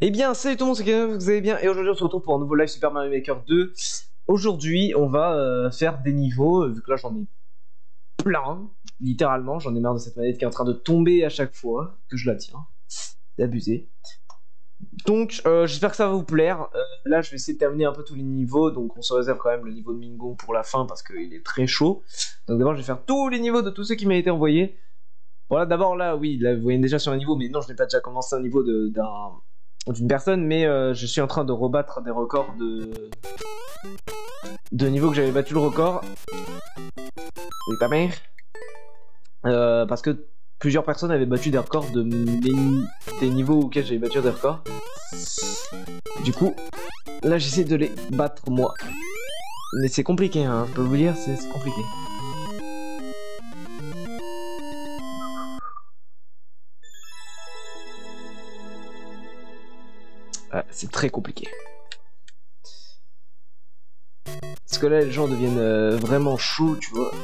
Eh bien, salut tout le monde, c'est Kevin, vous allez bien? Et aujourd'hui, on se retrouve pour un nouveau live Super Mario Maker 2. Aujourd'hui, on va faire des niveaux, vu que là, j'en ai plein, littéralement. J'en ai marre de cette manette qui est en train de tomber à chaque fois que je la tiens. C'est abusé. Donc, j'espère que ça va vous plaire. Là, je vais essayer de terminer un peu tous les niveaux. Donc, on se réserve quand même le niveau de Mingo pour la fin parce qu'il est très chaud. Donc, d'abord, je vais faire tous les niveaux de tous ceux qui m'ont été envoyés. Voilà, d'abord, là, oui, là, vous voyez déjà sur un niveau, mais non, je n'ai pas déjà commencé un niveau d'une personne, mais je suis en train de rebattre des records de niveau que j'avais battu le record. Et ta mère. Parce que plusieurs personnes avaient battu des records des niveaux auxquels j'avais battu des records. Du coup, là j'essaie de les battre moi. Mais c'est compliqué, hein, je peux vous dire, c'est compliqué. C'est très compliqué. Parce que là, les gens deviennent vraiment chauds, tu vois.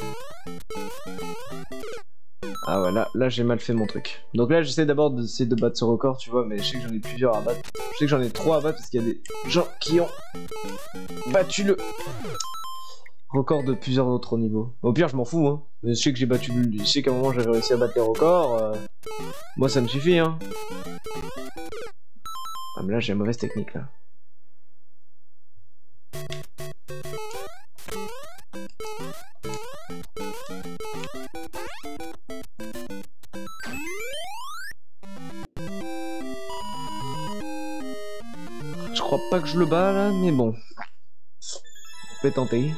Ah voilà, là j'ai mal fait mon truc. Donc là, j'essaie d'abord d'essayer de battre ce record, tu vois, mais je sais que j'en ai plusieurs à battre. Je sais que j'en ai 3 à battre parce qu'il y a des gens qui ont battu le record de plusieurs autres niveaux. Au pire, je m'en fous, hein. Je sais que j'ai battu, je sais qu'à un moment j'avais réussi à battre les records. Moi, ça me suffit, hein. Ah mais là, j'ai une mauvaise technique, là. Je crois pas que je le bats là, mais bon. On peut tenter.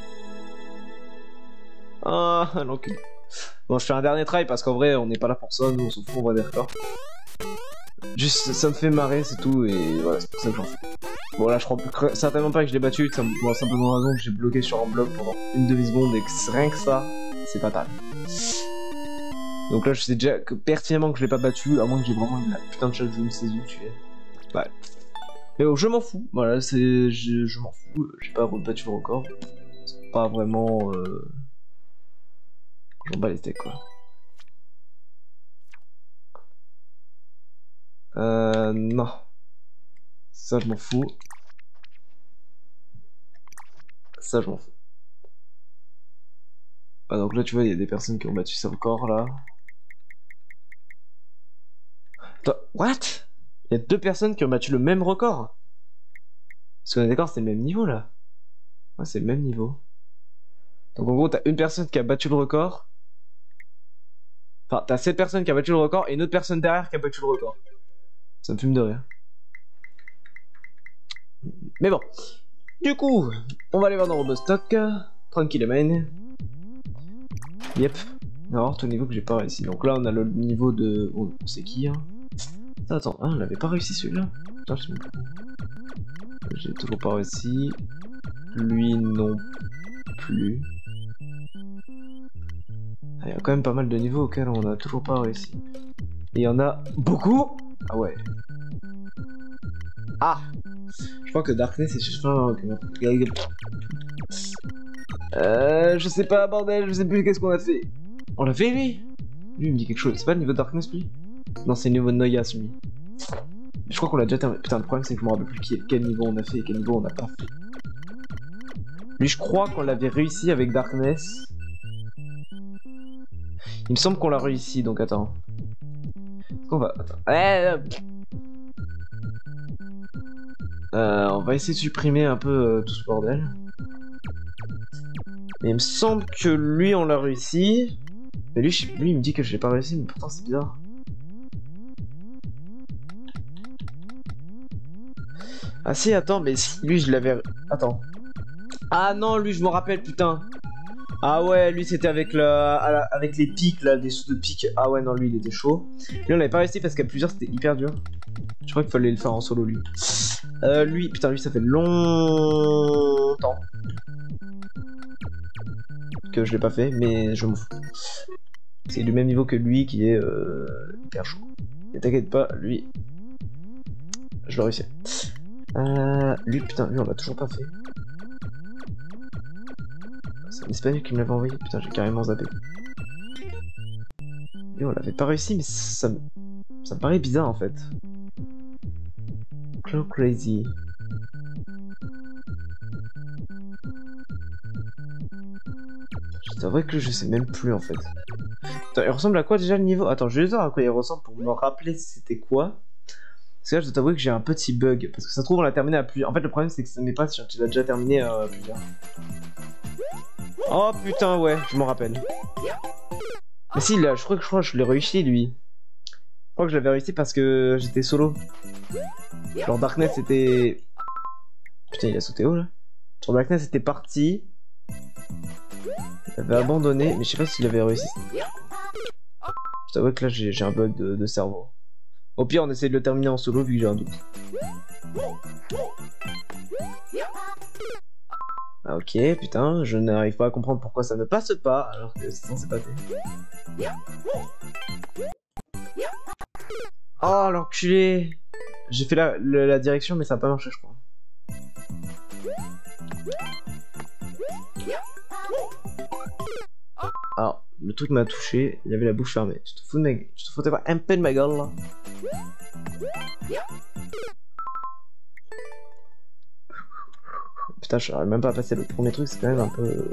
Ah, l'enculé. Bon, je fais un dernier try parce qu'en vrai, on n'est pas là pour ça, nous on s'en fout, on voit des records. Juste, ça me fait marrer, c'est tout, et voilà, c'est pour ça que j'en fais. Bon, là, je crois certainement pas que je l'ai battu, pour la simple raison que j'ai bloqué sur un bloc pendant une demi-seconde et que rien que ça, c'est fatal. Donc là, je sais déjà que pertinemment que je l'ai pas battu, à moins que j'ai vraiment eu la putain de chance de je ne sais où tu es. Ouais. Mais bon, je m'en fous, voilà, je m'en fous, j'ai pas battu le record. C'est pas vraiment... J'en bats les steaks, quoi. Non. Ça, je m'en fous. Ça, je m'en fous. Ah, donc là, tu vois, il y a des personnes qui ont battu ce record, là. Attends, what? Il y a 2 personnes qui ont battu le même record? Parce qu'on est d'accord, c'est le même niveau, là. Ouais, c'est le même niveau. Donc en gros, t'as une personne qui a battu le record. Enfin, t'as 7 personnes qui a battu le record et une autre personne derrière qui a battu le record. Ça me fume de rire. Mais bon. Du coup, on va aller voir dans Robostock. Tranquillement. Yep. On va voir tout le niveau que j'ai pas réussi. Donc là, on a le niveau de... Oh, on sait qui, hein. Attends, ah, on l'avait pas réussi celui-là. Putain, je sais même pas. J'ai toujours pas réussi. Lui non plus. Ah, il y a quand même pas mal de niveaux auxquels on a toujours pas réussi. Et il y en a beaucoup. Ah ouais. Ah, je crois que Darkness est juste un... je sais pas, bordel, je sais plus qu'est-ce qu'on a fait. On l'a fait, lui? Lui, il me dit quelque chose. C'est pas le niveau de Darkness, lui? Non, c'est le niveau de Noyas, lui. Je crois qu'on l'a déjà terminé. Putain, le problème, c'est que je me rappelle plus quel niveau on a fait et quel niveau on n'a pas fait. Lui, je crois qu'on l'avait réussi avec Darkness. Il me semble qu'on l'a réussi, donc attends. On va... Attends. On va essayer de supprimer un peu tout ce bordel. Mais il me semble que lui, on l'a réussi. Mais lui, il me dit que je l'ai pas réussi, mais pourtant c'est bizarre. Ah si, attends, mais si, lui, je l'avais... Attends. Ah non, lui, je me rappelle, putain. Ah ouais, lui, c'était avec avec les pics, là, des sous de pics. Ah ouais, non, lui, il était chaud. Lui, on l'avait pas réussi parce qu'à plusieurs, c'était hyper dur. Je crois qu'il fallait le faire en solo, lui. Lui, putain, lui, ça fait longtemps que je l'ai pas fait, mais je m'en fous. C'est du même niveau que lui qui est hyper chaud. Et t'inquiète pas, lui, je l'ai réussi. Lui, putain, lui, on l'a toujours pas fait. C'est un espagnol qui me l'avait envoyé, putain, j'ai carrément zappé. Lui, on l'avait pas réussi, mais ça me paraît bizarre en fait. Claw Crazy. C'est vrai que je sais même plus en fait. Attends, il ressemble à quoi déjà le niveau? Attends, je vais voir à quoi il ressemble pour me rappeler c'était quoi. Parce que là, je dois t'avouer que j'ai un petit bug. Parce que ça se trouve, on l'a terminé à plusieurs. En fait, le problème, c'est que ça n'est pas sûr. Tu l'as déjà terminé à plusieurs. Oh putain, ouais, je m'en rappelle. Mais si, là, je crois que je l'ai réussi, lui. Je crois que je l'avais réussi parce que j'étais solo. Genre, Darkness était. Putain, il a sauté haut là. Genre, Darkness était parti. Il avait abandonné, mais je sais pas s'il avait réussi. Je t'avoue que là, j'ai un bug de cerveau. Au pire, on essaie de le terminer en solo vu que j'ai un doute. Ah, ok, putain, je n'arrive pas à comprendre pourquoi ça ne passe pas alors que c'est censé passer. Oh l'enculé! J'ai fait la direction mais ça n'a pas marché je crois. Alors, le truc m'a touché, il avait la bouche fermée. Tu te foutais pas un peu de ma gueule là? Putain, je n'arrive même pas à passer le premier truc, c'est quand même un peu...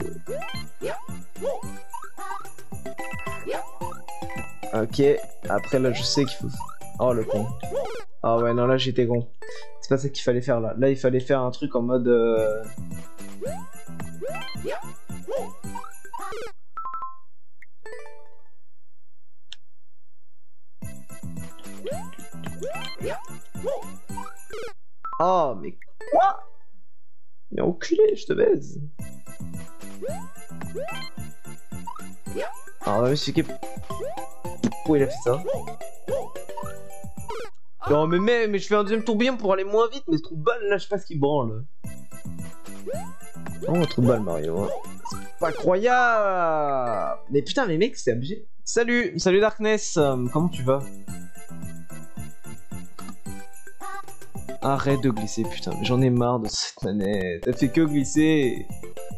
Ok, après là je sais qu'il faut... Oh le con. Ah ouais, non là j'étais con. C'est pas ça qu'il fallait faire là. Là il fallait faire un truc en mode... Oh mais quoi? Mais enculé, je te baise. Alors on va m'expliquer pourquoi il a fait ça. Non mais je fais un deuxième tourbillon pour aller moins vite, mais ce trou de balle là je sais pas ce qu'il branle. Oh un trou de balle Mario, hein. C'est pas croyable. Mais putain mais mec c'est abusé. Salut Darkness, comment tu vas? Arrête de glisser putain, j'en ai marre de cette manette, elle fait que glisser.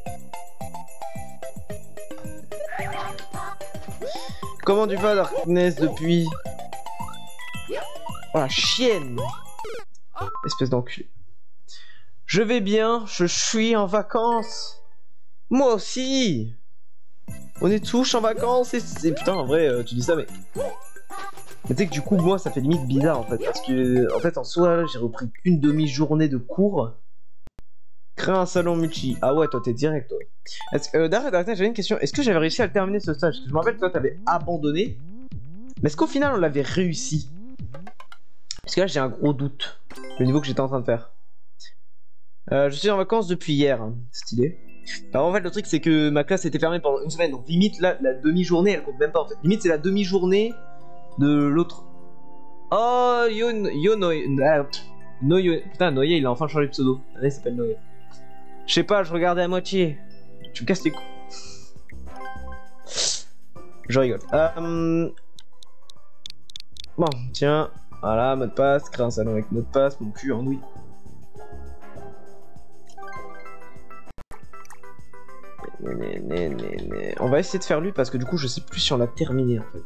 Comment tu vas Darkness depuis? Oh la chienne! Espèce d'enculé. Je vais bien, je suis en vacances. Moi aussi. On est tous en vacances et putain en vrai tu dis ça mais... Mais tu sais que du coup moi ça fait limite bizarre en fait. Parce que en fait en soi j'ai repris qu'une demi-journée de cours. Créer un salon multi. Ah ouais toi t'es direct toi. Darkness j'avais une question. Est-ce que j'avais réussi à le terminer ce stage? Parce que je me rappelle que toi t'avais abandonné. Mais est-ce qu'au final on l'avait réussi? Parce que là j'ai un gros doute. Le niveau que j'étais en train de faire. Je suis en vacances depuis hier. Hein. Stylé. Alors en fait le truc c'est que ma classe était fermée pendant une semaine. Donc limite là la demi-journée elle compte même pas en fait. Limite c'est la demi-journée de l'autre. Oh Noye. Putain Noye il a enfin changé de pseudo. Là il s'appelle Noye. Je sais pas je regardais à moitié. Tu me casses les couilles. Je rigole. Bon tiens. Voilà mot de passe. Créer un salon avec mot de passe. Mon cul en nouille. On va essayer de faire lui parce que du coup je sais plus si on l'a terminé en fait.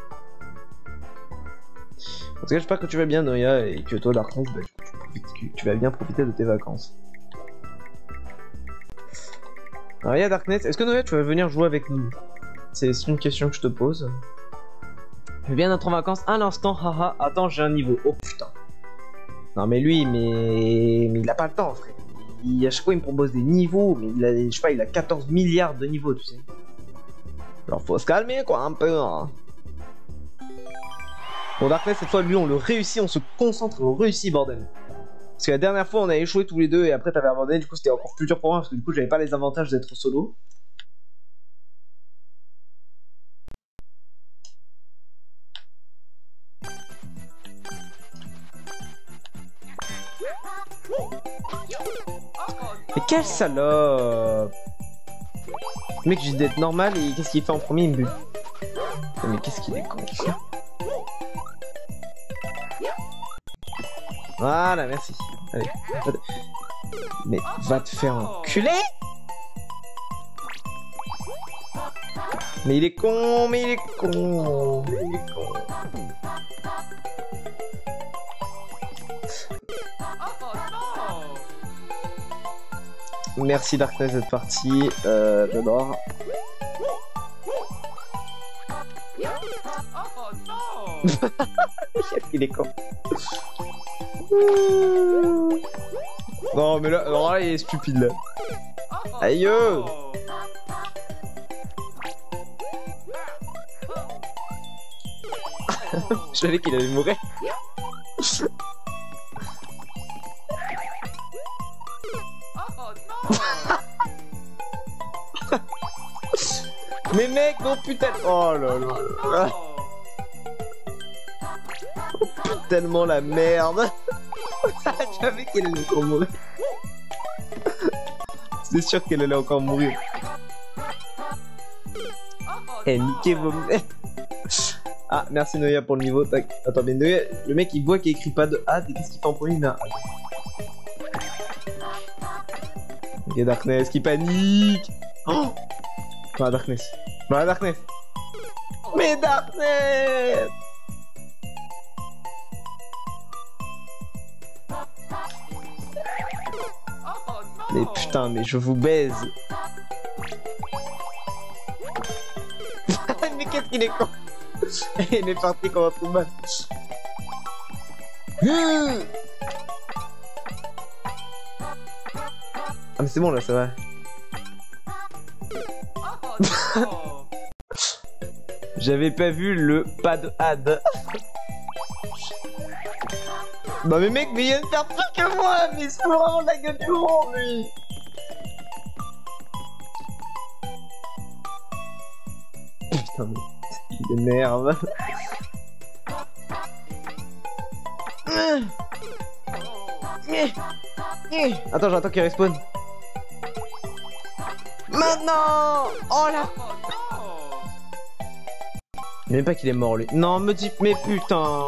En tout cas j'espère que tu vas bien Noya et que toi Darkness bah, tu vas bien profiter de tes vacances. Alors Noya Darkness, est-ce que Noya tu vas venir jouer avec nous? C'est une question que je te pose. Je viens d'être en vacances à l'instant, haha, attends j'ai un niveau, oh putain. Non mais lui mais il a pas le temps frère. À chaque fois il me propose des niveaux, mais il a, je sais pas, il a 14 milliards de niveaux, tu sais. Alors faut se calmer quoi, un peu. Hein. Bon Darkness, cette fois lui on le réussit, on se concentre, on réussit bordel. Parce que la dernière fois on a échoué tous les deux et après t'avais abandonné, du coup c'était encore plus dur pour moi parce que du coup j'avais pas les avantages d'être solo. Mais quelle salope! Le mec, j'ai d'être normal et qu'est-ce qu'il fait en premier? Il me bute. Mais qu'est-ce qu'il est con. Voilà, merci. Allez. Mais va te faire enculer! Mais il est con, mais il est con, mais il est con. Merci Darkness d'être parti. J'adore. Il est con. Non mais là, alors là il est stupide là. Aïe. Je savais qu'il allait mourir. Mais mec, non putain. Oh là là. Oh, tellement la merde. Je savais qu'elle allait encore mourir. C'est sûr qu'elle allait encore mourir. Eh, niquez vos mères. Ah, merci Noya pour le niveau. Tac. Attends, mais Noya, le mec il voit qu'il écrit pas de hâte et qu'est-ce qu'il fait en premier? Il a un hâte. Ok, Darkness qui panique. Oh, bah, Darkness. Bah, Darkness. Mais Darkness. Mais putain, mais je vous baise. Mais qu'est-ce qu'il est con. Il est parti comme un trou de balle. Ah mais c'est bon là, ça va. J'avais pas vu le pas de had. Non mais mec, mais il vient de faire pire que moi. Mais c'est vraiment la gueule du monde lui. Putain mais... il énerve. Attends, j'attends qu'il respawn. Maintenant. Oh là. Même pas qu'il est mort lui. Non, me dis... mais putain.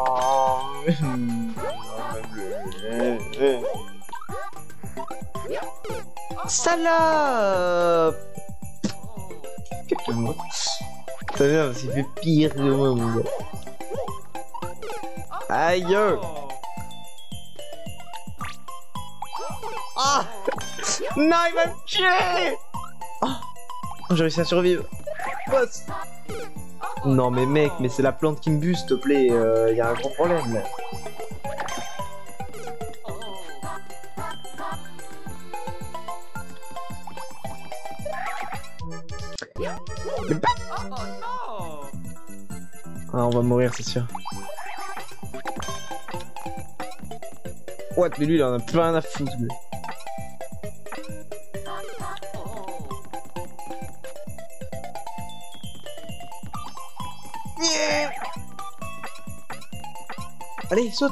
Salope. Quelqu'un. Ça vient parce qu'il fait pire que moi, mon gars. Aïe. Ah. Non, il va me tuer. Oh, j'ai réussi à survivre. Boss. Non mais mec, mais c'est la plante qui me buse, s'il te plaît. Y a un gros problème là. Ah, on va mourir, c'est sûr. What, mais lui il en a plein à foutre. Lui. Yeah. Allez, saute.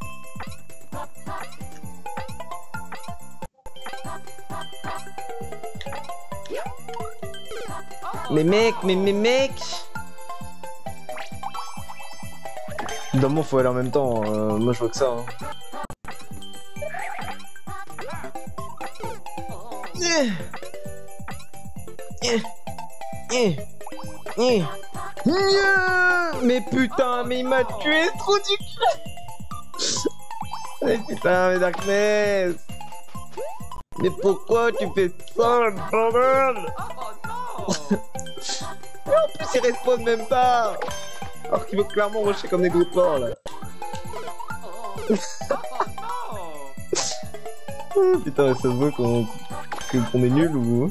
Mais mec, mais mec. Évidemment, faut aller en même temps. Moi, je vois que ça. Hein. Yeah. Yeah. Yeah. Yeah. Yeah. Mais putain, mais il m'a tué, trop du cul. Mais putain, mais Darkness. Mais pourquoi tu fais ça, le bordel? Mais en plus, il respawn même pas. Alors qu'il veut clairement rusher comme des gros porcs là. Putain, ça se voit qu'on est nul ou...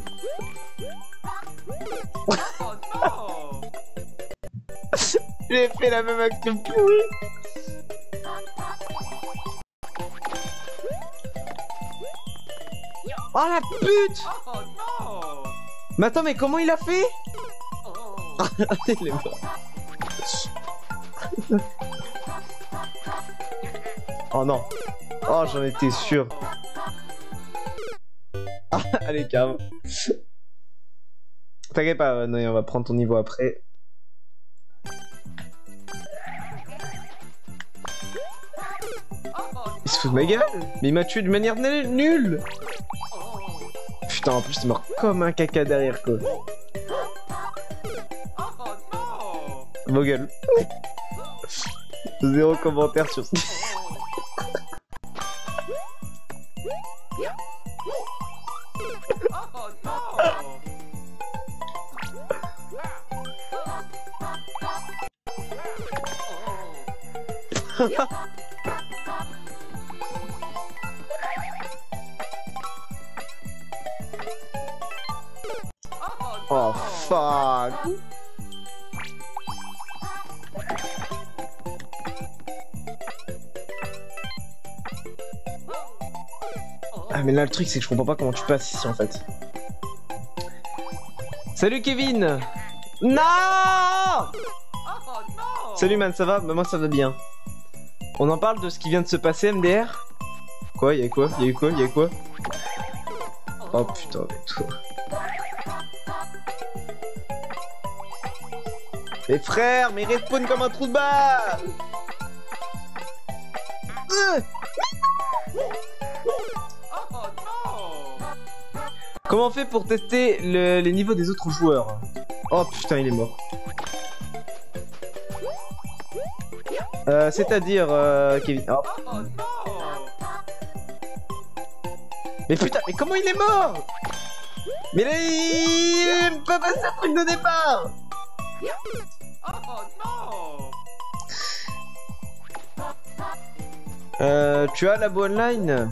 J'ai fait la même action pourrie. Oh la pute. Mais attends, mais comment il a fait? Il est mort. Oh non. Oh, j'en étais sûr. Allez, calme. T'inquiète pas, non, on va prendre ton niveau après. Il se fout de ma gueule. Mais il m'a tué de manière nulle. Putain, en plus, il est mort comme un caca derrière, quoi. Vos gueules. Zéro commentaire sur ce... Oh fuck. Ah mais là le truc c'est que je comprends pas comment tu passes ici en fait. Salut Kevin. Non. Salut man, ça va? Bah moi ça va bien. On en parle de ce qui vient de se passer MDR? Quoi? Y'a quoi? Y'a eu quoi? Y'a quoi? Oh putain mais toi. Mais frère, mais respawn comme un trou de balle. Comment on fait pour tester les niveaux des autres joueurs? Oh putain, il est mort. C'est-à-dire, Kevin. Oh. Mais putain, mais comment il est mort? Mais là, il peut passer un truc de départ. Tu as la bonne line?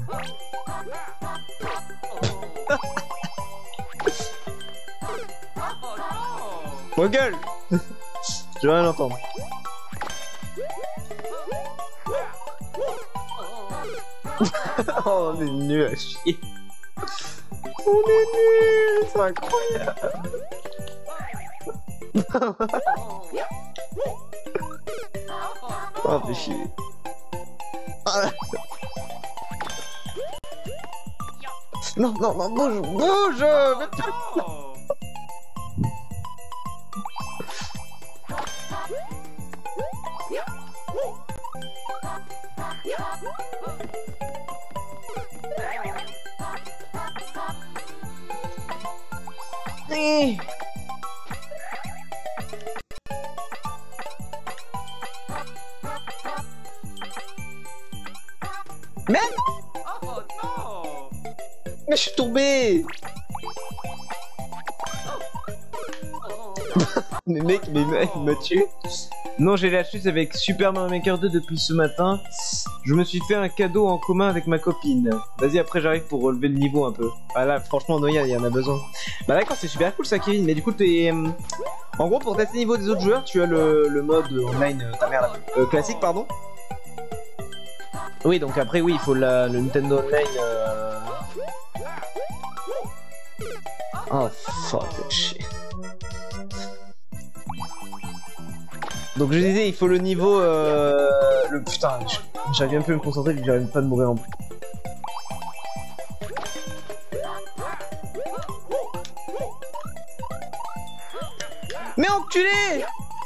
Oh gueule. Je veux rien entendre. Oh, on est nul à chier. On est nul, c'est incroyable. Oh, fais chier. Non, non, non, bouge, bouge. Mais mais je suis tombé. Mais mec, il m'a tué. Non, j'ai la chute avec Super Mario Maker 2 depuis ce matin. Je me suis fait un cadeau en commun avec ma copine. Vas-y, après j'arrive pour relever le niveau un peu. Ah là, franchement, Noya, il y en a besoin. Bah d'accord, c'est super cool ça, Kevin. Mais du coup, t'es... En gros, pour tester le niveau des autres joueurs, tu as le mode online, ta mère, classique, pardon. Oui, donc après, oui, il faut le Nintendo Online. Oh, fuck, shit. Donc je disais, il faut le niveau... Putain, j'arrive même plus à me concentrer vu que j'arrive pas de mourir en plus. Mais enculé!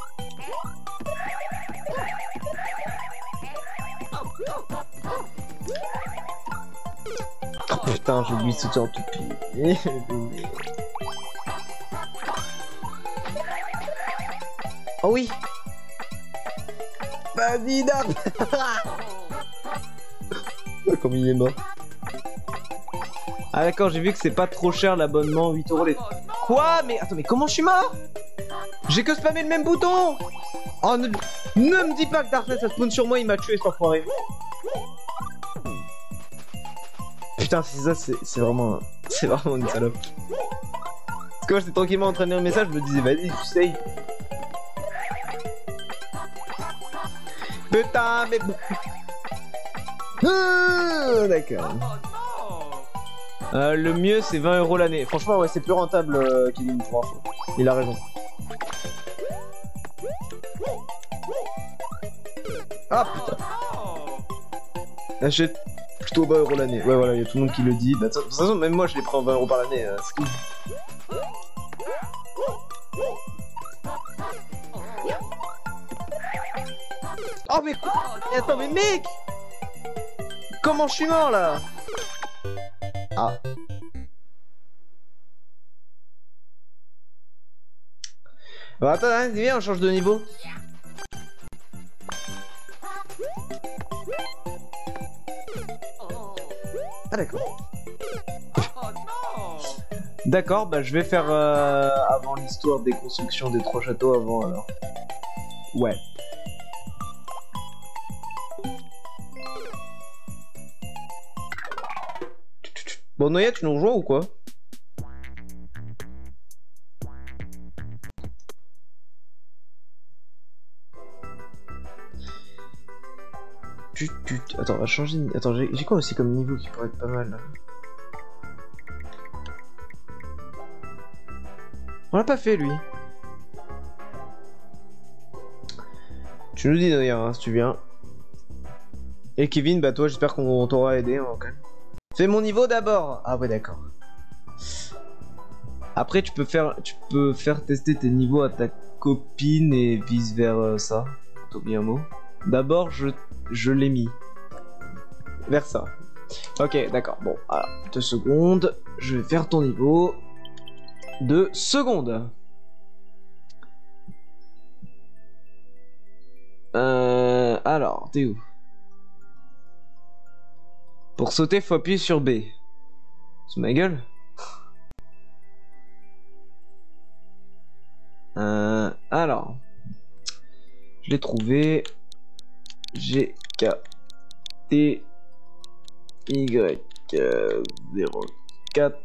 Oh putain, j'ai oublié de sauter en toupie. Oh oui! Vas-y, dap. Comme il est mort. Ah d'accord, j'ai vu que c'est pas trop cher l'abonnement, 8 € les... Quoi? Mais attends, mais comment je suis mort? J'ai que spammé le même bouton. Oh, ne me dis pas que Darkness a spawn sur moi, il m'a tué cet enfoiré. Putain, si ça, c'est vraiment... C'est vraiment une salope. Parce que moi, j'étais tranquillement en train de lire le message, je me disais, vas-y, tu sais. Putain, mais... D'accord. Le mieux, c'est 20 € l'année. Franchement, ouais, c'est plus rentable, Kevin, pour info. Il a raison. Ah, putain. Achète plutôt 20 € l'année. Ouais, voilà, il y a tout le monde qui le dit. Bah, de toute façon, même moi, je les prends 20 € par l'année. C'est cool. Oh mais quoi? Attends mais mec! Comment je suis mort là? Ah. Bon attends, hein, viens on change de niveau. Ah d'accord. D'accord, bah je vais faire avant l'histoire des constructions des 3 châteaux avant alors. Ouais. Bon, Noya, tu nous rejoins ou quoi? Attends, on va changer. Attends, j'ai quoi aussi comme niveau qui pourrait être pas mal là? On l'a pas fait lui. Tu nous dis d'ailleurs hein, si tu viens. Et Kevin, bah toi j'espère qu'on t'aura aidé hein, quand même. Fais mon niveau d'abord. Ah ouais d'accord. Après tu peux faire tester tes niveaux à ta copine et vice versa. T'as oublié un mot. D'abord je l'ai mis. Vers ça. Ok d'accord. Bon alors 2 secondes. Je vais faire ton niveau. 2 secondes. Alors, t'es où? Pour sauter, faut appuyer sur B. C'est ma gueule? Alors. Je l'ai trouvé. G, K, T, Y, 0, 4,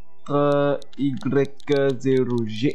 Y, 0, G.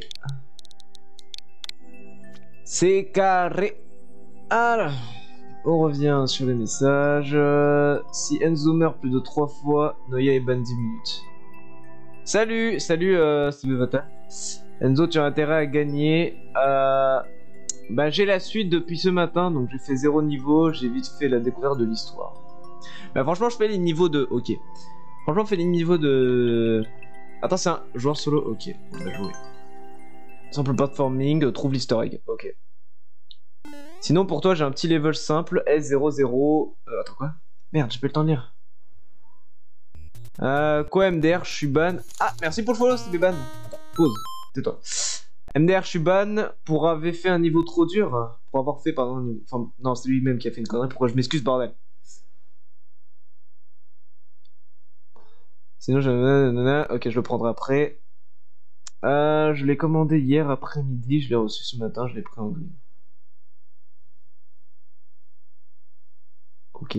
C'est carré. Alors. On revient sur les messages. Si Enzo meurt plus de 3 fois, Noya est ban 10 minutes. Salut Steve Vata. Enzo, tu as intérêt à gagner. Bah, j'ai la suite depuis ce matin, donc j'ai fait 0 niveau. J'ai vite fait la découverte de l'histoire. Bah, franchement, je fais les niveaux de. Ok. Franchement, je fais les niveaux de. Attends, c'est un joueur solo. Ok, on va jouer. Simple platforming, trouve l'easter egg. Ok. Sinon, pour toi, j'ai un petit level simple, S00... attends, quoi? Merde, j'ai pas le temps de lire. Quoi, MDR, je suis ban. Ah, merci pour le follow, c'était ban. Attends, pause, tais-toi. MDR, je suis ban pour avoir fait un niveau trop dur. Pour avoir fait, pardon, un niveau... Enfin, non, c'est lui-même qui a fait une connerie. Pourquoi je m'excuse, bordel? Sinon, je... Ok, je le prendrai après. Je l'ai commandé hier après-midi, je l'ai reçu ce matin, je l'ai pris en ligne. Ok.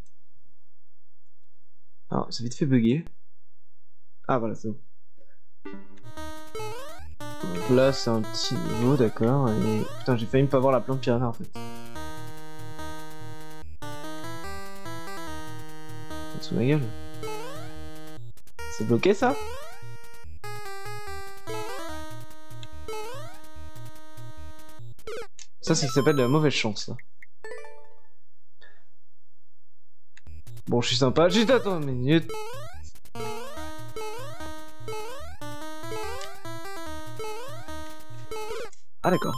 Alors, ça a vite fait bugger. Ah, voilà, c'est bon. Donc là, c'est un petit niveau, d'accord. Et putain, j'ai failli me pas voir la plante piranha en fait. Sous ma gueule. C'est bloqué ça? Ça, c'est ce qui s'appelle de la mauvaise chance là. Bon, je suis sympa. Juste attends une minute. Ah d'accord.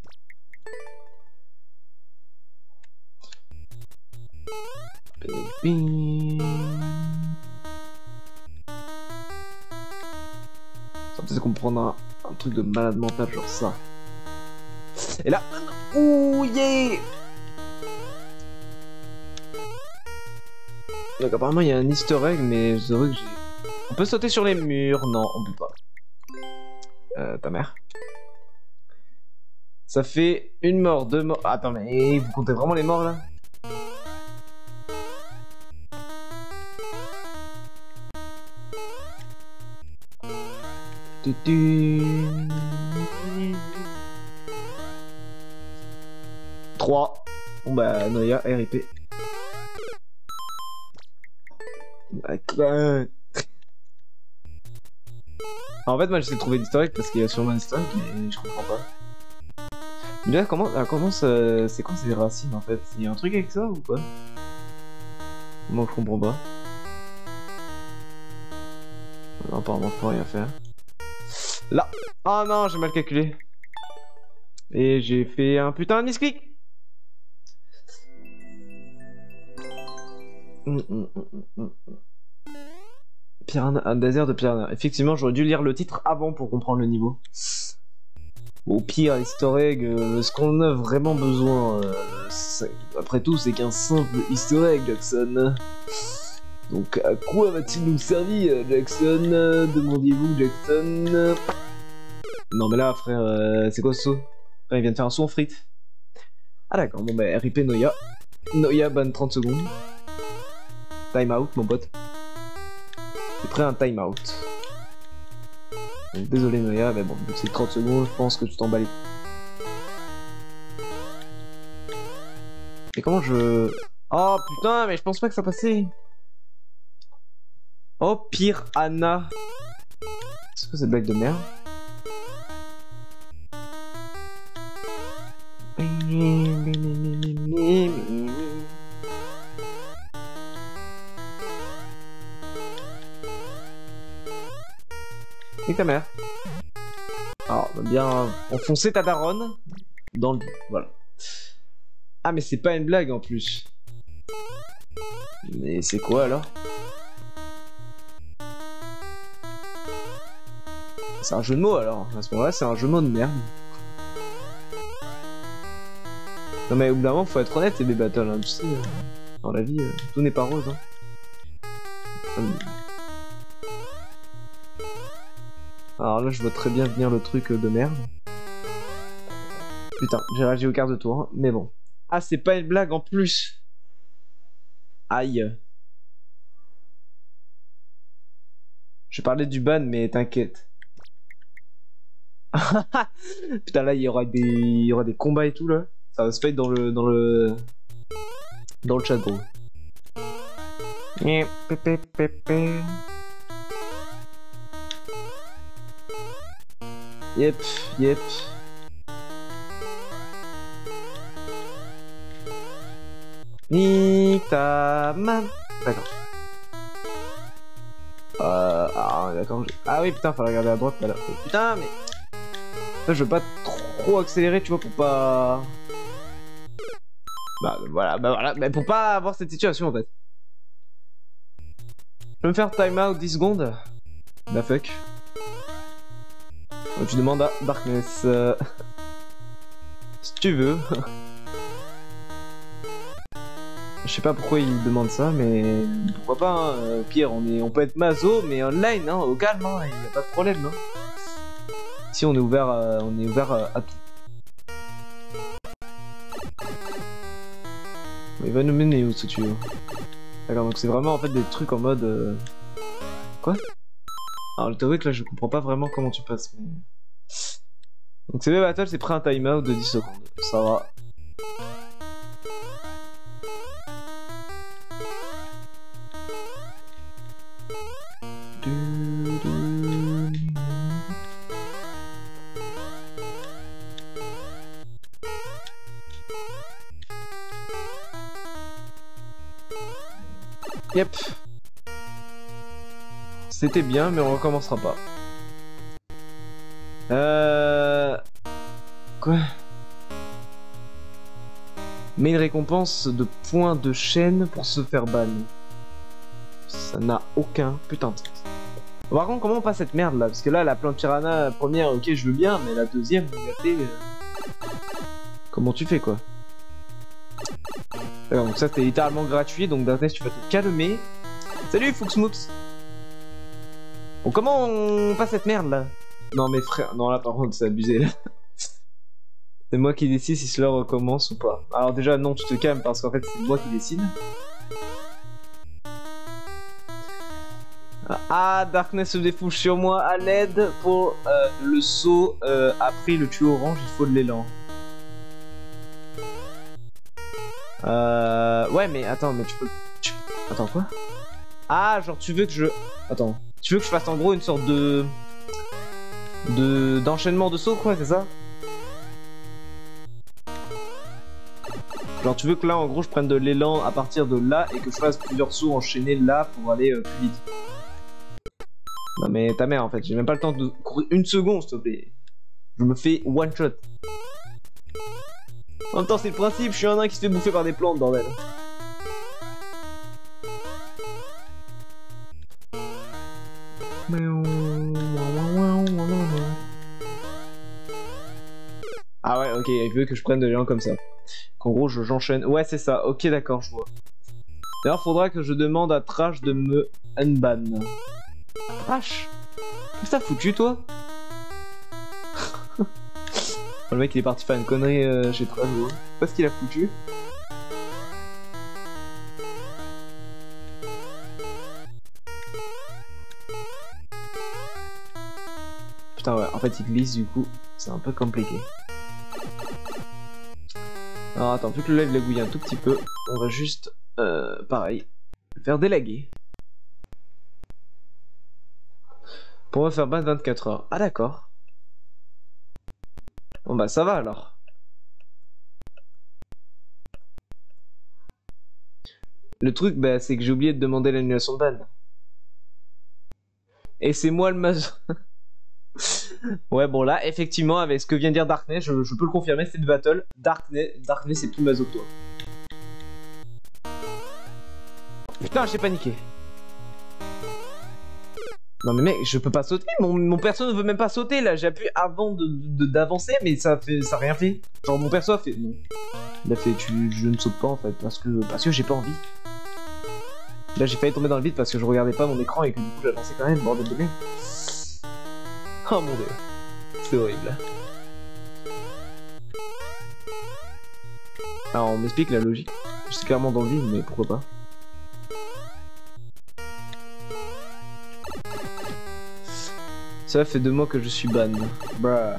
Ça peut-être qu'on prendra un truc de malade mental genre ça. Et là, ouh yeah. Donc apparemment il y a un easter egg mais je dirais que j'ai... On peut sauter sur les murs? Non, on peut pas. Ta mère. Ça fait une mort, 2 morts... Attends mais vous comptez vraiment les morts là? Trois. Bon bah Noya, RIP. En fait moi j'essaie de trouver l'historique parce qu'il y a sûrement un historique mais je comprends pas. Déjà comment c'est quoi ces racines en fait? Il y a un truc avec ça ou quoi? Moi je comprends pas. Non, apparemment je peux rien faire. Là. Ah non j'ai mal calculé. Et j'ai fait un putain de misclick. Piranha, un désert de Piranha. Effectivement, j'aurais dû lire le titre avant pour comprendre le niveau. Au pire, easter egg, ce qu'on a vraiment besoin, après tout, c'est qu'un simple easter egg, Jackson. Donc, à quoi va-t-il nous servir, Jackson? Demandiez-vous, Jackson. Non, mais là, frère, c'est quoi ce saut? Frère, il vient de faire un saut en frites. Ah, d'accord, bon, bah, RIP Noya. Noya, ban 30 secondes. Time out, mon pote. J'ai pris un time out. Donc, désolé Noya, mais bon, vu que c'est 30 secondes, je pense que tu t'emballes. Mais comment je... Oh putain, mais je pense pas que ça passait. Oh, pire Anna. C'est quoi cette blague de merde? Et ta mère. Alors, on va bien enfoncer ta daronne dans le... Voilà. Ah, mais c'est pas une blague en plus. Mais c'est quoi alors? C'est un jeu de mots alors. À ce moment-là, c'est un jeu de mots de merde. Non mais au bout d'un moment, faut être honnête, c'est des battles, hein, tu sais. Dans la vie, tout n'est pas rose. Hein. Alors là, je vois très bien venir le truc de merde. Putain, j'ai réagi au quart de tour, hein, mais bon. Ah, c'est pas une blague en plus. Aïe. Je parlais du ban, mais t'inquiète. Putain, là, il y aura des combats et tout, là. Ça va se faire dans le chat, gros. Yep, yep. Nique ta main. D'accord. Ah, d'accord. Ah oui, putain, fallait regarder à droite, là. Putain, mais... Là, je veux pas trop accélérer, tu vois, pour pas... Bah voilà, mais pour pas avoir cette situation, en fait. Je peux me faire time out 10 secondes? Bah fuck. Tu demandes à Darkness... Si tu veux. Je sais pas pourquoi il demande ça, mais pourquoi pas, hein. Au pire, on peut être maso, mais online, hein, au calme, hein, y a pas de problème, hein. Ici, on est ouvert à tout. Il va nous mener où, ce tuyau? D'accord, donc c'est vraiment en fait des trucs en mode... Quoi? Alors, le théorique, là, je comprends pas vraiment comment tu passes, mais... Donc, CB Battle, c'est pris un timeout de 10 secondes. Ça va. Yep. C'était bien, mais on recommencera pas. Quoi? Mais une récompense de points de chaîne pour se faire ban. Ça n'a aucun putain de sens. Par contre, comment on passe cette merde là? Parce que là, la plante piranha première, ok, je veux bien, mais la deuxième, comment tu fais quoi? D'accord, donc ça c'était littéralement gratuit, donc Darkness tu vas te calmer. Salut Fuxmoops. Bon, comment on passe cette merde là? Non mais frère, non là par contre c'est abusé là. C'est moi qui décide si cela recommence ou pas. Alors déjà non, tu te calmes parce qu'en fait c'est moi qui décide. Ah, Darkness se défouche sur moi à l'aide pour le saut après le tuyau orange, il faut de l'élan. Ouais mais attends, mais tu peux... Attends quoi? Ah, genre tu veux que je... Attends, tu veux que je fasse en gros une sorte d'enchaînement de sauts quoi, c'est ça? Genre tu veux que là en gros je prenne de l'élan à partir de là et que je fasse plusieurs sauts enchaînés là pour aller plus vite. Non mais ta mère en fait, j'ai même pas le temps de courir une seconde s'il te plaît. Je me fais one shot. En même temps c'est le principe, je suis un nain qui se fait bouffer par des plantes bordel. Ah ouais ok, il veut que je prenne de l'élan comme ça. Qu'en gros j'enchaîne. Ouais c'est ça, ok d'accord je vois. D'ailleurs faudra que je demande à Trash de me unban. Trash? Qu'est-ce que t'as foutu toi? Le mec il est parti faire une connerie chez Trash, je sais pas ce qu'il a foutu. Putain ouais, en fait il glisse du coup, c'est un peu compliqué. Alors attends, vu que le live lagouille un tout petit peu, on va juste, pareil, le faire délaguer. Pour me faire ban 24 heures. Ah d'accord. Bon bah ça va alors. Le truc, bah, c'est que j'ai oublié de demander l'annulation de ban. Et c'est moi le mazo. Ouais, bon là, effectivement, avec ce que vient de dire Darkness, je peux le confirmer, c'est le battle. Darkness c'est plus mazo que toi. Putain, j'ai paniqué. Non mais mec, je peux pas sauter, mon perso ne veut même pas sauter là, j'ai appuyé avant d'avancer mais ça a rien fait. Genre mon perso a fait non. Il a fait je ne saute pas en fait parce que j'ai pas envie. Là j'ai failli tomber dans le vide parce que je regardais pas mon écran et que du coup j'avançais quand même, bordel de merde. Oh mon dieu. C'est horrible. Alors on m'explique la logique. Je suis clairement dans le vide mais pourquoi pas. Ça fait 2 mois que je suis ban. Bruh.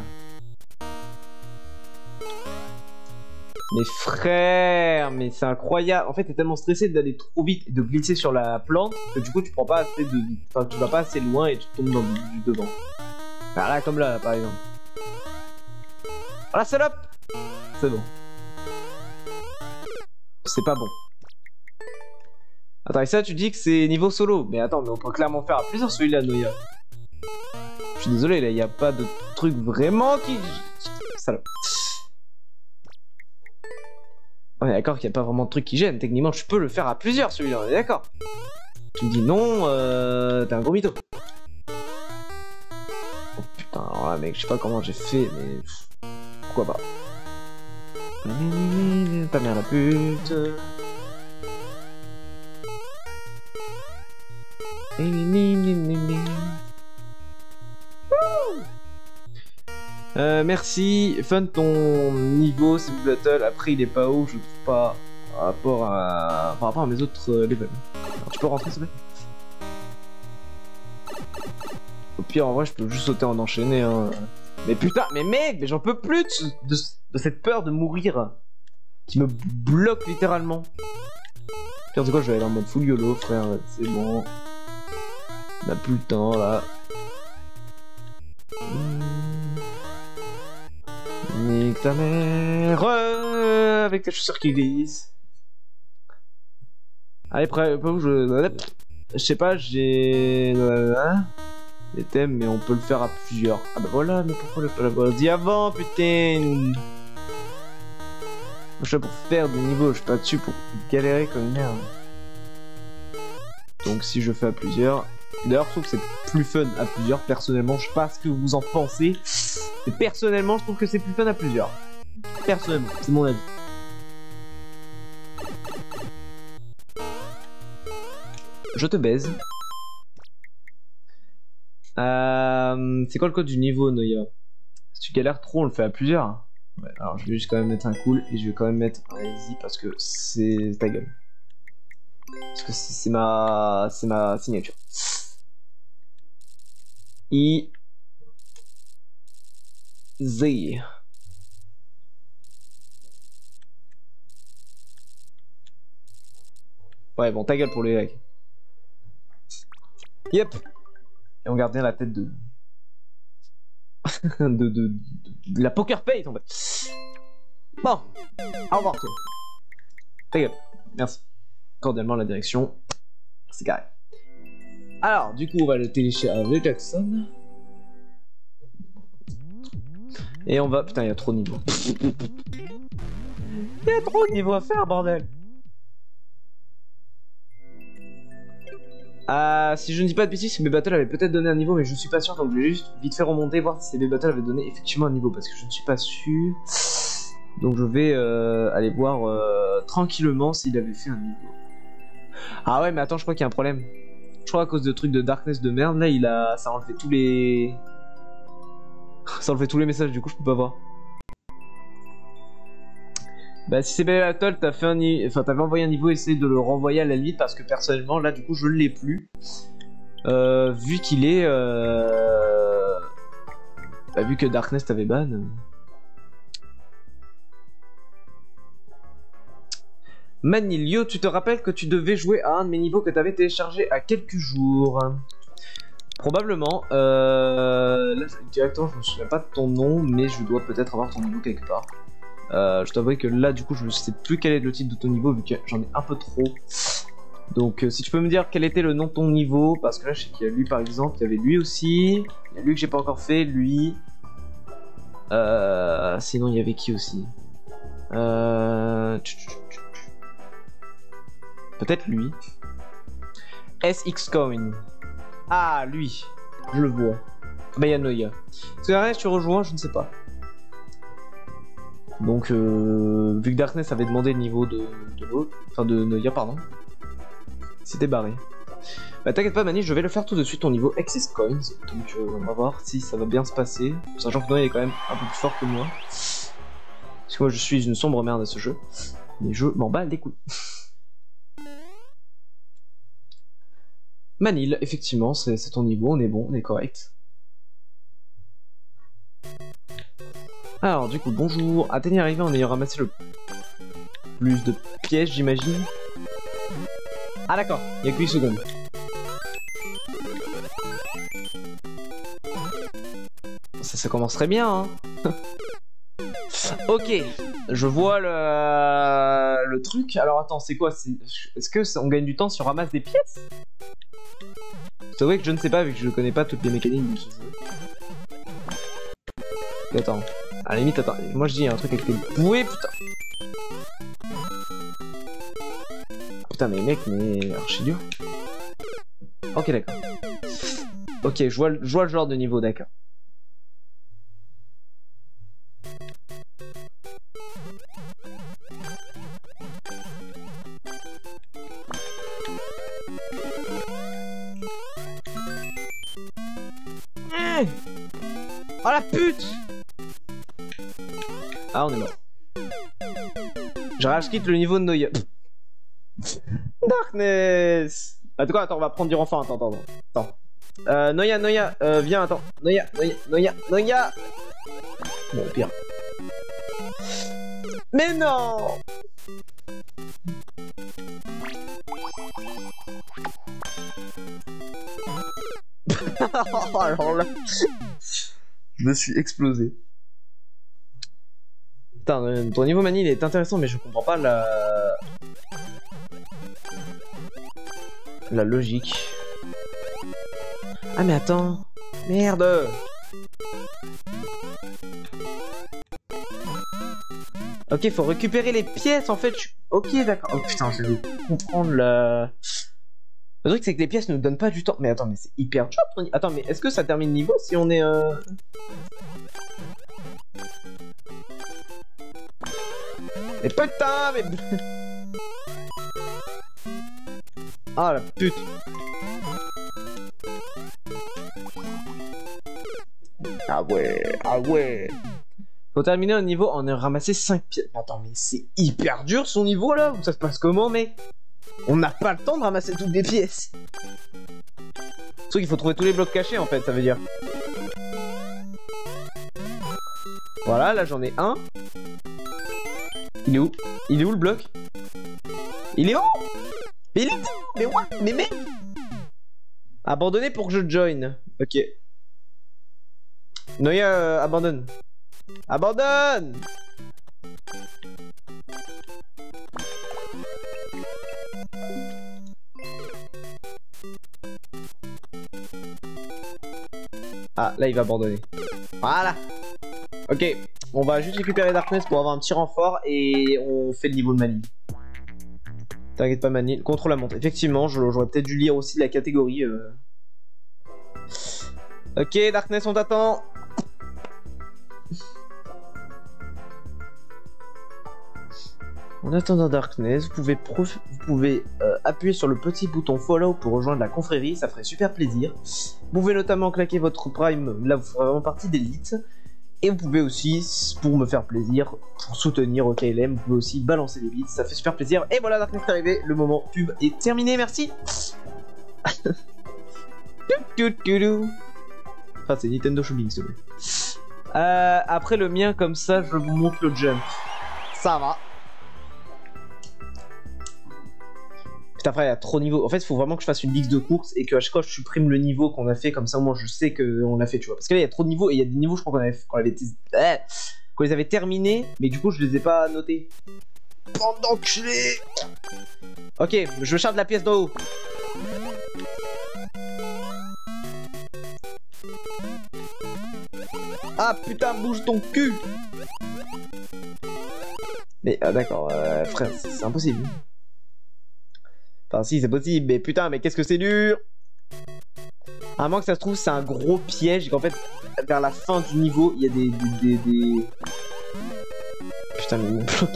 Mais frère, mais c'est incroyable. En fait, t'es tellement stressé d'aller trop vite et de glisser sur la plante que du coup, tu prends pas assez de... Enfin, tu vas pas assez loin et tu tombes dans du devant. Alors là, comme là, par exemple. Oh la salope! C'est bon. C'est pas bon. Attends, et ça, tu dis que c'est niveau solo. Mais attends, mais on peut clairement faire à plusieurs celui-là, Noya. Je suis désolé, là, il n'y a pas de truc vraiment qui... Salope. On est d'accord qu'il n'y a pas vraiment de truc qui gêne. Techniquement, je peux le faire à plusieurs, celui-là, on est d'accord. Tu me dis non, t'es un gros mytho. Oh putain, alors là, mec, je sais pas comment j'ai fait, mais... Pourquoi pas. Ta mère la pute. Merci, fun ton niveau, c'est battle, après il est pas haut, je trouve pas, par rapport à mes autres levels. Alors, tu peux rentrer s'il te plaît? Au pire en vrai je peux juste sauter en enchaîné hein. Mais putain, mais mec, mais j'en peux plus de cette peur de mourir qui me bloque littéralement. Pire de quoi, je vais aller en mode full YOLO frère, c'est bon. On a plus le temps là. Nique ta mère avec tes chaussures qui glissent. Allez, prêt, je sais pas, j'ai des thèmes, mais on peut le faire à plusieurs. Ah bah voilà, mais pourquoi le pas l'avoir dit avant, putain? Moi je suis là pour faire des niveaux, je suis pas dessus pour galérer comme une merde. Donc si je fais à plusieurs. D'ailleurs, je trouve que c'est plus fun à plusieurs, personnellement. Je sais pas ce que vous en pensez. Mais personnellement, je trouve que c'est plus fun à plusieurs. Personnellement, c'est mon avis. Je te baise. C'est quoi le code du niveau, Noya? Si tu galères trop, on le fait à plusieurs. Ouais, alors je vais juste quand même mettre un cool et je vais quand même mettre un easy parce que c'est ta gueule. Parce que c'est ma signature. Easy. Ouais, bon, ta gueule pour les mecs. Yep. Et on garde bien la tête de... de la poker face en fait. Bon, au revoir toi. Ta gueule. Merci. Cordialement la direction. C'est carré. Alors, du coup, on va le télécharger Jackson. Et on va... Putain, il y a trop de niveaux. Il y a trop de niveaux à faire, bordel. Si je ne dis pas de bêtises, CB Battle avait peut-être donné un niveau, mais je suis pas sûr, donc je vais juste vite fait remonter, voir si CB Battle avait donné effectivement un niveau, parce que je ne suis pas sûr. Donc je vais aller voir tranquillement s'il avait fait un niveau. Ah ouais, mais attends, je crois qu'il y a un problème. Je crois à cause de trucs de Darkness de merde, là, ça a enlevé tous les... ça a enlevé tous les messages, du coup je peux pas voir. Bah si c'est Battle, t'as fait t'avais envoyé un niveau, essaye de le renvoyer à la limite parce que personnellement là du coup je l'ai plus. Vu qu'il est Bah, vu que Darkness t'avait ban. Manilio, tu te rappelles que tu devais jouer à un de mes niveaux que t'avais téléchargé à quelques jours? Probablement. Là, directement, je me souviens pas de ton nom, mais je dois peut-être avoir ton niveau quelque part. Je t'avoue que là, du coup, je ne sais plus quel est le titre de ton niveau, vu que j'en ai un peu trop. Donc, si tu peux me dire quel était le nom de ton niveau, parce que là, je sais qu'il y a lui, par exemple, il y avait lui aussi. Il y a lui que j'ai pas encore fait, lui. Sinon, il y avait qui aussi? Peut-être lui. SX Coin. Ah, lui. Je le vois. Bah, il y a Noya. Parce que le reste, tu rejoins, je ne sais pas. Donc, vu que Darkness avait demandé le niveau de l'autre, enfin de Noya, pardon, c'était barré. Bah, t'inquiète pas, Mani, je vais le faire tout de suite ton niveau Excess Coins. Donc, on va voir si ça va bien se passer. Sachant que Noya est quand même un peu plus fort que moi. Parce que moi, je suis une sombre merde à ce jeu. Mais je m'en bats les couilles. Manil, effectivement, c'est ton niveau, on est bon, on est correct. Alors, du coup, bonjour. Athénie est arrivé en ayant ramassé le plus de pièges, j'imagine. Ah d'accord, il y a que 8 secondes. Ça commence très bien, hein. Ok, je vois le truc. Alors attends, c'est quoi? Est-ce que on gagne du temps si on ramasse des pièces? C'est vrai que je ne sais pas, vu que je ne connais pas toutes les mécaniques de ce jeu. Attends, à la limite, attends, moi je dis un truc avec les bouées, putain. Putain, mais mec, mais archi dur. Ok, d'accord. Ok, je vois le genre de niveau, d'accord. Oh la pute! Ah, on est mort. Je rage-quitte le niveau de Noya. Darkness! Attends, on va prendre du renfort. Attends. Noya, viens, attends. Noya. Bon, pire. Mais non! Alors là, je me suis explosé. Putain, ton niveau Mani il est intéressant, mais je comprends pas la logique. Ah mais attends, merde. Ok, faut récupérer les pièces en fait. Ok, d'accord. Oh putain, je vais comprendre la. Le truc c'est que les pièces ne nous donnent pas du temps. Mais attends, mais c'est hyper dur. Attends, mais est-ce que ça termine le niveau si on est Mais putain, mais... Ah la pute. Ah ouais. Faut terminer un niveau en ayant ramassé 5 pièces. Attends, mais c'est hyper dur son niveau là. Ça se passe comment, mec? On n'a pas le temps de ramasser toutes les pièces. Sauf qu'il faut trouver tous les blocs cachés en fait, ça veut dire. Voilà, là j'en ai un. Il est où? Il est où le bloc? Il est où? Mais il est où? Mais what? Mais mec! Abandonné pour que je join. Ok. Noya, abandonne. Abandonne! Ah, là il va abandonner. Voilà. Ok, on va juste récupérer Darkness pour avoir un petit renfort et on fait le niveau de Manil. T'inquiète pas Manil, contre la montre. Effectivement, j'aurais peut-être dû lire aussi la catégorie. Ok, Darkness, on t'attend. En attendant Darkness, vous pouvez appuyer sur le petit bouton follow pour rejoindre la confrérie, ça ferait super plaisir. Vous pouvez notamment claquer votre prime, là vous ferez vraiment partie d'élite. Et vous pouvez aussi, pour me faire plaisir, pour soutenir OKLM, vous pouvez aussi balancer des bits, ça fait super plaisir. Et voilà, Darkness est arrivé, le moment pub est terminé, merci. Enfin, c'est Nintendo Shopping, s'il te plaît. Après le mien, comme ça, je vous montre le jump. Ça va. Putain, frère, il y a trop de niveaux. En fait, il faut vraiment que je fasse une liste de courses et que à chaque fois je supprime le niveau qu'on a fait. Comme ça, moi, je sais qu'on l'a fait, tu vois. Parce que là, il y a trop de niveaux et il y a des niveaux, je crois qu'on les avait terminés, mais du coup, je les ai pas notés. Bande d'enculés. Ok, je charge la pièce d'en haut. Ah putain, bouge ton cul. Mais d'accord, frère, c'est impossible. Enfin si, c'est possible, mais putain, mais qu'est-ce que c'est dur. À moins que ça se trouve, c'est un gros piège et qu'en fait, vers la fin du niveau, il y a des... Putain, mais il me bloque.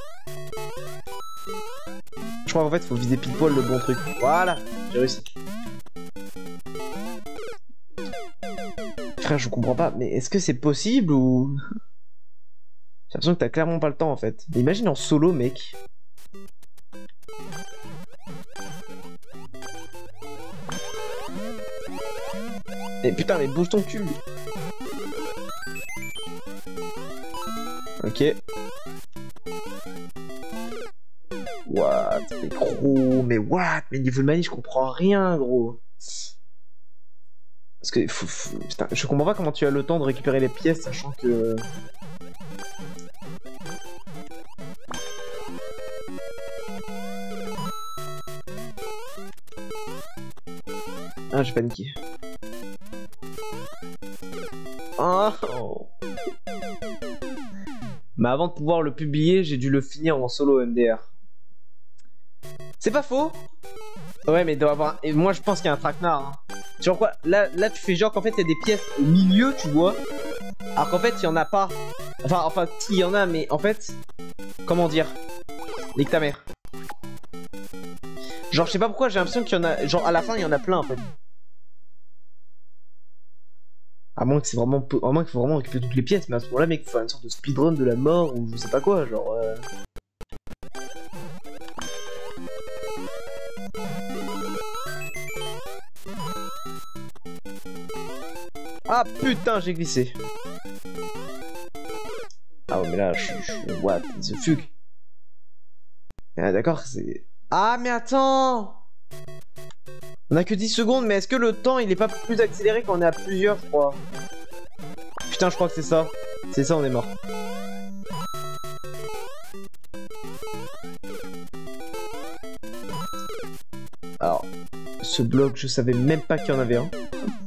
Je crois qu'en fait, il faut viser pile poil le bon truc. Voilà, j'ai réussi. Frère, je comprends pas, mais est-ce que c'est possible ou... J'ai l'impression que t'as clairement pas le temps en fait. Mais imagine en solo, mec. Mais putain, mais bouge ton cul. Ok. What? Mais gros, mais what? Mais niveau de manie, je comprends rien, gros. Parce que, putain, je comprends pas comment tu as le temps de récupérer les pièces, sachant que... Ah, j'ai paniqué. Oh. Mais avant de pouvoir le publier, j'ai dû le finir en solo MDR. C'est pas faux. Ouais, mais il doit avoir... Et moi, je pense qu'il y a un traquenard. Hein. Genre quoi, là, tu fais genre qu'en fait, il y a des pièces au milieu, tu vois. Alors qu'en fait, il y en a pas. Enfin, si, il y en a, mais en fait... Comment dire? Nique ta mère. Genre, je sais pas pourquoi, j'ai l'impression qu'il y en a... Genre, à la fin, il y en a plein, en fait. À moins que c'est vraiment... À moins qu'il faut vraiment récupérer toutes les pièces, mais à ce moment-là, mec, il faut faire une sorte de speedrun de la mort, ou je sais pas quoi, genre... Ah putain, j'ai glissé. Ah ouais, mais là, what the fuck. Ah d'accord, c'est... Ah mais attends. On a que 10 secondes, mais est-ce que le temps, il est pas plus accéléré quand on est à plusieurs, je crois. Putain, je crois que c'est ça. C'est ça, on est mort. Alors, ce bloc, je savais même pas qu'il y en avait un.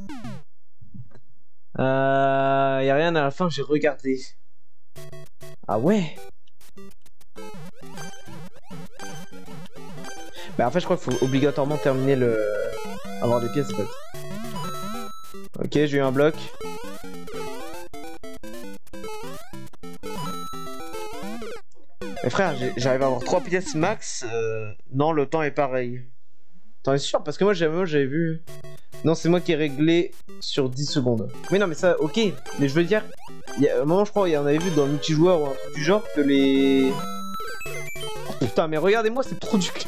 Y'a rien à la fin, j'ai regardé. Ah ouais. Bah en fait je crois qu'il faut obligatoirement terminer le... avoir des pièces en fait. Ok, j'ai eu un bloc. Mais frère, j'arrive à avoir 3 pièces max. Non, le temps est pareil. T'en es sûr? Parce que moi j'avais vu... Non, c'est moi qui ai réglé sur 10 secondes. Mais non, mais ça, ok. Mais je veux dire, il y a un moment, je crois, il y en avait vu dans le multijoueur ou un truc du genre que les... Oh, putain, mais regardez-moi, c'est trop du cul.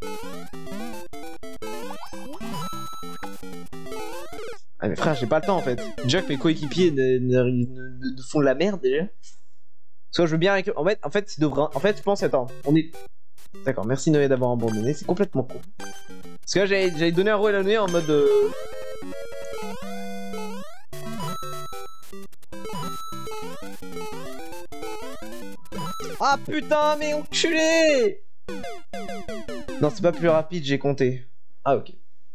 Ah, mais frère, j'ai pas le temps en fait. Déjà que mes coéquipiers ne font de la merde déjà. Soit je veux bien avec... En fait, il devrait... En fait, je pense, attends, on est... D'accord, merci Noé d'avoir abandonné, c'est complètement con. Parce que là, j'avais donné un rôle à Noé en mode... Ah putain, mais enculé! Non, c'est pas plus rapide, j'ai compté. Ah, ok.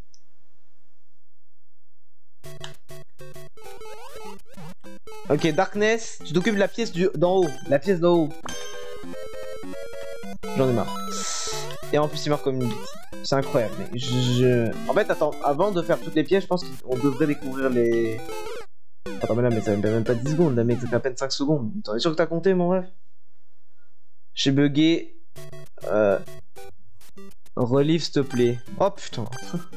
Ok, Darkness, tu t'occupes de la pièce d'en haut. La pièce d'en haut. J'en ai marre. Et en plus, il meurt comme une bite. C'est incroyable. Mais En fait, attends, avant de faire toutes les pièces, je pense qu'on devrait découvrir les... Attends, mais là, mais ça fait même pas 10 secondes, là, mec, ça fait à peine 5 secondes. T'en es sûr que t'as compté, mon rêve? J'ai bugué. Relive, s'il te plaît. Oh putain.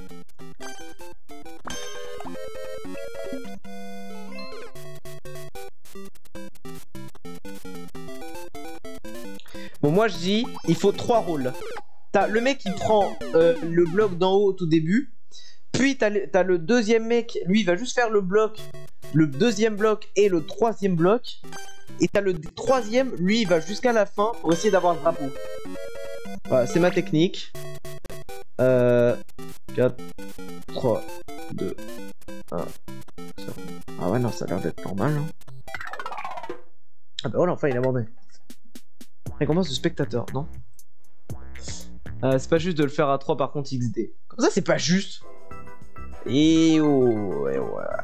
Bon, moi je dis, il faut 3 rôles. T'as le mec qui prend le bloc d'en haut au tout début. Puis t'as le deuxième mec, lui il va juste faire le bloc le deuxième bloc et le troisième bloc. Et t'as le troisième, lui, il va jusqu'à la fin pour essayer d'avoir le drapeau. Voilà, c'est ma technique. 4, 3, 2, 1. Ah ouais, non, ça a l'air d'être normal. Hein. Ah bah voilà, enfin, il a abandonné. Récompense de spectateur, non? C'est pas juste de le faire à 3 par contre XD. Comme ça, c'est pas juste. Et oh, ouais, voilà.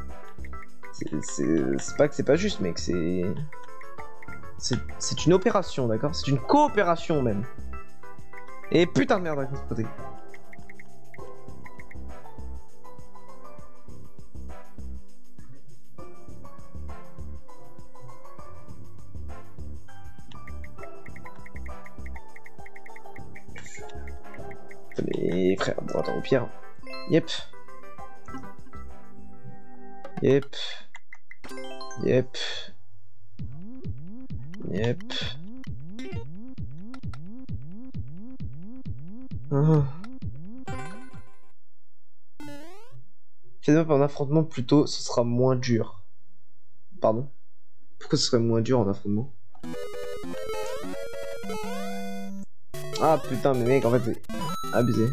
C'est pas que c'est pas juste, mec, c'est une opération, d'accord? C'est une coopération même. Et putain de merde avec ce côté. Mais frère, bon attends, au pire. Yep. Yep. Yep. Yep. Finalement, en affrontement, plutôt, ce sera moins dur. Pardon? Pourquoi ce serait moins dur en affrontement? Ah putain, mais mec, en fait, c'est abusé.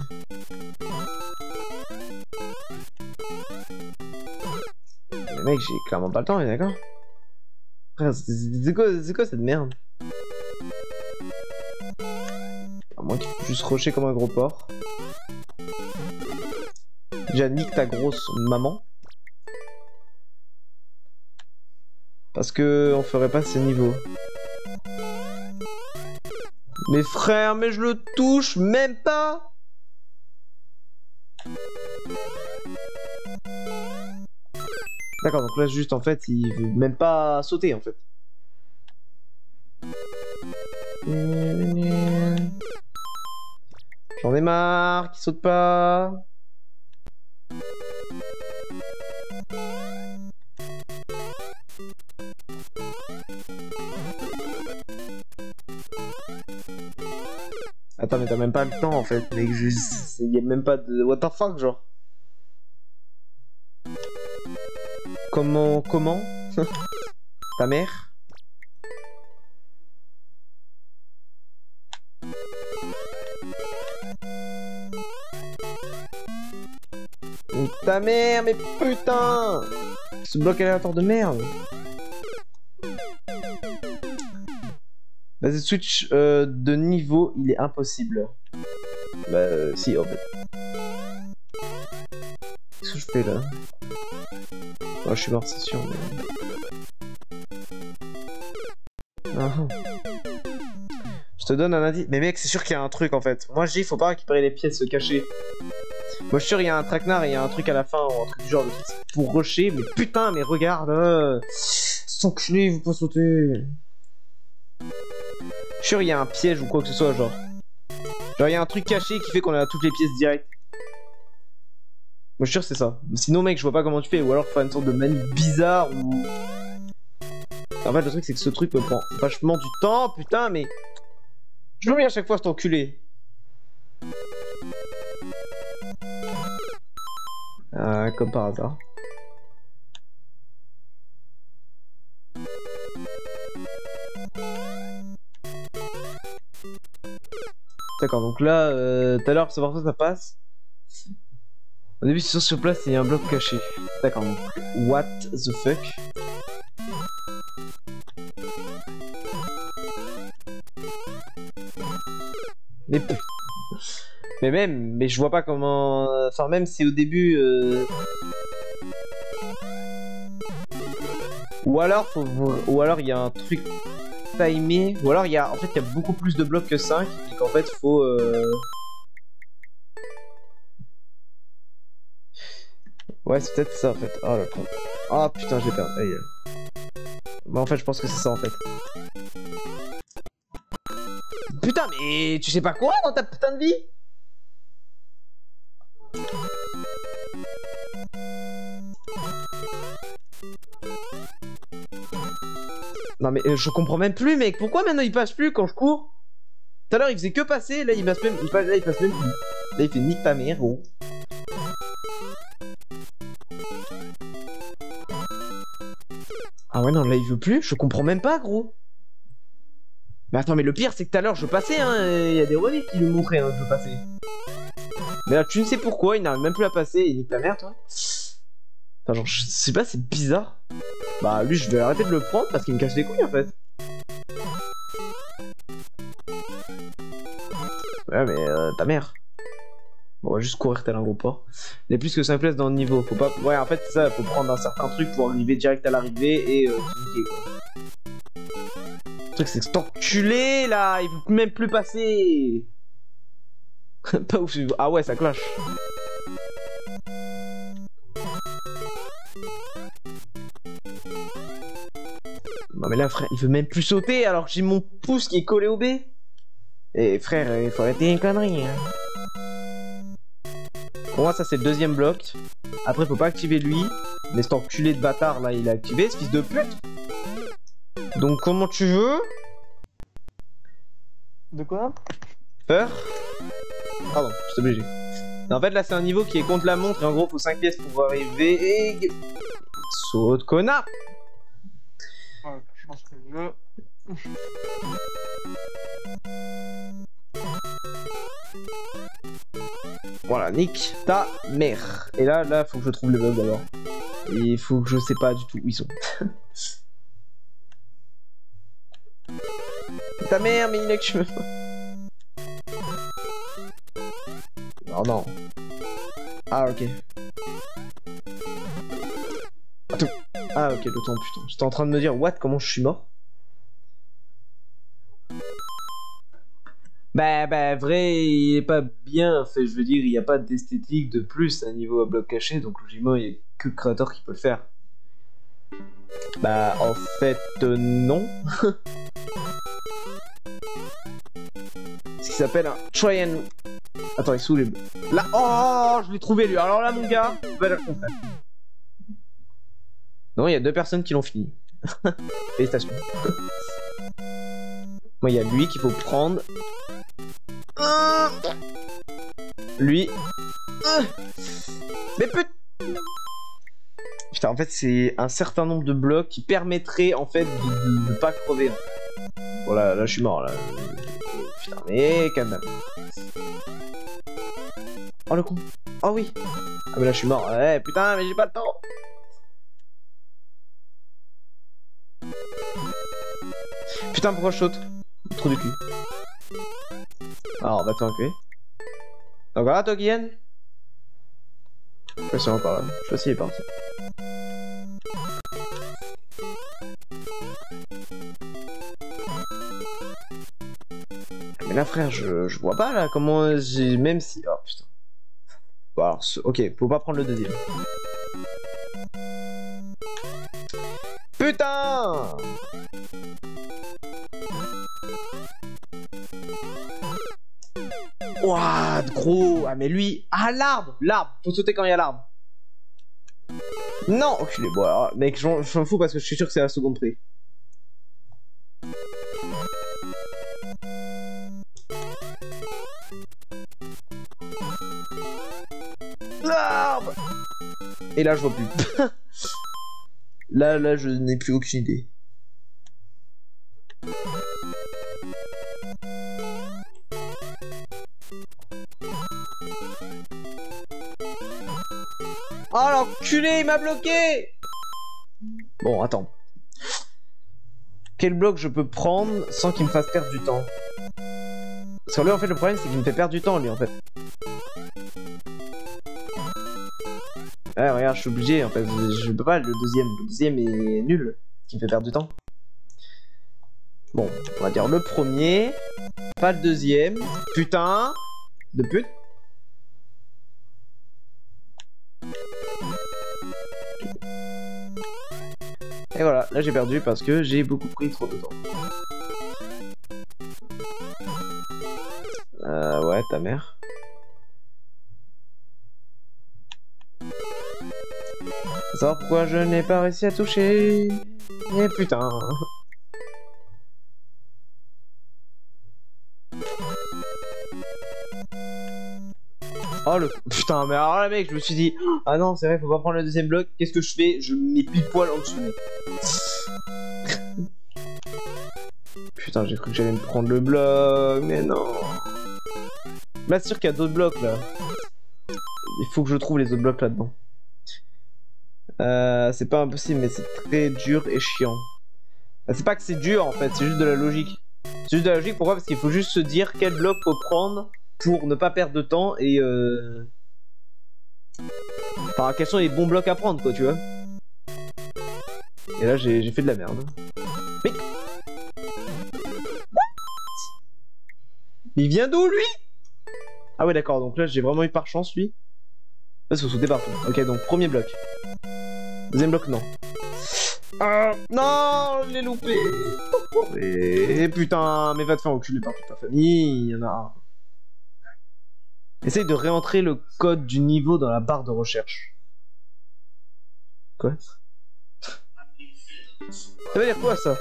Mais mec, j'ai clairement pas le temps, d'accord? Frère, c'est quoi cette merde? À moins qu'il faut juste rusher comme un gros porc. Déjà, nique ta grosse maman. Parce que on ferait pas ce niveau. Mais frère, mais je le touche même pas. D'accord, donc là juste en fait, il veut même pas sauter en fait. J'en ai marre, qu'il saute pas. Attends, mais t'as même pas le temps en fait, mec. Y a même pas de. What the fuck, genre. Comment Ta mère? Mais ta mère, mais putain! Ce bloc aléatoire de merde! Vas-y, switch de niveau, il est impossible. Bah, si, en fait. Qu'est-ce que je fais là? Oh, je suis mort, c'est sûr, mais. Ah. Je te donne un indice. Mais mec, c'est sûr qu'il y a un truc en fait. Moi, je dis, faut pas récupérer les pièces cachées. Moi, je suis sûr, il y a un traquenard et il y a un truc à la fin, ou un truc du genre, pour rusher. Mais putain, mais regarde! S'enculer, vous pas sauter. Je suis sûr, il y a un piège ou quoi que ce soit, genre. Genre, il y a un truc caché qui fait qu'on a toutes les pièces directes. Moi, je suis sûr, c'est ça. Sinon, mec, je vois pas comment tu fais. Ou alors, faire une sorte de manip bizarre ou. En fait, le truc, c'est que ce truc me prend vachement du temps, putain, mais. Je l'oublie à chaque fois, cet enculé. Comme par hasard. D'accord, donc là, tout à l'heure, pour savoir ça passe. Au début, c'est sur place, il y a un bloc caché. D'accord, donc, what the fuck? Mais je vois pas comment. Enfin, même si au début. Ou alors il y a un truc timé. Ou alors il y a. En fait, il y a beaucoup plus de blocs que 5. Et qu'en fait, faut. Ouais, c'est peut-être ça en fait. Oh le con. Ah putain, je l'ai perdu. Aïe. Bah, en fait, je pense que c'est ça en fait. Putain, mais tu sais pas quoi dans ta putain de vie? Non mais je comprends même plus, mec. Pourquoi maintenant il passe plus quand je cours? Tout à l'heure il faisait que passer, là il passe même, là il passe même plus. Là il fait nique ta mère, gros. Ah ouais, non, là, il veut plus. Je comprends même pas, gros. Mais attends, mais le pire, c'est que tout à l'heure, je passais, hein. Il y a des reliques qui lui montraient, hein, que je passais. Mais là, tu ne sais pourquoi, il n'arrive même plus à passer. Il nique ta mère, toi. Enfin, genre, je sais pas, c'est bizarre. Bah, lui, je vais arrêter de le prendre parce qu'il me casse les couilles, en fait. Ouais, mais ta mère. Bon, on va juste courir tel un gros porc. Il y a plus que 5 places dans le niveau. Faut pas. Ouais, en fait, c'est ça. Faut prendre un certain truc pour arriver direct à l'arrivée et niquer, quoi. Le truc, c'est que cet enculé là, il veut même plus passer. Pas ouf. Ah ouais, ça clash. Non, mais là, frère, il veut même plus sauter alors que j'ai mon pouce qui est collé au B. Et frère, il faut arrêter les conneries. Hein. Pour moi, ça c'est le deuxième bloc. Après, faut pas activer lui. Mais cet enculé de bâtard là, il a activé, ce fils de pute. Donc, comment tu veux? De quoi? Peur? Pardon, je suis obligé. En fait, là, c'est un niveau qui est contre la montre et en gros, faut 5 pièces pour arriver et. Saute, connard! Ouais, je pense que je. Voilà, nique ta mère. Et là, faut que je trouve le bug d'abord. Il faut que je sais pas du tout où ils sont. Ta mère, mais il est que je me. Oh non. Ah, ok. Attends. Ah, ok, le temps, putain. J'étais en train de me dire, what, comment je suis mort? Bah, vrai, il est pas bien fait, je veux dire, il n'y a pas d'esthétique de plus à niveau à bloc caché, donc logiquement, il n'y a que le créateur qui peut le faire. Bah, en fait, non. Ce qui s'appelle un try and... Attends, il est sous les... Là, oh, je l'ai trouvé, lui. Alors là, mon gars, on va le contraire. Non, il y a 2 personnes qui l'ont fini. Félicitations. Moi, il y a lui qu'il faut prendre. Lui. Mais putain, en fait, c'est un certain nombre de blocs qui permettraient, en fait, de ne pas crever. Voilà, là, je suis mort, là. Putain, mais quand même. Oh, le con. Oh, oui. Ah, mais là, je suis mort. Ouais, putain, mais j'ai pas le temps. Putain, pourquoi je saute? Trop du cul. Alors, bah, t'es enculé. Donc voilà, toi, Guyane. Je suis encore là. Je sais pas s'il est parti. Mais là, frère, je vois pas là comment j'ai. Même si. Oh putain. Bon, alors, ok, faut pas prendre le deuxième. Putain! Ouah, gros! Ah, mais lui. Ah, l'arbre! L'arbre! Faut sauter quand il y a l'arbre. Non! Enculé. Bon, alors, mec, j'en fous parce que je suis sûr que c'est à la seconde près. L'arbre! Et là, je vois plus. Là, je n'ai plus aucune idée. Oh l'enculé, il m'a bloqué! Bon, attends. Quel bloc je peux prendre sans qu'il me fasse perdre du temps? Parce que lui, en fait, le problème, c'est qu'il me fait perdre du temps, lui, en fait. Ouais, regarde, je suis obligé, en fait. Je peux pas, le deuxième. Le deuxième est nul, qui me fait perdre du temps. Bon, on va dire le premier. Pas le deuxième. Putain de pute. Et voilà, là j'ai perdu parce que j'ai beaucoup pris trop de temps. Ouais, ta mère. Faut savoir pourquoi je n'ai pas réussi à toucher. Et putain. Oh le... Putain, mais alors là mec, je me suis dit... Ah non, c'est vrai, faut pas prendre le deuxième bloc. Qu'est-ce que je fais? Je mets pile poil en dessous. Putain, j'ai cru que j'allais me prendre le bloc, mais non. Là, c'est sûr qu'il y a d'autres blocs là. Il faut que je trouve les autres blocs là-dedans. C'est pas impossible, mais c'est très dur et chiant. C'est pas que c'est dur en fait, c'est juste de la logique. C'est juste de la logique, pourquoi? Parce qu'il faut juste se dire quel bloc faut prendre pour ne pas perdre de temps et enfin, quels sont les bons blocs à prendre, quoi, tu vois. Et là, j'ai fait de la merde. Mais... il vient d'où, lui? Ah ouais, d'accord, donc là, j'ai vraiment eu par chance, lui. Là, c'est faut sauter partout. Ok, donc premier bloc. Deuxième bloc, non. Non, je l'ai loupé. Et putain, mais va te faire enculer par toute ta famille, il y en a un. Essaye de réentrer le code du niveau dans la barre de recherche. Quoi? Ça veut dire quoi, ça?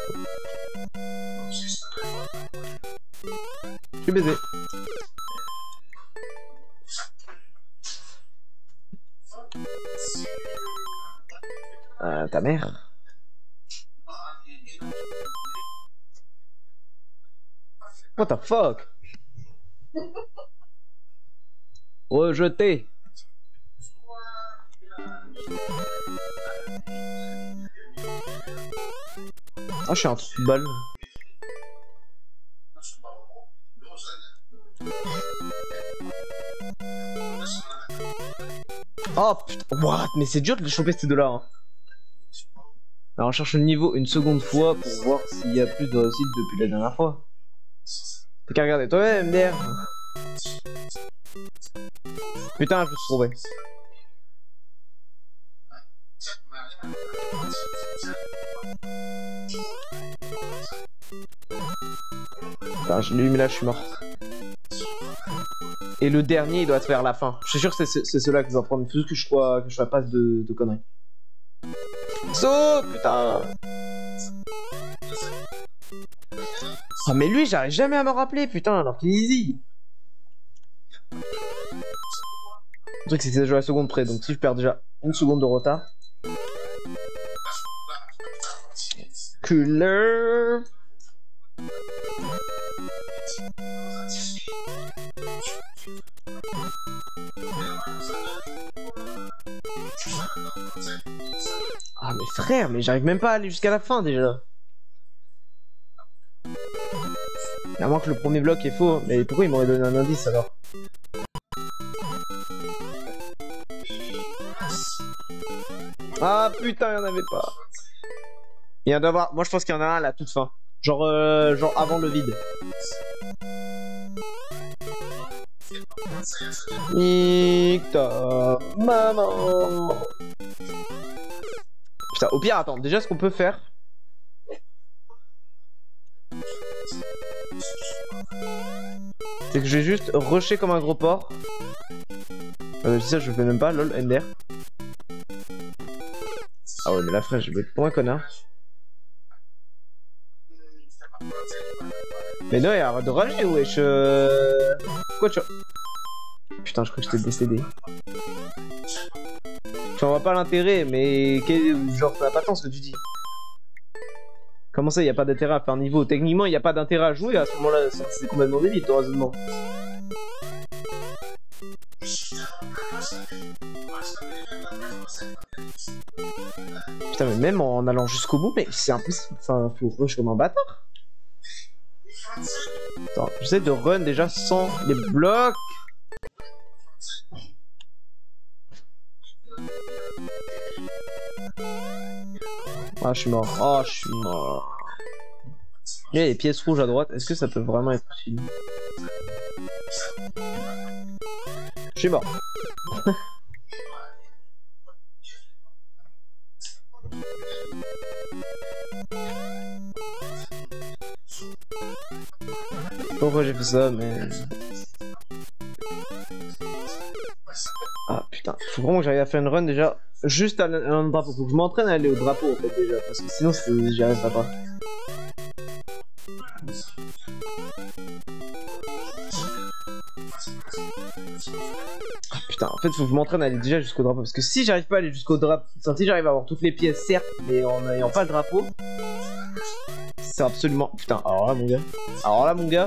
Je suis baisé. Ta mère. What the fuck? Rejeté. Ah, je suis un trou de balle. Oh putain, what? Mais c'est dur de les choper ces deux-là. Hein. Alors on cherche le niveau une seconde fois pour voir s'il y a plus de réussite depuis la dernière fois. T'as qu'à regarder toi-même, MDR. Putain, je me suis trouvé. Putain, je l'ai eu, mais là je suis mort. Et le dernier, il doit être vers la fin. Je suis sûr que c'est ceux-là que je dois prendre. Plus que je crois que je fasse de conneries. Saute, putain. Oh, mais lui, j'arrive jamais à me rappeler, putain, alors qu'il est easy. Le truc, c'est que c'est déjà la seconde près, donc si je perds déjà une seconde de retard. Cooler. Ah mais frère, mais j'arrive même pas à aller jusqu'à la fin déjà. À moins que le premier bloc est faux, mais pourquoi il m'aurait donné un indice alors? Ah putain, il y en avait pas. Il y en a d'avoir. Moi je pense qu'il y en a un à la toute fin. Genre avant le vide. Nique ta maman. Putain, au pire, attends, déjà ce qu'on peut faire. C'est que je vais juste rusher comme un gros porc. Ça je le fais même pas, lol, MDR. Ah ouais, mais là frère, je vais être pour un connard. Mais non, arrête de rager, wesh. Quoi tu... Putain, je crois que j'étais décédé. J'en vois pas l'intérêt, mais genre ça n'a pas de temps ce que tu dis. Comment ça, il n'y a pas d'intérêt à faire niveau? Techniquement, il n'y a pas d'intérêt à jouer à ce moment-là, c'est complètement débile ton raisonnement. Putain, mais même en allant jusqu'au bout, mais c'est impossible. Enfin, faut rush comme un bâtard. Attends, j'essaie de run déjà sans les blocs. Ah, je suis mort. Oh, je suis mort. Il y a les pièces rouges à droite. Est-ce que ça peut vraiment être utile? Je suis mort. Pourquoi j'ai fait ça, mais... Ah putain, faut vraiment que j'arrive à faire une run déjà juste à un drapeau. Faut que je m'entraîne à aller au drapeau en fait déjà, parce que sinon j'y arriverai pas. Ah Putain, en fait, faut que je m'entraîne à aller déjà jusqu'au drapeau. Parce que si j'arrive pas à aller jusqu'au drapeau, enfin, si j'arrive à avoir toutes les pièces, certes, mais en n'ayant pas le drapeau, c'est absolument. Putain, alors là, mon gars. Alors là, mon gars.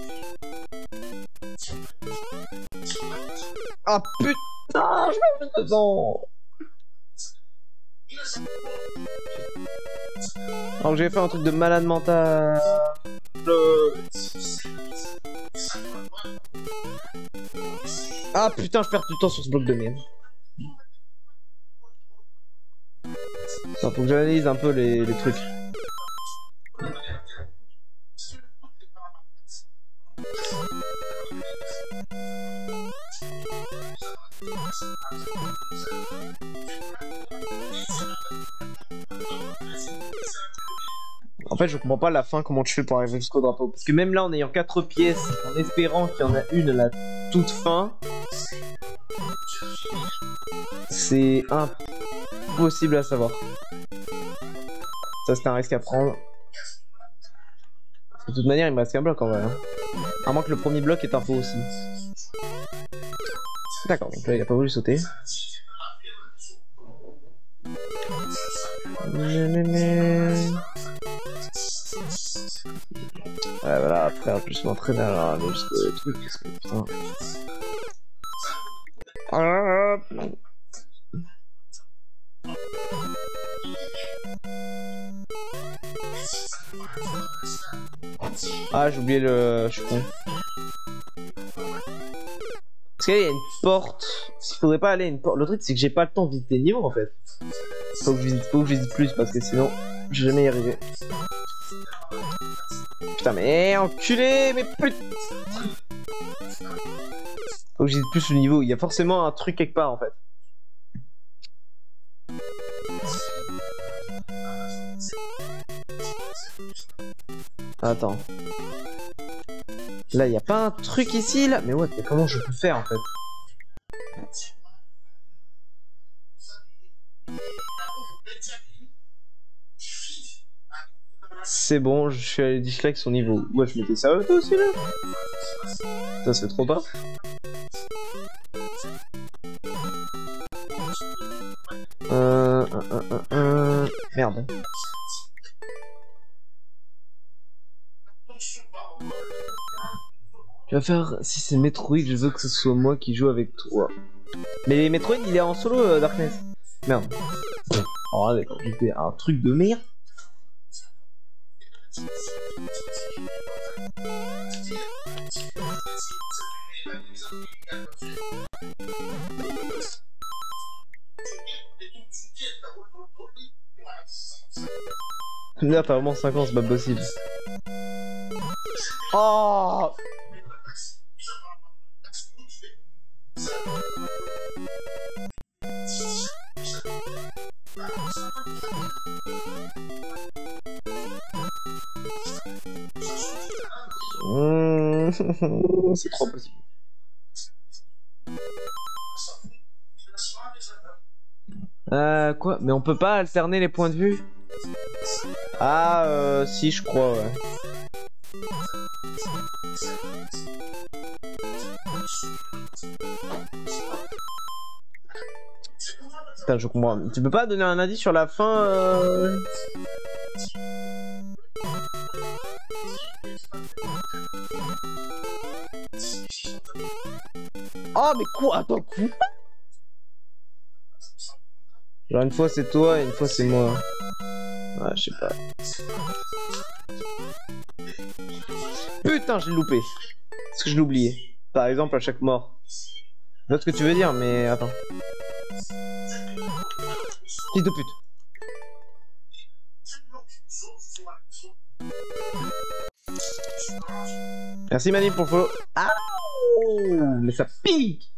Ah putain, je me dedans. Alors que j'ai fait un truc de malade mental. Ah putain, je perds du temps sur ce bloc de merde. Ça, faut que j'analyse un peu les trucs. En fait, je comprends pas la fin, comment tu fais pour arriver jusqu'au drapeau. Parce que même là, en ayant 4 pièces, en espérant qu'il y en a une à la toute fin, c'est impossible à savoir. Ça, c'est un risque à prendre. De toute manière, il me reste qu'un bloc en vrai. Hein. À moins que le premier bloc est un faux aussi. D'accord, donc là, il a pas voulu sauter. Ouais, voilà, après, en plus, m'entraîner à aller jusqu'au truc, parce que putain. Ah, j'ai oublié le. Je suis con. Parce qu'il y a une porte. Il faudrait pas aller à une porte. Le truc, c'est que j'ai pas le temps de visiter les niveaux en fait. Faut que je visite plus parce que sinon, je vais jamais y arriver. Putain, mais enculé, mais putain. Faut que je visite plus le niveau. Il y a forcément un truc quelque part en fait. Attends. Là, il y a pas un truc ici là. Mais ouais, mais comment je peux faire en fait? C'est bon, je suis allé dislike son niveau. Ouais, je m'étais sérieux toi aussi là? Ça se fait trop pas. Merde. Tu vas faire... Si c'est Metroid, je veux que ce soit moi qui joue avec toi. Mais Metroid, il est en solo, Darkness. Merde. Alors là, d'accord, j'ai fait un truc de merde. Là, t'as vraiment 5 ans, c'est pas possible. Oh! C'est trop possible. Quoi? Mais on peut pas alterner les points de vue? Ah, si, je crois, ouais. Putain, je comprends. Tu peux pas donner un indice sur la fin Oh, mais quoi? Attends, quoi? Genre, une fois c'est toi et une fois c'est moi. Ouais, je sais pas. Putain, je l'ai loupé. Est-ce que je l'ai oublié? Par exemple, à chaque mort. Je vois ce que tu veux dire, mais attends. Fils de pute. Merci Mani pour le follow. Ah, mais ça pique.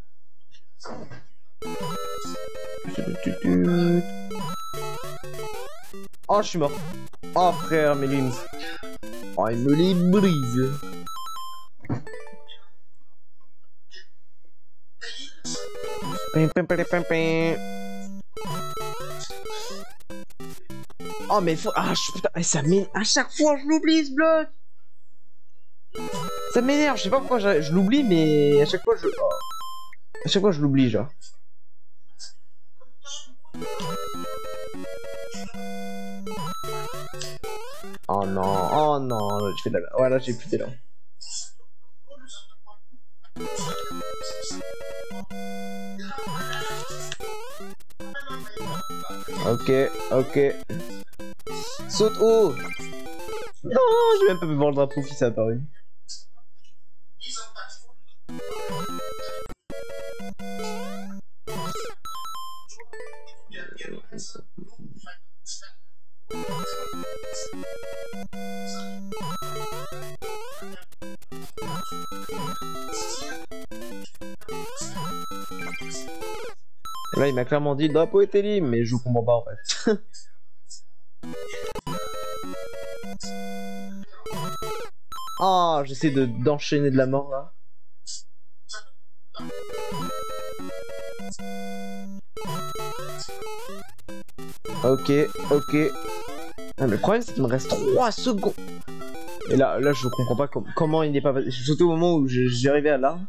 Oh, je suis mort. Oh frère, mais lui... Oh, il me les brise. Oh mais faut... Ah putain, ça m'énerve. À chaque fois je l'oublie ce bloc. Ça m'énerve, je sais pas pourquoi je l'oublie, mais à chaque fois je... Oh. À chaque fois, je l'oublie, genre. Oh non, oh non, là, je fais de la... Ouais, là, j'ai plus d'élan. Ok, ok. Saute haut. Non, j'ai même pas pu voir le drapeau qui s'est apparu. Là, il m'a clairement dit le drapeau était libre, mais je comprends pas en fait. Ah, oh, j'essaie d'enchaîner de la mort là. Ok, ok. Ah, mais le problème c'est qu'il me reste 3 secondes. Et là je comprends pas comment il n'est pas... Je suis sauté au moment où j'ai arrivé à là.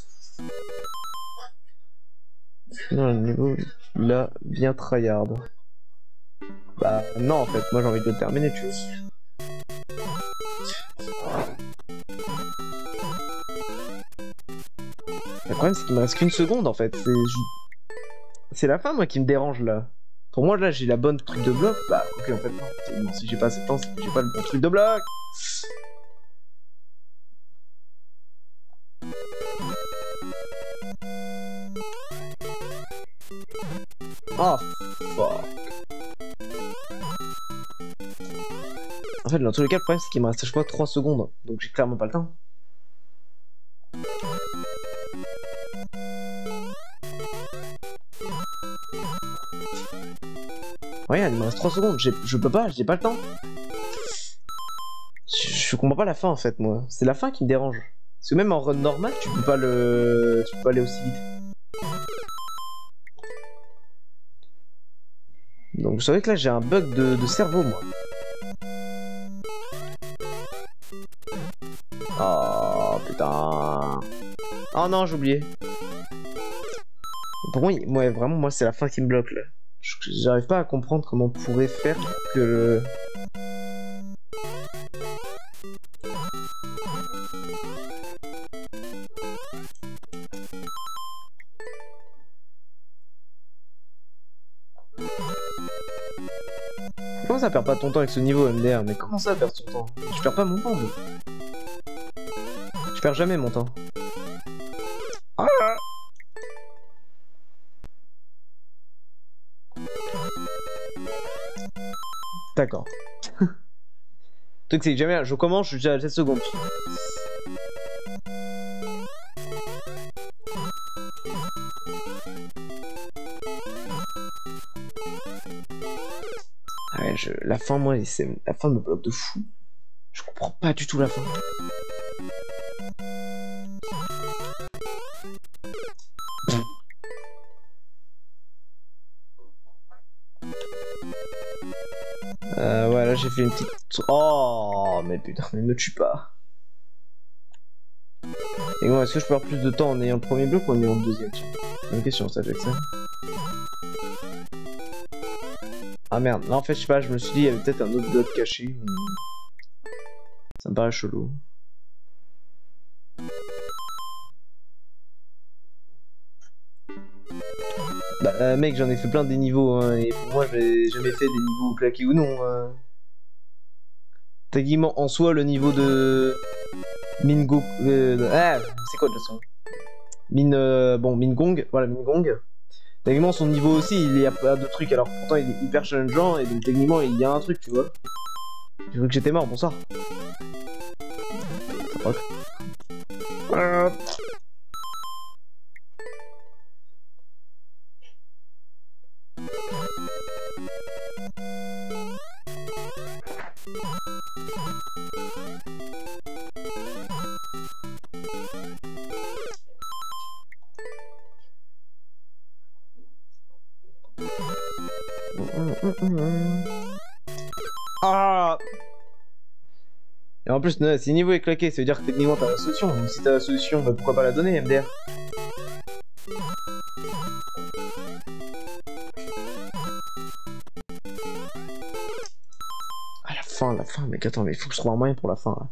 Non, le niveau là, bien tryhard. Bah non en fait, moi j'ai envie de le terminer, tu vois. Le problème c'est qu'il me reste qu'une seconde en fait. C'est la fin moi qui me dérange là. Pour moi là j'ai la bonne truc de bloc. Bah ok en fait non. Non, si j'ai pas assez de temps c'est que j'ai pas le bon truc de bloc. Oh fuck. En fait dans tous les cas le problème c'est qu'il me reste je crois 3 secondes. Donc j'ai clairement pas le temps. Regarde, il me reste 3 secondes, je peux pas, j'ai pas le temps. Je comprends pas la fin en fait moi. C'est la fin qui me dérange. Parce que même en run normal tu peux pas aller aussi vite. Donc vous savez que là j'ai un bug de cerveau moi. Oh putain. Oh non j'ai oublié. Pour moi, vraiment moi c'est la fin qui me bloque là. J'arrive pas à comprendre comment on pourrait faire que le... Comment ça perd pas ton temps avec ce niveau MDR? Mais comment ça perd son temps? Je perds pas mon temps moi. Je perds jamais mon temps. Ah. D'accord. Le truc c'est que jamais je commence, je suis déjà à 7 secondes. Ah ouais, la fin moi, la fin me bloque de fou. Je comprends pas du tout la fin. Ouais, là j'ai fait une petite... Oh, mais putain, mais me tue pas. Et bon, est-ce que je perds plus de temps en ayant le premier bloc ou en ayant le deuxième? C'est une question ça, Jackson. Ah merde, là en fait, je sais pas, je me suis dit, il y avait peut-être un autre bloc caché. Ça me paraît chelou. Bah mec, j'en ai fait plein des niveaux, hein, et pour moi, j'ai jamais fait des niveaux claqués ou non. Techniquement, en soi, le niveau de... Mingo... c'est quoi de toute façon? Mingong, voilà, Mingong. Techniquement, son niveau aussi, il y a pas de truc, alors pourtant il est hyper challengeant, et donc techniquement, il y a un truc, tu vois. J'ai cru que j'étais mort, bonsoir. Ça proc. Ah. Et en plus, si le niveau est claqué, ça veut dire que techniquement t'as la solution. Donc si t'as la solution, bah pourquoi pas la donner, MDR? la fin, mec, attends, mais il faut que je trouve un moyen pour la fin, là.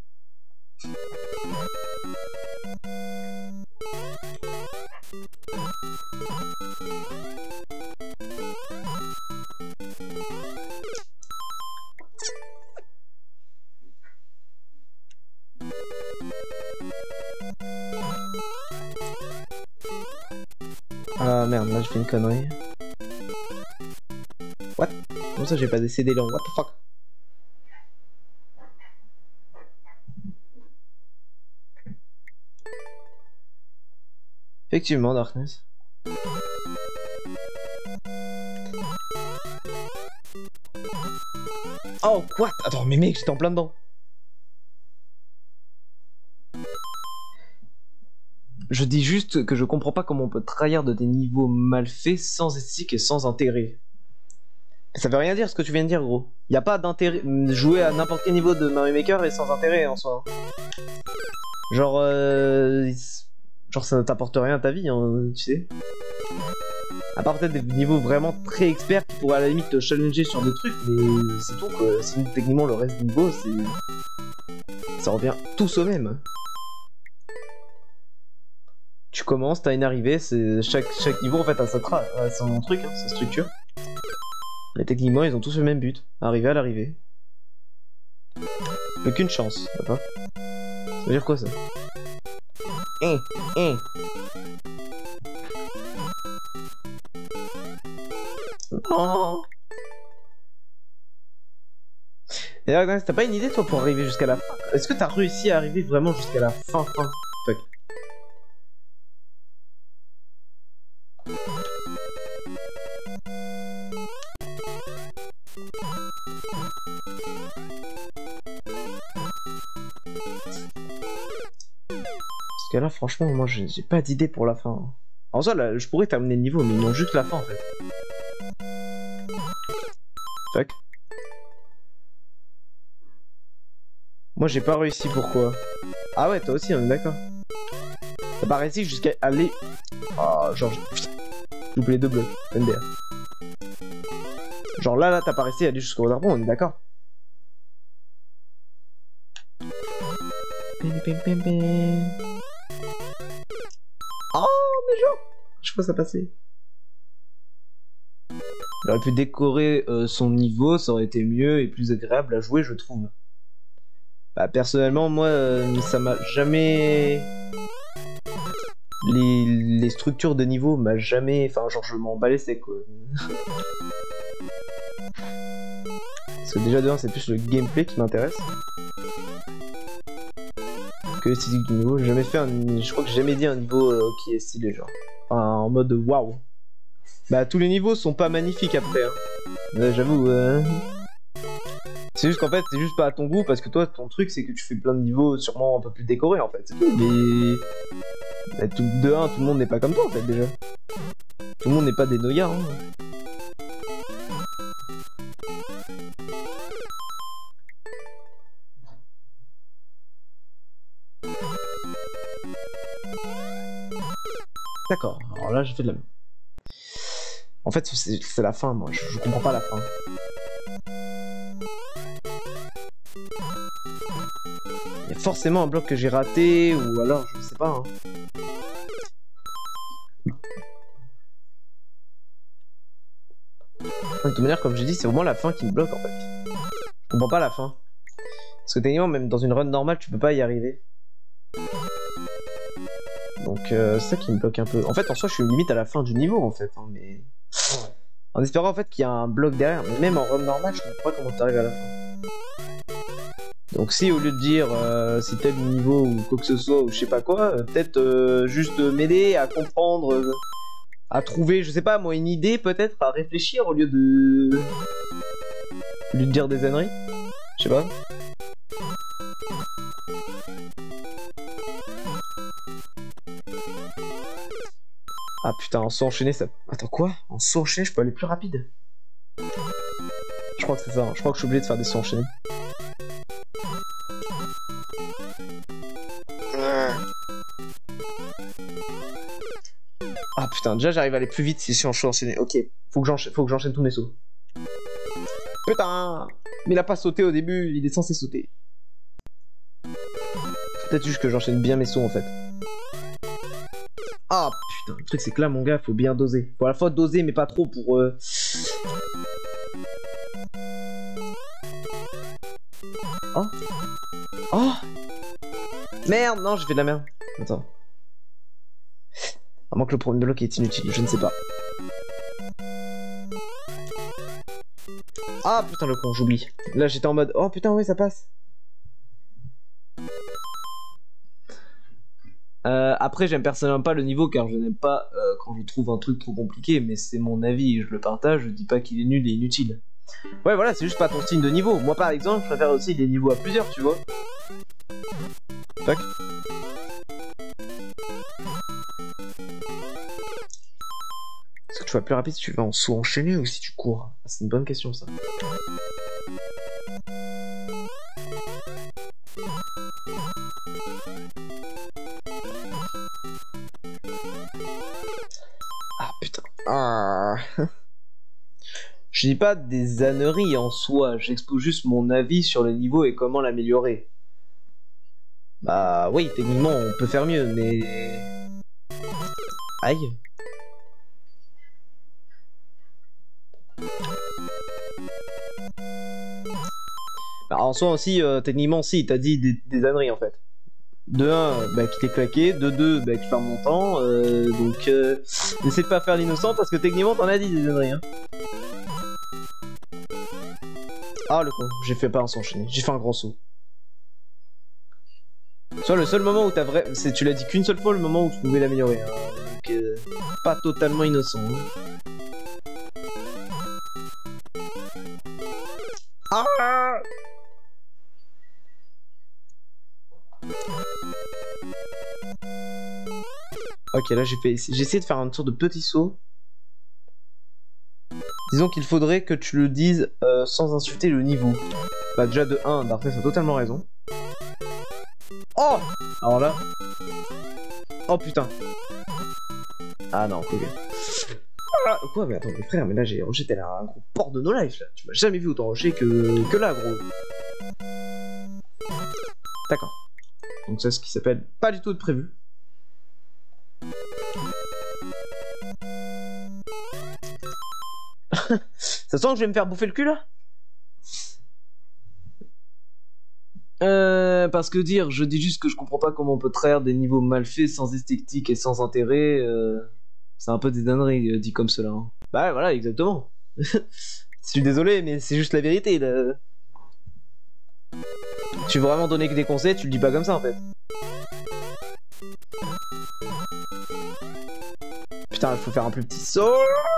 Ah merde, là j'ai fait une connerie. What? Comment ça j'ai pas décédé là? What the fuck? Effectivement, Darkness. Oh, what? Attends, mais mec, j'étais en plein dedans. Je dis juste que je comprends pas comment on peut trahir de des niveaux mal faits, sans esthétique et sans intérêt. Ça veut rien dire ce que tu viens de dire, gros. Y a pas d'intérêt. Jouer à n'importe quel niveau de Mario Maker est sans intérêt en soi. Genre, genre ça ne t'apporte rien à ta vie, hein, tu sais. À part peut-être des niveaux vraiment très experts qui pourraient à la limite te challenger sur des trucs, mais c'est tout quoi. Sinon, techniquement, le reste du niveau, c'est. Ça revient tous au même. Tu commences, t'as une arrivée, c'est chaque niveau en fait a son truc, hein, sa structure. Mais techniquement ils ont tous le même but, arriver à l'arrivée. Aucune chance, d'accord? Ça veut dire quoi ça? Non. Et là, t'as pas une idée toi pour arriver jusqu'à la fin? Est-ce que t'as réussi à arriver vraiment jusqu'à la fin? Fuck. Parce que là, franchement, moi, j'ai pas d'idée pour la fin. En soi, là, je pourrais terminer le niveau, mais ils m'ont juste la fin, en fait. Fuck. Moi, j'ai pas réussi, pourquoi? Ah ouais, toi aussi, on est d'accord. T'as pas réussi jusqu'à aller... Oh, genre... J'ai oublié les deux blocs, MDR. Genre là, t'as pas réussi à aller jusqu'au drapeau, on est d'accord. Oh, mais genre, je sais pas ça passer. Il aurait pu décorer son niveau, ça aurait été mieux et plus agréable à jouer, je trouve. Bah, personnellement, moi, ça m'a jamais... Les structures de niveau m'a jamais... Enfin, genre, je m'en balais, c'est quoi. Parce que déjà, de 1, c'est plus le gameplay qui m'intéresse. Que l'esthétique du niveau. J'ai jamais fait un... Je crois que j'ai jamais dit un niveau qui est stylé, genre. Enfin, en mode waouh. Bah, tous les niveaux sont pas magnifiques après, hein. J'avoue, c'est juste qu'en fait, c'est juste pas à ton goût, parce que toi, ton truc, c'est que tu fais plein de niveaux sûrement un peu plus décorés, en fait, c'est tout. Mais... Bah, de 1, tout le monde n'est pas comme toi, en fait, déjà. Tout le monde n'est pas des noyards, hein. D'accord, alors là, j'ai fait de la... En fait, c'est la fin, moi, je comprends pas la fin. Il y a forcément un bloc que j'ai raté, ou alors, je sais pas, hein. De toute manière, comme j'ai dit, c'est vraiment la fin qui me bloque, en fait. Je comprends pas la fin. Parce que techniquement, même dans une run normale, tu peux pas y arriver. Donc, c'est ça qui me bloque un peu. En fait, en soi, je suis limite à la fin du niveau, en fait, hein, mais... En espérant, en fait, qu'il y a un bloc derrière. Mais même en run normale, je comprends pas comment t'arrives à la fin. Donc si au lieu de dire c'est tel niveau ou quoi que ce soit ou je sais pas quoi, peut-être juste m'aider à comprendre, à trouver, je sais pas moi, une idée peut-être, à réfléchir au lieu de dire des âneries, je sais pas. Ah putain, en saut enchaîné ça... Attends quoi? En saut enchaîné je peux aller plus rapide? Je crois que c'est ça, hein. Je crois que je suis obligé de faire des sauts enchaînés. Ah putain, déjà j'arrive à aller plus vite si je suis en saut enchaîné. Ok, faut que j'enchaîne tous mes sauts. Putain! Mais il a pas sauté au début, il est censé sauter. Peut-être juste que j'enchaîne bien mes sauts en fait. Ah putain, le truc c'est que là mon gars, faut bien doser. Faut à la fois doser mais pas trop pour... Oh! Oh! Merde, non, j'ai fait de la merde. Attends. À moins que le premier bloc est inutile, je ne sais pas. Ah putain le con, j'oublie. Là j'étais en mode, oh putain ouais ça passe. Après j'aime personnellement pas le niveau car je n'aime pas quand je trouve un truc trop compliqué, mais c'est mon avis, je le partage, je dis pas qu'il est nul et inutile. Ouais voilà, c'est juste pas ton style de niveau. Moi par exemple, je préfère aussi des niveaux à plusieurs, tu vois. Tac. Est-ce que tu vas plus rapide si tu vas en saut enchaîné ou si tu cours? Ah, c'est une bonne question ça. Ah putain. Ah. Je dis pas des âneries en soi, j'expose juste mon avis sur le niveau et comment l'améliorer. Bah oui, techniquement on peut faire mieux, mais... Aïe. Bah, en soi aussi, techniquement si, t'as dit des âneries en fait. De 1, bah, qui t'est claqué, de 2, bah, qui fait un montant, donc n'essaie de pas faire l'innocent parce que techniquement t'en as dit des âneries. Hein. Ah le con, j'ai fait pas un saut enchaîné, j'ai fait un grand saut. Soit le seul moment où t'as vrai... Tu l'as dit qu'une seule fois le moment où tu pouvais l'améliorer. Hein. Donc pas totalement innocent. Hein. Ah ok, là j'ai essayé de faire une sorte de petit saut. Disons qu'il faudrait que tu le dises sans insulter le niveau. Bah déjà de 1, Darkness a totalement raison. Oh! Alors là... Oh putain. Ah non, ok. Ah, quoi? Mais attends, mes frères, mais là j'ai rushé tel un gros port de no life là. Tu m'as jamais vu autant rusher que là, gros. D'accord. Donc c'est ce qui s'appelle pas du tout de prévu. Ça sent que je vais me faire bouffer le cul là? Parce que dire, je dis juste que je comprends pas comment on peut traire des niveaux mal faits, sans esthétique et sans intérêt. C'est un peu des dingueries dit comme cela. Hein. Bah voilà, exactement. Je suis désolé, mais c'est juste la vérité là. Tu veux vraiment donner que des conseils, tu le dis pas comme ça en fait. Putain, il faut faire un plus petit saut.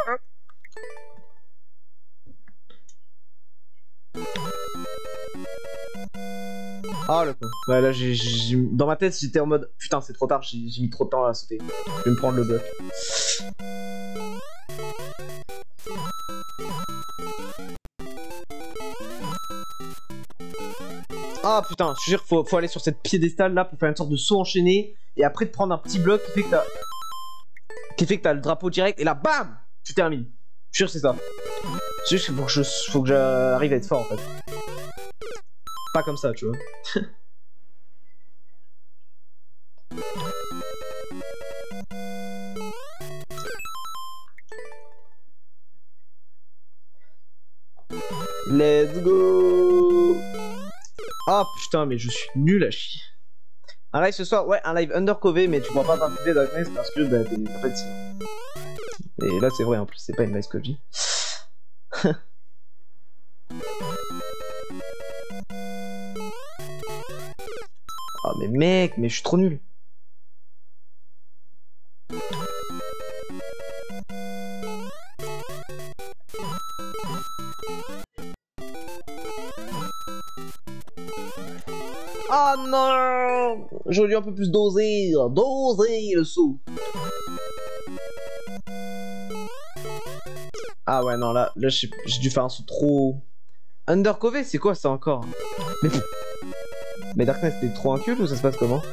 Ah le con. Ouais là dans ma tête j'étais en mode putain c'est trop tard, j'ai mis trop de temps à sauter. Je vais me prendre le bloc. Ah putain, je te jure faut aller sur cette piédestal là pour faire une sorte de saut enchaîné et après te prendre un petit bloc qui fait que t'as le drapeau direct et là bam tu termines. Je te jure c'est ça. C'est juste qu'il faut que j'arrive à être fort en fait. Pas comme ça, tu vois. Let's go. Ah putain, mais je suis nul à chier. Un live ce soir, ouais, un live undercover, mais tu pourras pas participer Darkness parce que bah, t'as pas de signe. Et là c'est vrai en plus, c'est pas une live que je dis. Ah mais mec, mais je suis trop nul. Ah non, j'aurais dû un peu plus doser le saut. Ah ouais non là j'ai dû faire un saut trop... Undercover c'est quoi ça encore? Mais Darkness t'es trop un cul ou ça se passe comment?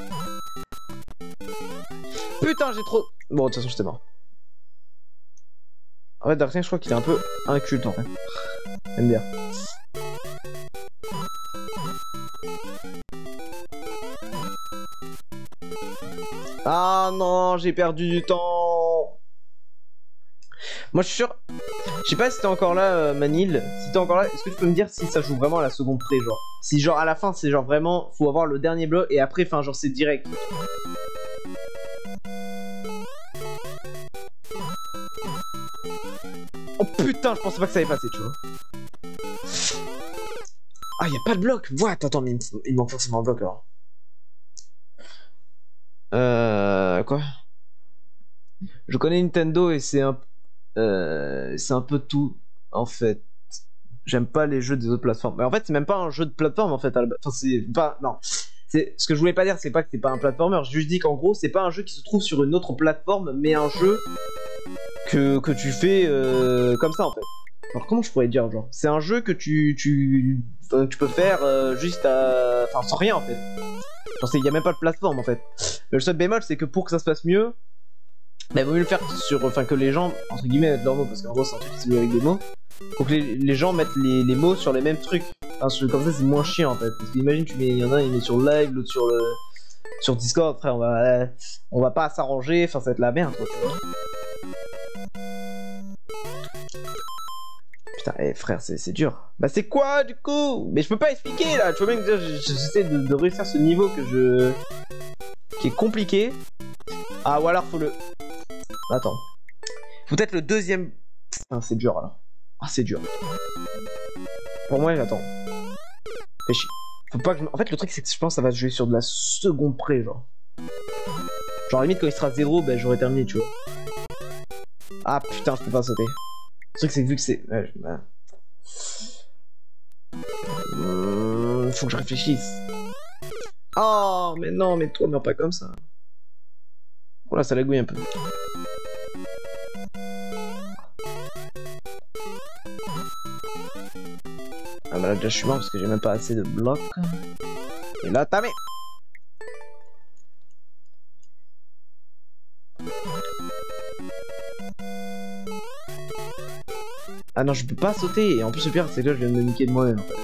Putain j'ai trop... Bon de toute façon j'étais mort. En fait, Dark Knight, je crois qu'il est un peu inculte en fait. J'aime bien. Ah non, j'ai perdu du temps. Moi, je suis sûr. Je sais pas si t'es encore là, Manil. Si t'es encore là, est-ce que tu peux me dire si ça joue vraiment à la seconde près, genre? Si genre à la fin, c'est genre vraiment, faut avoir le dernier bloc et après, enfin, genre c'est direct. Oh putain, je pensais pas que ça allait passer, tu vois. Ah, y a pas de bloc. What? Attends, mais il manque forcément un bloc alors. Quoi? Je connais Nintendo et c'est un peu tout en fait. J'aime pas les jeux des autres plateformes. Mais en fait, c'est même pas un jeu de plateforme en fait. Enfin, c'est pas. Non. C'est ce que je voulais pas dire, c'est pas que c'est pas un platformer. Je juste dis qu'en gros, c'est pas un jeu qui se trouve sur une autre plateforme, mais un jeu que tu fais comme ça en fait. Alors comment je pourrais dire genre? C'est un jeu que tu peux faire juste à, enfin sans rien en fait. Genre il y a même pas de plateforme en fait. Mais le seul bémol c'est que pour que ça se passe mieux, bah, il vaut mieux le faire sur, enfin que les gens entre guillemets mettent leurs mots parce qu'en gros c'est un truc qui se joue avec des mots. Faut que les gens mettent les mots sur les mêmes trucs. Enfin, comme ça c'est moins chiant en fait. Parce que imagine tu mets, il y en a un il met sur le live, l'autre sur Discord, frère on va pas s'arranger, enfin ça va être la merde quoi, tu vois. Putain, frère, c'est dur. Bah c'est quoi du coup? Mais je peux pas expliquer là, tu vois bien que j'essaie de réussir ce niveau qui est compliqué. Ah ou alors faut le... Attends. Faut peut-être le deuxième... Ah c'est dur alors. Ah c'est dur. Pour moi j'attends. Fais chier. Faut pas que je... En fait le truc c'est que je pense que ça va se jouer sur de la seconde près genre. Genre limite quand il sera 0, bah j'aurais terminé tu vois. Ah putain je peux pas sauter. Le truc c'est que vu que c'est... Ouais, faut que je réfléchisse. Oh mais non mais toi meurs pas comme ça. Oh là ça lagouille un peu. Ah bah là déjà je suis mort parce que j'ai même pas assez de blocs. Et là t'as mis. Ah non je peux pas sauter et en plus le pire c'est que là je viens de me niquer de moi-même en fait.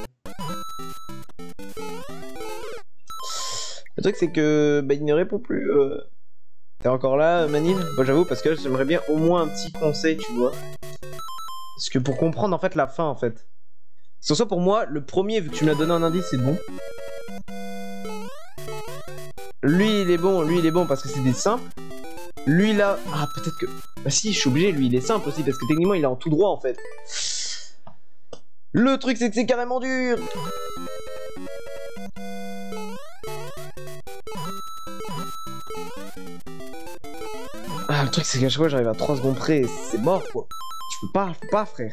Le truc c'est que bah il ne répond plus. T'es encore là Manil? Moi j'avoue parce que j'aimerais bien au moins un petit conseil tu vois. Parce que pour comprendre en fait la fin en fait. C'est soit pour moi le premier vu que tu m'as donné un indice c'est bon. Lui il est bon parce que c'est des simples. Lui là, ah peut-être que... Bah si je suis obligé, lui il est simple aussi parce que techniquement il est en tout droit en fait. Le truc c'est que c'est carrément dur. Ah le truc c'est qu'à chaque fois j'arrive à 3 secondes près et c'est mort quoi. Je peux pas frère.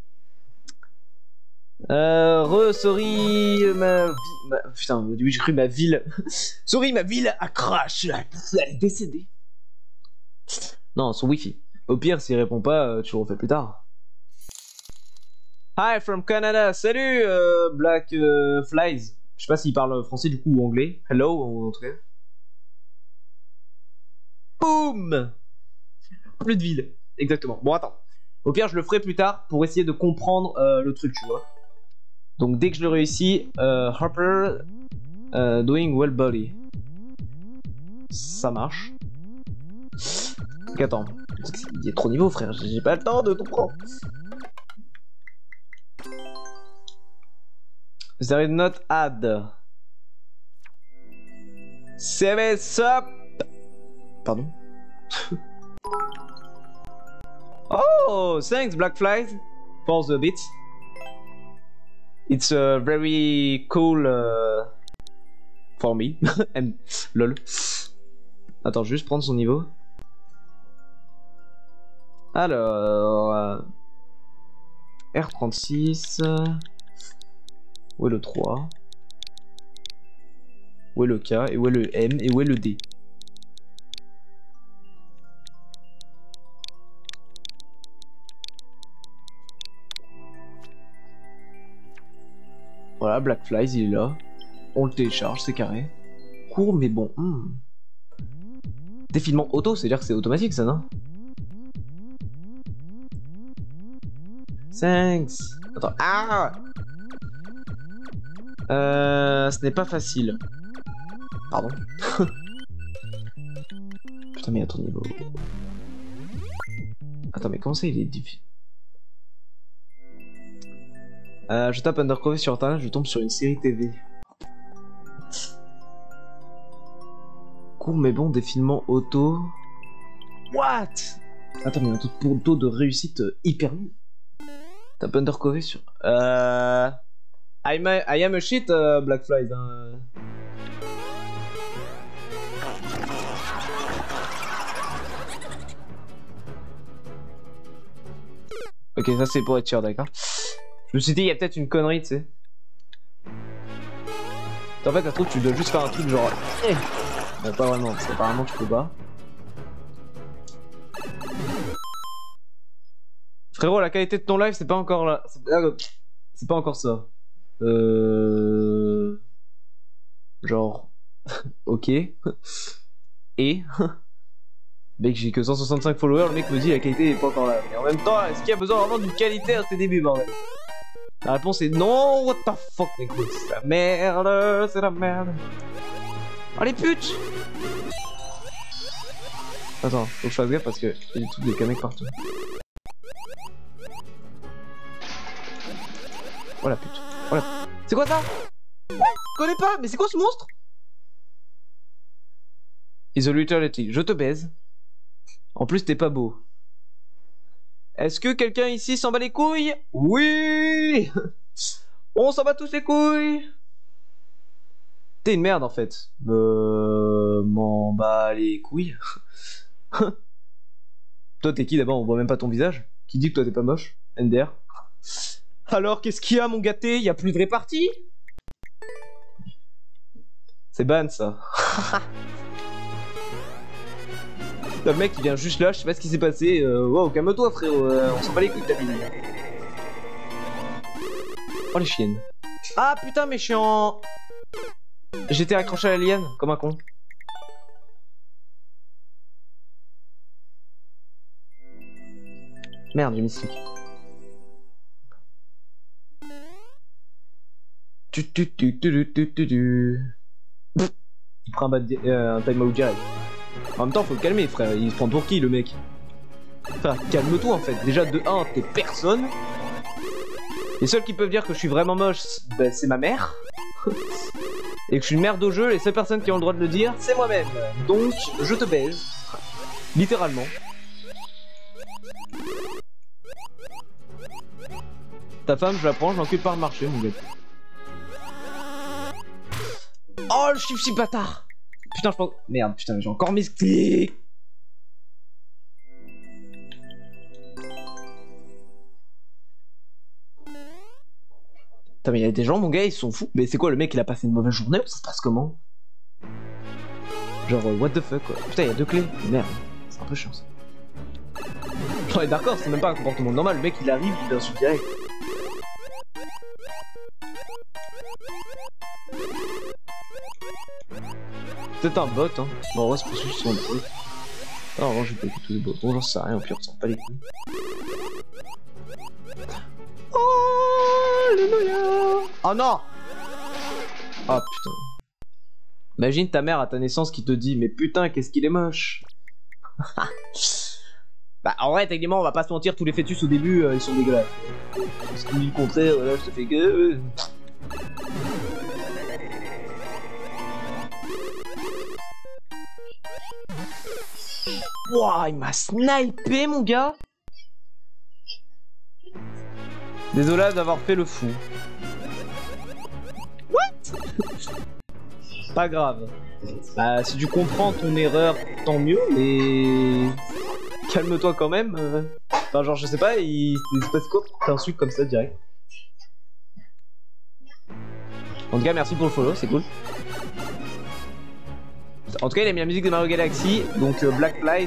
Sorry putain au début j'ai cru ma ville. Sorry ma ville a crash. Elle est décédée. Non, son wifi. Au pire, s'il répond pas, tu le refais plus tard. Hi from Canada. Salut, Black Flies. Je sais pas s'il parle français du coup ou anglais. Hello, en tout cas. Boum. Plus de ville. Exactement. Bon, attends. Au pire, je le ferai plus tard pour essayer de comprendre le truc, tu vois. Donc, dès que je le réussis, Harper doing well body. Ça marche. Donc attends, il y a trop de niveaux frère, j'ai pas le temps de tout prendre. There is not add. Save up. Pardon. Oh, thanks Black Flies for the bit. It's very cool for me. And lol. Attends, juste prendre son niveau. Alors... R36... Où est le 3? Où est le K? Et où est le M? Et où est le D? Voilà, Black Flies, il est là. On le télécharge, c'est carré. Court, mais bon. Défilement auto, c'est-à-dire que c'est automatique ça, non? Thanks. Attends. Ah. Ce n'est pas facile. Pardon. Putain, mais à ton niveau. Attends, mais comment ça il est difficile? Je tape Undercover sur internet, je tombe sur une série TV. Court mais bon, défilement auto. What? Attends, mais il y a un taux de réussite hyper nul. Tape Undercover sur... I am a shit, Black Flies. Hein. Ok, ça c'est pour être sûr, d'accord. Je me suis dit, il y a peut-être une connerie, tu sais. En fait, ça se trouve, tu dois juste faire un truc genre... Bon, pas vraiment, parce qu'apparemment tu peux pas. Frérot, la qualité de ton live, c'est pas encore là. C'est pas encore ça. Genre... ok. Et... Mec, j'ai que 165 followers, le mec me dit la qualité est pas encore là. Mais en même temps, est-ce qu'il y a besoin vraiment d'une qualité à tes débuts, bordel? La réponse est non, what the fuck, mec, c'est la merde, c'est la merde. Oh les putes! Attends, faut que je fasse gaffe parce que il y a des trucs des camecs partout. Oh la pute. Oh la... C'est quoi ça? Je connais pas, mais c'est quoi ce monstre? Is a literality. Je te baise. En plus, t'es pas beau. Est-ce que quelqu'un ici s'en bat les couilles? Oui. On s'en bat tous les couilles. T'es une merde en fait. M'en bats les couilles. Toi t'es qui d'abord? On voit même pas ton visage. Qui dit que toi t'es pas moche? Ender. Alors qu'est-ce qu'il y a mon gâté? Y'a plus de répartie? C'est ban ça. Le mec il vient juste là, je sais pas ce qui s'est passé. Wow, calme-toi frérot, on s'en bat les couilles de ta vie. Oh les chiennes. Ah putain mais chiant. J'étais accroché à la liane, comme un con. Merde, j'ai mis stick. Il prend un time out direct. En même temps, faut le calmer, frère. Il se prend pour qui, le mec? Enfin, calme-toi, en fait. Déjà, de 1, t'es personne. Les seuls qui peuvent dire que je suis vraiment moche, bah, c'est ma mère. Et que je suis une merde au jeu, les seules personnes qui ont le droit de le dire, c'est moi-même. Donc, je te baise. Littéralement. Ta femme, je la prends, je l'encule par le marché, mon gars. Oh, le chiffre si bâtard! Putain, je pense... Merde, putain, j'ai encore mis ce clic. Putain, mais il y a des gens, mon gars, ils sont fous. Mais c'est quoi, le mec, il a passé une mauvaise journée ou ça se passe comment? Genre, what the fuck, quoi. Putain, il y a 2 clés. Merde, c'est un peu chiant, ça. Ouais, d'accord, c'est même pas un comportement normal. Le mec, il arrive, il insulte direct. Peut-être un bot, hein. Bon, en vrai, c'est pour ceux qui sont drôles. Ah, en vrai, j'ai pas écouté tous les bots. Bon, j'en sais rien, au pire, on s'en pas les couilles. Oh, alléluia. Oh non. Oh putain. Imagine ta mère à ta naissance qui te dit, mais putain, qu'est-ce qu'il est moche. Bah, en vrai, techniquement, on va pas se mentir, tous les fœtus au début, ils sont dégueulasses. Si tu dis le contraire, là, je te fais que. Wouah, il m'a snipé, mon gars. Désolé d'avoir fait le fou. What? Pas grave. Bah, si tu comprends ton erreur, tant mieux, mais... Calme-toi quand même. Enfin, genre, je sais pas, il se passe quoi pour t'insulte comme ça, direct. En tout cas, merci pour le follow, c'est cool. En tout cas, il a mis la musique de Mario Galaxy, donc Black Flies,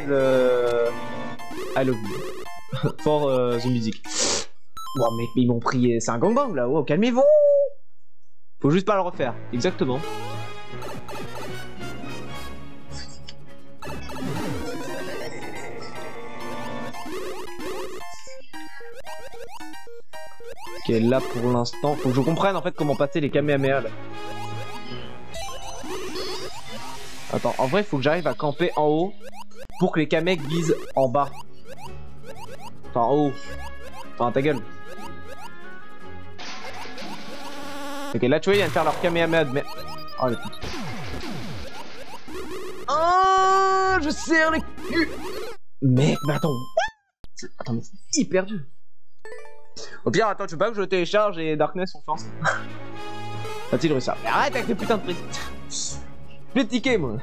I love you. For the music. Wow, mec, mais ils m'ont pris. C'est un gangbang là, wow, calmez-vous! Faut juste pas le refaire, exactement. Ok, là pour l'instant, faut que je comprenne en fait comment passer les Kamehameha là. Attends, en vrai, il faut que j'arrive à camper en haut pour que les Kamek visent en bas. Enfin, en haut. Enfin, ta gueule. Ok, là, tu vois, ils viennent faire leur Kamehameha de merde. Oh, les putes. Oh, je serre les culs. Mec, mais attends. Attends, mais c'est hyper dur. Au pire, attends, tu veux pas que je télécharge et Darkness on fait ensemble? Va-t-il réussir? Mais arrête avec tes putains de prix. Je vais ticker, moi.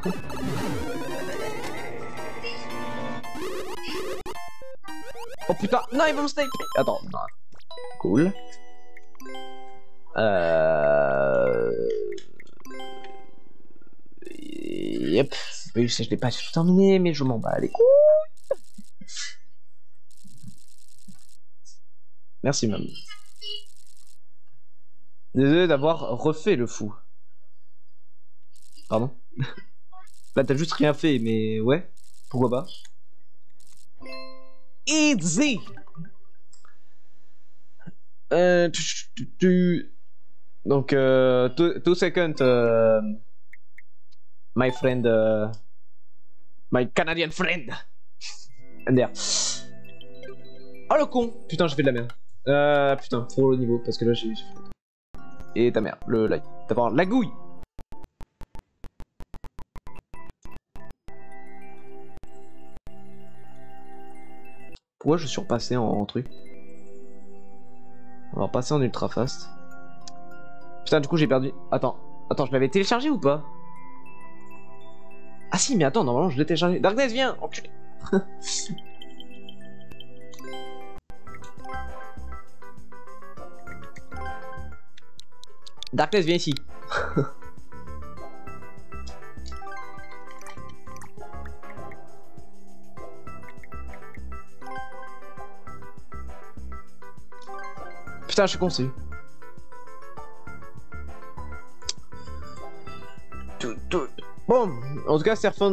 Oh putain, non, ils vont me sniper. Attends, non. Cool. Yep. Oui, je l'ai pas tout terminé, mais je m'en bats les couilles. Merci, maman. Désolé d'avoir refait le fou. Pardon. Là, t'as juste rien fait, mais ouais. Pourquoi pas. Easy. Donc, 2 seconds, my friend, my Canadian friend. And there. Oh le con. Putain, j'ai fait de la merde. Putain, trop le niveau, parce que là, j'ai fait... Et ta mère, le like. T'as pas la gouille. Pourquoi je suis repassé en truc? On va repasser en ultra fast. Putain, du coup j'ai perdu. Attends, je l'avais téléchargé ou pas? Ah si, mais attends, normalement je l'ai téléchargé. Darkness, viens, enculé. Darkness, viens ici. Putain, je suis con, c'est. Bon, en tout cas, Serpent.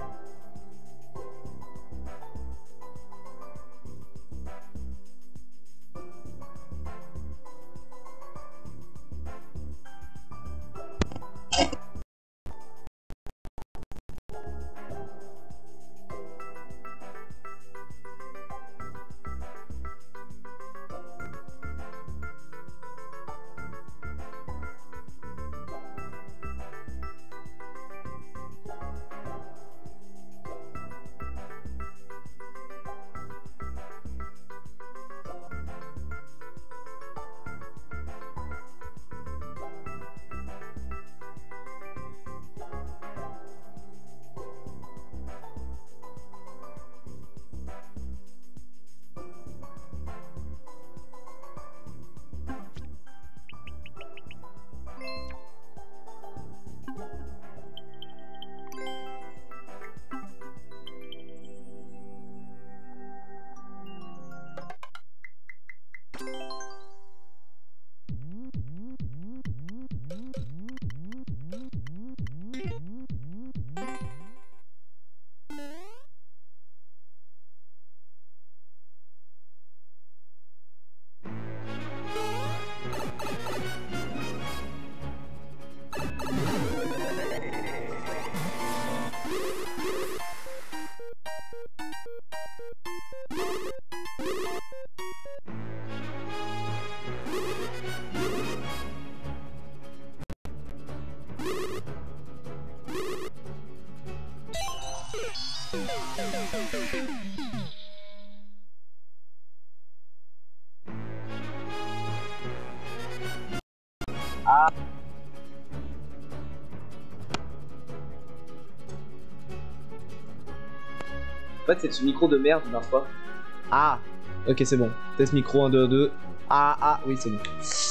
En fait, c'est ce micro de merde, n'arrive pas. Ah, ok, c'est bon. Test micro 1, 2, 2. Ah, oui, c'est bon.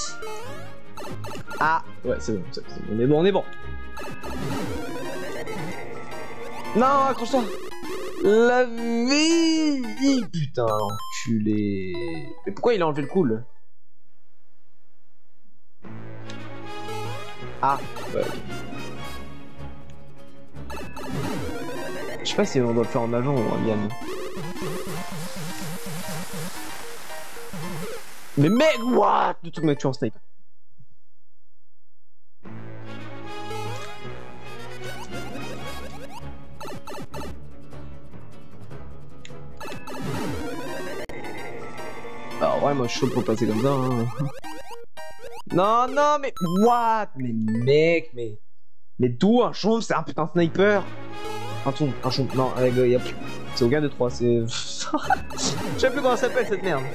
Ah, ouais, c'est bon, on est bon, on est bon. Non, accroche-toi. La vie. Putain, l'enculé. Mais pourquoi il a enlevé le cool? Ah, ouais, ok. Je sais pas si on doit le faire en nageant ou en liane. Mais mec, what? Le truc m'a tué en snipe. Alors ouais, moi je suis chaud pour passer comme ça. Hein. Non, non, mais what? Mais mec, mais d'où un chauve? C'est un putain de sniper. Un chauve. Non, c'est aucun de 3, c'est... Je sais plus comment ça s'appelle cette merde.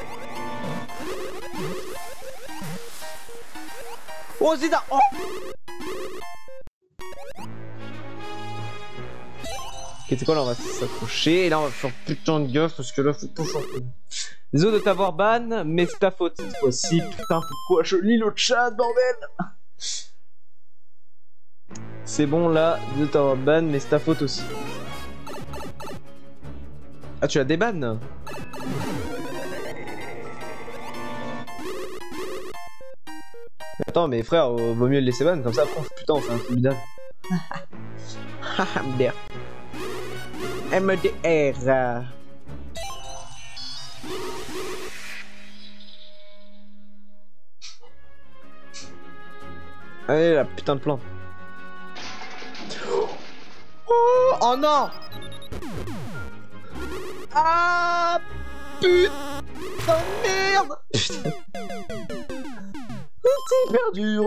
Oh, c'est ça. Oh. Ok, c'est quoi là, on va s'accrocher et là on va faire putain de gaffe parce que là faut tout changer. Désolé de t'avoir ban, mais c'est ta faute cette fois-ci. Putain, pourquoi je lis le chat, bordel? C'est bon là, désolé de t'avoir ban, mais c'est ta faute aussi. Ah, tu as des bans? Attends, mais frère, vaut mieux le laisser ban, comme ça après, putain, on fait un truc bizarre. Haha, MDR. MDR. Allez, la putain de plante. Oh non! Ah putain de merde! Putain. C'est hyper dur.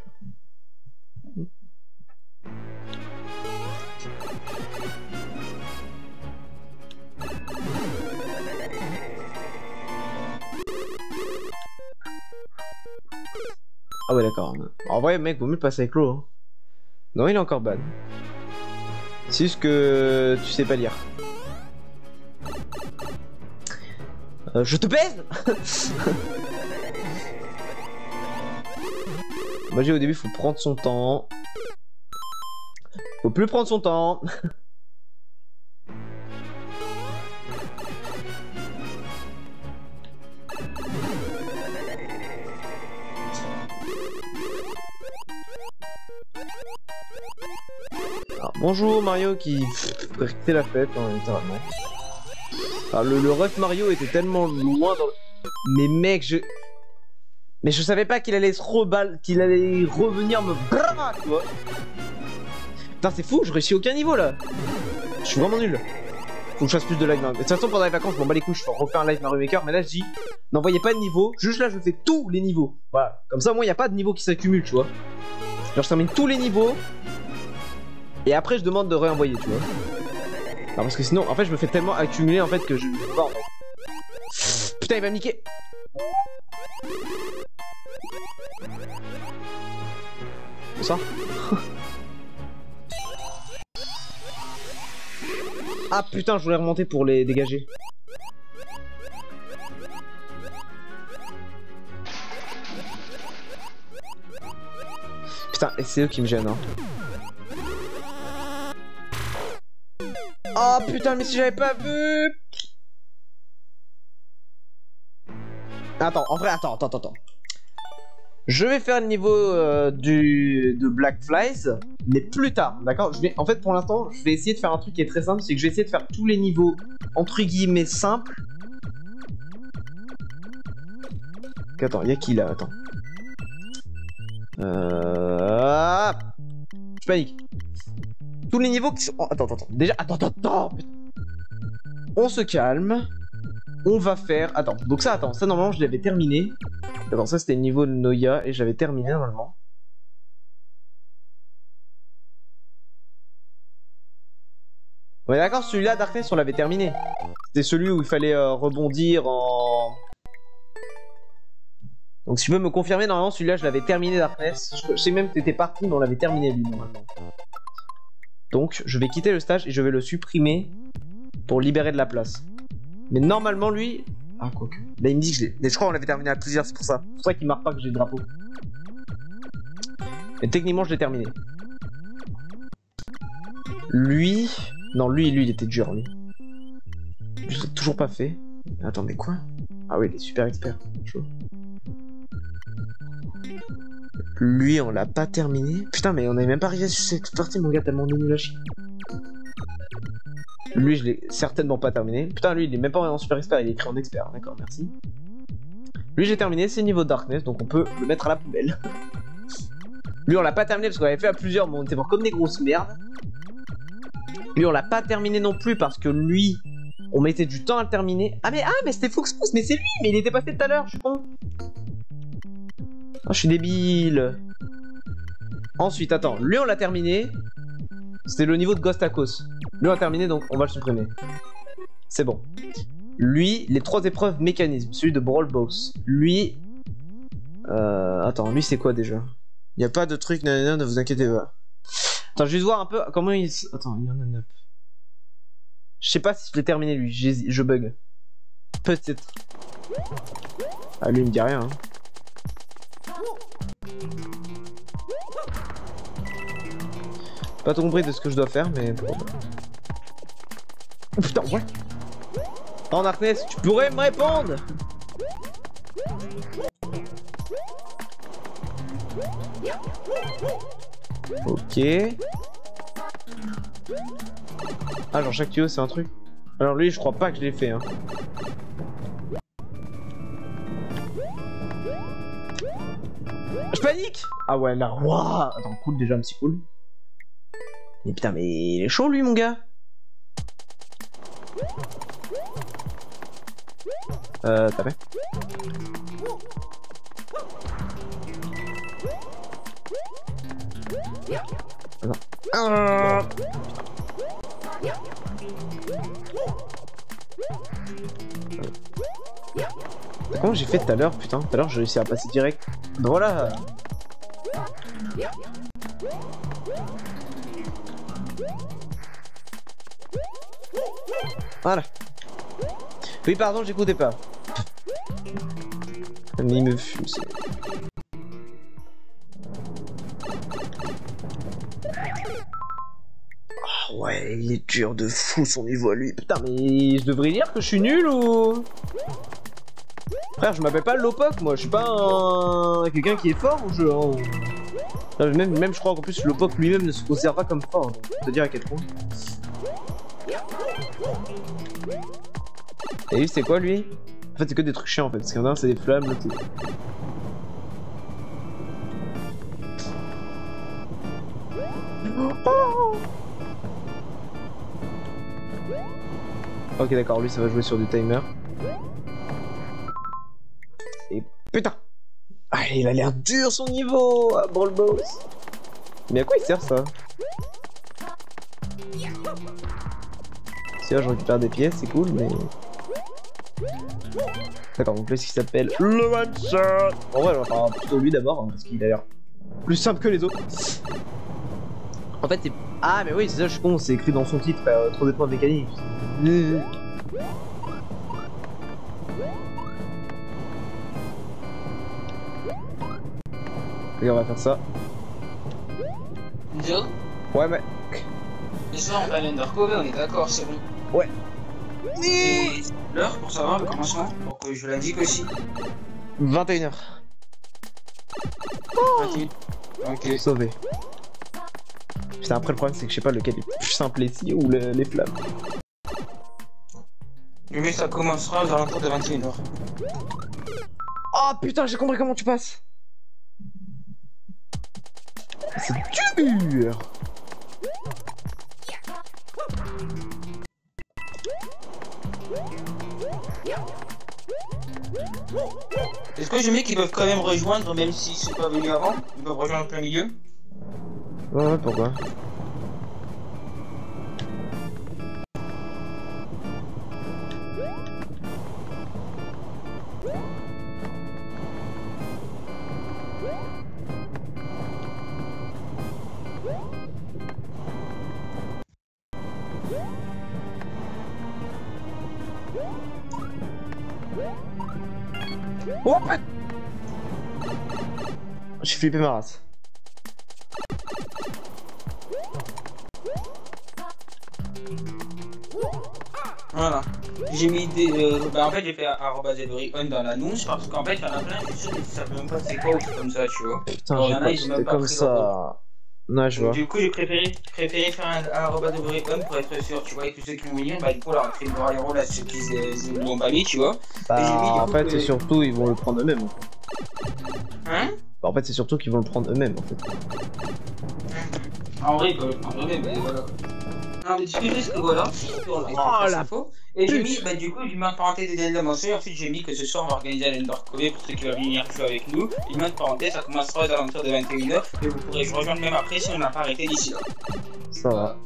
Ah ouais d'accord. En vrai mec, vaut mieux passer avec l'eau. Hein. Non, il est encore ban. C'est juste que tu sais pas lire. Je te baise. Moi j'ai au début faut prendre son temps. Faut plus prendre son temps. Alors, bonjour Mario qui fait la fête hein, littéralement. Alors, le ref Mario était tellement loin dans le... Mais mec Mais je savais pas qu'il allait se qu'il allait revenir me brrr, tu vois. Putain c'est fou, je réussis aucun niveau là. Je suis vraiment nul. Faut que je fasse plus de live. De toute façon pendant les vacances je m'en bats les couilles, je fais refaire un live Mario Maker. Mais là je dis, n'envoyez pas de niveau, juste là je fais tous les niveaux. Voilà, comme ça moi il n'y a pas de niveau qui s'accumule tu vois. Genre je termine tous les niveaux. Et après je demande de réenvoyer tu vois. Non parce que sinon en fait je me fais tellement accumuler en fait que je ne peux pas en fait. Putain il va me niquer. C'est ça. Ah putain je voulais remonter pour les dégager. Putain et c'est eux qui me gênent hein. Oh putain mais si j'avais pas vu. Attends en vrai attends. Je vais faire le niveau de Black Flies, mais plus tard, d'accord. En fait, pour l'instant, je vais essayer de faire un truc qui est très simple, c'est que je vais essayer de faire tous les niveaux, entre guillemets, simples. Attends, y'a qui là? Attends. Je panique. Tous les niveaux qui sont... Oh, attends. Déjà, attends. On se calme. On va faire... Attends, donc ça, ça normalement, je l'avais terminé. Attends, ça c'était le niveau de Noya et j'avais terminé normalement. Ouais d'accord, celui-là Darkness on l'avait terminé. C'était celui où il fallait rebondir en... Donc si tu peux me confirmer, normalement celui-là je l'avais terminé Darkness. Je sais même que t'étais parti mais on l'avait terminé lui normalement. Donc je vais quitter le stage et je vais le supprimer pour libérer de la place. Mais normalement lui... Ah quoique. Là il me dit que mais je crois qu'on l'avait terminé à plusieurs, c'est pour ça. C'est pour ça qu'il marque pas que j'ai le drapeau. Mais techniquement je l'ai terminé. Lui... Non lui il était dur lui. Je l'ai toujours pas fait. Attendez quoi? Ah oui il est super expert. Chaud. Lui on l'a pas terminé. Putain mais on est même pas arrivé sur cette partie mon gars tellement on est nul à chier. Lui je l'ai certainement pas terminé. Putain lui il est même pas en super expert, il est écrit en expert, d'accord merci. Lui j'ai terminé, c'est niveau Darkness, donc on peut le mettre à la poubelle. Lui on l'a pas terminé parce qu'on avait fait à plusieurs, mais on était mort comme des grosses merdes. Lui on l'a pas terminé non plus parce que lui, on mettait du temps à le terminer. Ah mais c'était Foxpousse, mais c'est lui, mais il était pas fait tout à l'heure, je suis con. Oh, je suis débile. Ensuite, attends, lui on l'a terminé. C'était le niveau de Ghost Tacos. Lui on l'a terminé, donc on va le supprimer. C'est bon. Lui, les 3 épreuves mécanisme, celui de Brawl Box. Lui... Attends, lui c'est quoi déjà? Il n'y a pas de truc, nanana, ne vous inquiétez pas. Attends, je vais juste voir un peu comment il... Attends, il y en a 9. Je sais pas si je l'ai terminé lui, je bug. Peut-être. Ah lui il me dit rien. Hein. Pas tout compris de ce que je dois faire, mais... Oh putain, ouais. Oh Darkness, tu pourrais me répondre? Ok. Ah genre chaque tuyau c'est un truc. Alors lui je crois pas que je l'ai fait hein. Je panique. Ah ouais là, waouh. Attends, cool déjà un petit cool. Mais putain mais il est chaud lui mon gars. T'as fait? Attends. Comment j'ai fait tout à l'heure? Putain, tout à l'heure j'ai réussi à passer direct. Voilà. Voilà. Oui, pardon, j'écoutais pas. Mais il me fuse. Oh ouais, il est dur de fou son niveau à lui. Putain, mais je devrais dire que je suis nul ou... Frère, je m'appelle pas Lopok, moi. Je suis pas quelqu'un qui est fort au jeu. Hein. Même je crois qu'en plus Lopok lui-même ne se considère pas comme fort. Donc, je peux te dire à quel point. Et lui, c'est quoi lui? En fait, c'est que des trucs chiants en fait. Parce qu'il y en a un, c'est des flammes, l'autre c'est... Oh ok, d'accord, lui ça va jouer sur du timer. Et putain! Ah, il a l'air dur son niveau à Brawl Boss. Mais à quoi il sert ça? Si là je récupère des pièces, c'est cool, mais... D'accord, donc là ce qui s'appelle le one shot. En vrai, on va faire plutôt lui d'abord, hein, parce qu'il a l'air plus simple que les autres. En fait, c'est... Ah, mais oui, c'est ça, je suis con, c'est écrit dans son titre, 3 épreuves mécaniques. Et on va faire ça. Joe? Ouais, mais... Et ça, on va l'undercover, on est d'accord, c'est bon. Ouais. Et l'heure pour savoir le commencement, pour que je l'indique aussi. 21h. Oh ok. Sauvé. Putain, après le problème c'est que je sais pas lequel est plus simple ici ou les flammes. Mais ça commencera aux alentours de 21h. Oh putain, j'ai compris comment tu passes. C'est dur. Est-ce que je mets qu'ils peuvent quand même rejoindre même s'ils sont pas venus avant? Ils peuvent rejoindre en plein milieu? Ouais, pourquoi? Oh, j'ai flippé ma race. Voilà. J'ai mis des... bah en fait j'ai fait @ZRION dans l'annonce parce qu'en fait il y en a plein, je suis sûr qu'ils savent même pas c'est quoi ou c'est comme ça, tu vois. Putain, j'ai pas fait comme ça. Ouais, je Donc, vois. du coup, j'ai préféré faire un arroba de Breton pour être sûr, tu vois, et que ceux qui vont venir, bah, du coup, là, on crée le héros là, ceux qui l'ont pas mis, tu vois. Et j'ai mis, Bah, du en coup, fait, que... c'est surtout, ils vont le prendre eux-mêmes. En fait. Hein? Bah, en fait, c'est surtout qu'ils vont le prendre eux-mêmes, en fait. En vrai, ils peuvent le prendre eux-mêmes, mais voilà. Non, mais ce que je dis, c'est que voilà, Oh la faux. Et j'ai mis, pute. bah, du coup, j'ai mis en parenthèse des éléments, et ensuite, j'ai mis que ce soir, on va organiser un Ender Cove pour ceux qui veulent venir jouer avec nous. J'ai mis en parenthèse, ça commencera aux alentours de 21h, et vous pourrez rejoindre même après si on n'a pas arrêté d'ici là. Ça va.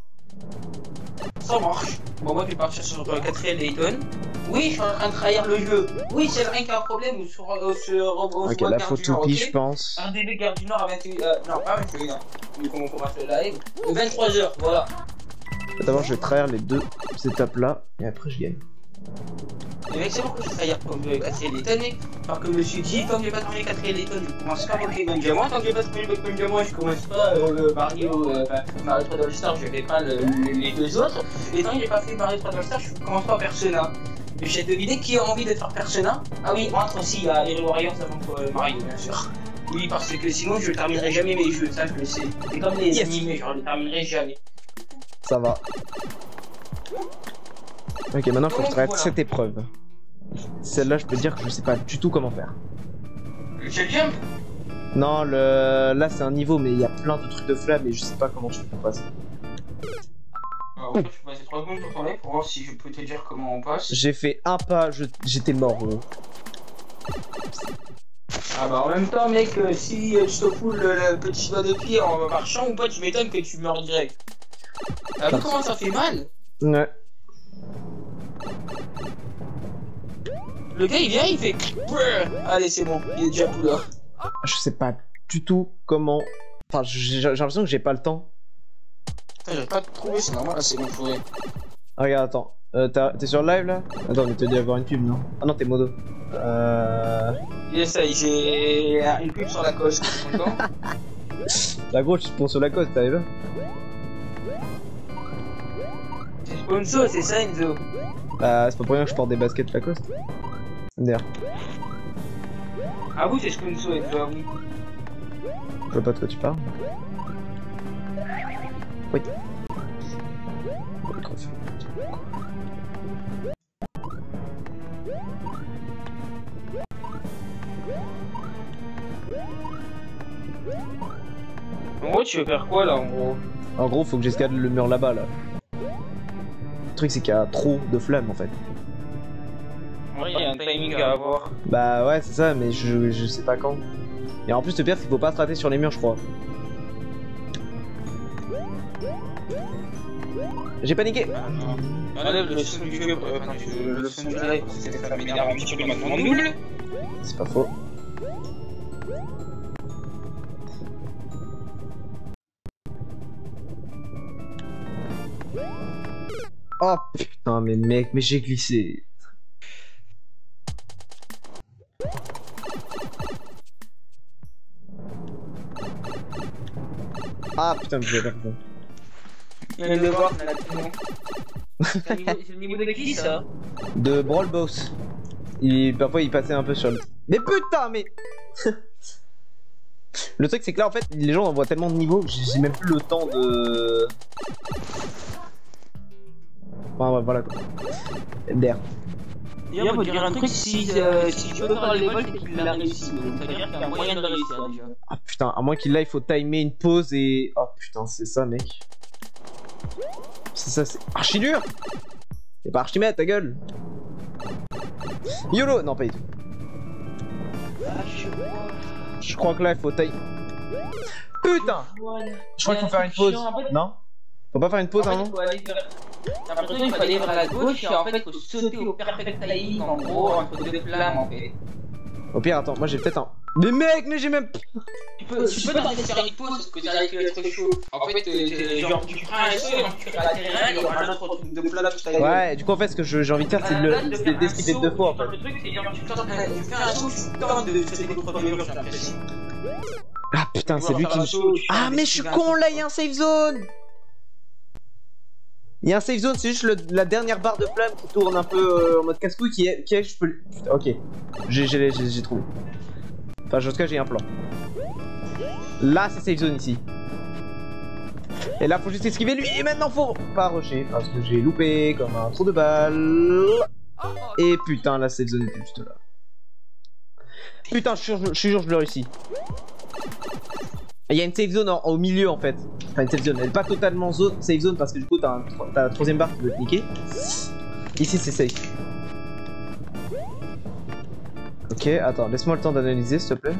Ça marche. Bon, moi, je vais partir sur le 4ème Layton. Oui, je suis en train de trahir le jeu. Oui, c'est rien qu'un problème ou sur Ok, là, faut tout pis, je pense. Un DB Gare du Nord à 21h. Non, pas 21h. Du coup, on commence le live. 23h, voilà. D'abord, je vais trahir les deux étapes-là, et après, je gagne. Les mecs, c'est pourquoi je trahir comme 4ème Layton, mec. Alors que je me suis dit, tant que j'ai pas trouvé 4ème Layton, je commence pas avec Pokémon Diamant. Tant que j'ai pas trouvé le Pokémon Diamant, je commence pas Mario 3 All-Star, je fais pas les deux autres. Et tant que j'ai pas fait Mario 3 All-Star, je commence pas Persona. Et j'ai deviné qui a envie de faire Persona. Ah oui, entre aussi, il y a Hero Warriors avant que Mario, bien sûr. Oui, parce que sinon, je terminerai jamais mes jeux, ça je le sais. C'est comme les animés, genre, je les terminerai jamais. Ça va. Ok, maintenant, faut que je traite Voilà. cette épreuve. Celle-là, je peux dire que je sais pas du tout comment faire. Le shell jump? Non, là, c'est un niveau, mais il y a plein de trucs de flamme, et je sais pas comment je fais pour passer. Alors, en fait, je peux passer 3 secondes sur ton live pour voir si je peux te dire comment on passe. J'ai fait un pas, j'étais mort, gros. Ah bah en même temps mec, si tu te fous le petit doigt de pied en marchant ou pas, tu m'étonnes que tu meurs direct. T'as vu comment ça fait mal? Ouais. Le gars il vient, il fait... Allez c'est bon, il est déjà tout là. Je sais pas du tout comment... Enfin, j'ai l'impression que j'ai pas le temps. J'arrive pas à te trouver, c'est normal, là c'est bon, faudrait. Ah, regarde, attends. T'es sur le live, là? Attends, mais t'as dû avoir une pub, non? Ah non, t'es modo. Il essaye, j'ai une pub sur la coche, t'es content? La gros, tu te ponds sur la côte, t'arrives? C'est sponsor, c'est ça Enzo? Bah, c'est pas pour rien que je porte des baskets Lacoste. MDR. Ah oui, c'est sponsor Enzo, ah oui. Je vois pas de quoi tu parles. Oui. En gros, tu veux faire quoi là en gros? En gros, faut que j'escalade le mur là-bas, là. Le truc, c'est qu'il y a trop de flammes, en fait. Oui, il y a un timing à avoir. Bah ouais, c'est ça, mais je sais pas quand. Et en plus, le pire, c'est qu'il faut pas se rater sur les murs, je crois. J'ai paniqué. Enlève le son du jeu, le son du live, parce que ça m'énerve un petit peu maintenant nul. C'est pas faux. Oh putain, mais mec, mais j'ai glissé. Ah putain, mais j'ai pas compris. Il vient de le voir, on a tout le monde. C'est le niveau de qui ça? De Brawl Boss. Parfois il passait un peu sur le... Mais putain, mais... Le truc c'est que là en fait les gens envoient tellement de niveaux que j'ai même plus le temps de... Enfin ouais, voilà quoi. MDR. D'ailleurs, faut dire un truc, si tu peux faire les vols, c'est qu'il l'a réussi. Donc ça veut dire qu'il y a moyen de réussir déjà. Ah putain, à moins qu'il là il faut timer une pause et... Oh putain, c'est ça mec. C'est ça, c'est archi dur. C'est pas Archimède, ta gueule. YOLO. Non, pas du tout. Je crois que là il faut timer. Putain. Je crois qu'il faut faire une pause. Non? Faut pas faire une pause, hein? T'as l'impression qu'il faut aller vers la gauche et en fait il faut sauter au perfect timing en gros entre deux flammes en fait. Au pire, attends, moi j'ai peut-être un... Mais mec, mais j'ai même... Tu peux t'arrêter de faire une pause parce que ça risque d'être chaud. En fait, genre tu prends un saut et tu fais la terrain et il y aura un autre truc de flamme tout à l'heure. Ouais, du coup en fait ce que j'ai envie de faire c'est de d'esquiver deux fois en fait. Le truc c'est genre tu fais un saut, tu tentes de sauter contre le mur, j'ai l'impression. Ah putain, c'est lui qui me... Ah mais je suis con, là il y a un safe zone. Il y a un safe zone, c'est juste la dernière barre de flamme qui tourne un peu en mode casse-couille qui est... Je peux... Putain, ok, j'ai trouvé. Enfin, en tout cas, j'ai un plan. Là, c'est safe zone ici. Et là, faut juste esquiver lui. Et maintenant, faut pas rusher parce que j'ai loupé comme un trou de balle. Et putain, la safe zone est juste là. Putain, je suis sûr, je l'ai réussi. Il y a une safe zone au milieu en fait. Enfin, une safe zone. Elle est pas totalement safe zone parce que du coup, t'as la troisième barre qui veut te niquer. Ici, c'est safe. Ok, attends, laisse-moi le temps d'analyser s'il te plaît.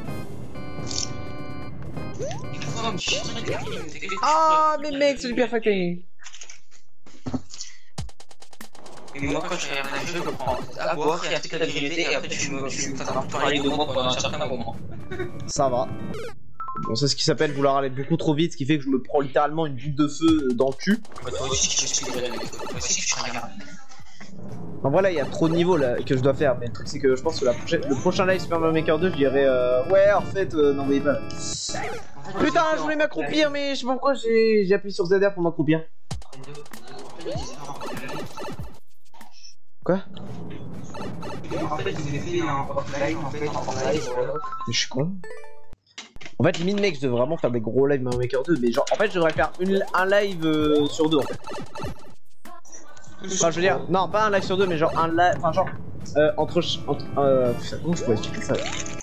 Ah, mais mec, c'est du perfect timing. Et moi, quand je regarde un jeu, je prends à boire et à toute la vérité, et après, tu me parler de moi pendant un certain moment. Ça va. Bon, c'est ce qui s'appelle vouloir aller beaucoup trop vite, ce qui fait que je me prends littéralement une boule de feu dans le cul. Toi aussi, tu speedrun avec toi. Toi aussi, tu regardes. Enfin voilà, il y a trop de niveaux là que je dois faire, mais le truc c'est que je pense que le prochain live Super Mario Maker 2, je dirais ouais, en fait, non, mais pas. Putain, je voulais m'accroupir, mais je sais pas pourquoi j'ai appuyé sur ZR pour m'accroupir. Quoi? En fait, vous avez fait un offline, en fait, en live, voilà. Mais je suis con. En fait, limite, mec, je devrais vraiment faire des gros lives Mario Maker 2, mais genre, en fait, je devrais faire un live sur deux en fait. Enfin, je veux dire, non, pas un live sur deux, mais genre un live, enfin, genre, entre putain, comment je pourrais expliquer ça?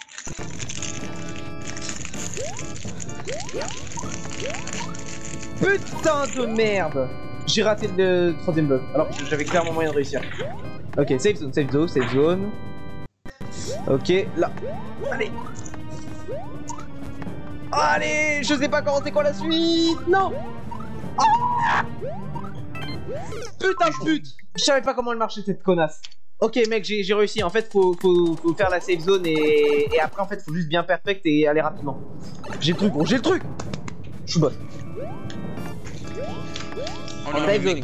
Putain de merde! J'ai raté le troisième bloc, alors que j'avais clairement moyen de réussir. Ok, safe zone, safe zone, safe zone. Ok, là. Allez! Allez! Je sais pas comment c'est quoi la suite! Non! Oh! Putain de pute! Je savais pas comment elle marchait cette connasse. Ok mec, j'ai réussi. En fait, faut faire la safe zone et après en fait, faut juste bien perfect et aller rapidement. J'ai le truc, gros, j'ai le truc! Je suis boss. On safe zone.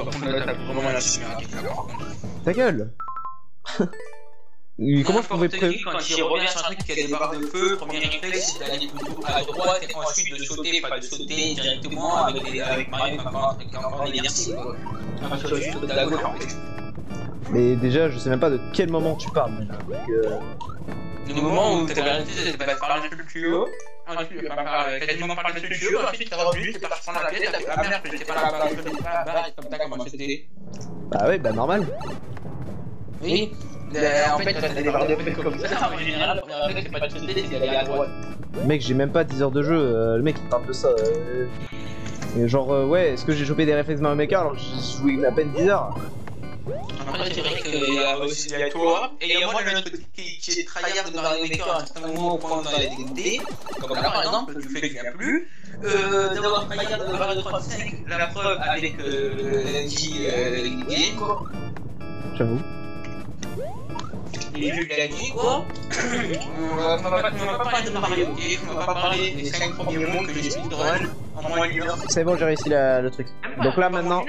Ta gueule! Comment je pouvais prévoir? Quand il revient sur un truc qui a des barres de feu, premier réflexe c'est d'aller plutôt à droite et ensuite de sauter, pas de sauter directement avec Mario qui a encore des merci quoi. Parce que juste de la gauche en fait. Mais déjà, je sais même pas de quel moment tu parles. Le moment où t'as vérifié, c'était pas par la structure, ensuite quasiment par la structure, ensuite t'es revenu, t'es parti prendre la pièce, t'as fait ah merde, j'étais pas là, je n'étais pas là, et comme ça comment c'était. Bah ouais, bah normal. Oui. En fait, t'as des barres de feu comme ça, en général, la première fois que c'est pas de sauter, c'est d'aller à droite. Mec, j'ai même pas 10 heures de jeu, le mec il parle de ça. Et genre, ouais, est-ce que j'ai chopé des réflexes Mario Maker alors que j'ai joué à peine 10 heures? Après, je dirais qu'il y a aussi toi, et il y a moi le autre qui est tryhard de Mario Maker à un certain moment au point où on a dégoûté, comme là par exemple, du fait qu'il n'y a plus, d'avoir tryhard de Mario 35, la preuve avec l'anti-game quoi. J'avoue. Les jeux qu'il a dit quoi. On va pas parler de Mario, ok? On va pas parler des 5 premiers mots que j'ai speedrun en moins d'une heure. C'est bon, j'ai réussi le truc. Donc là maintenant.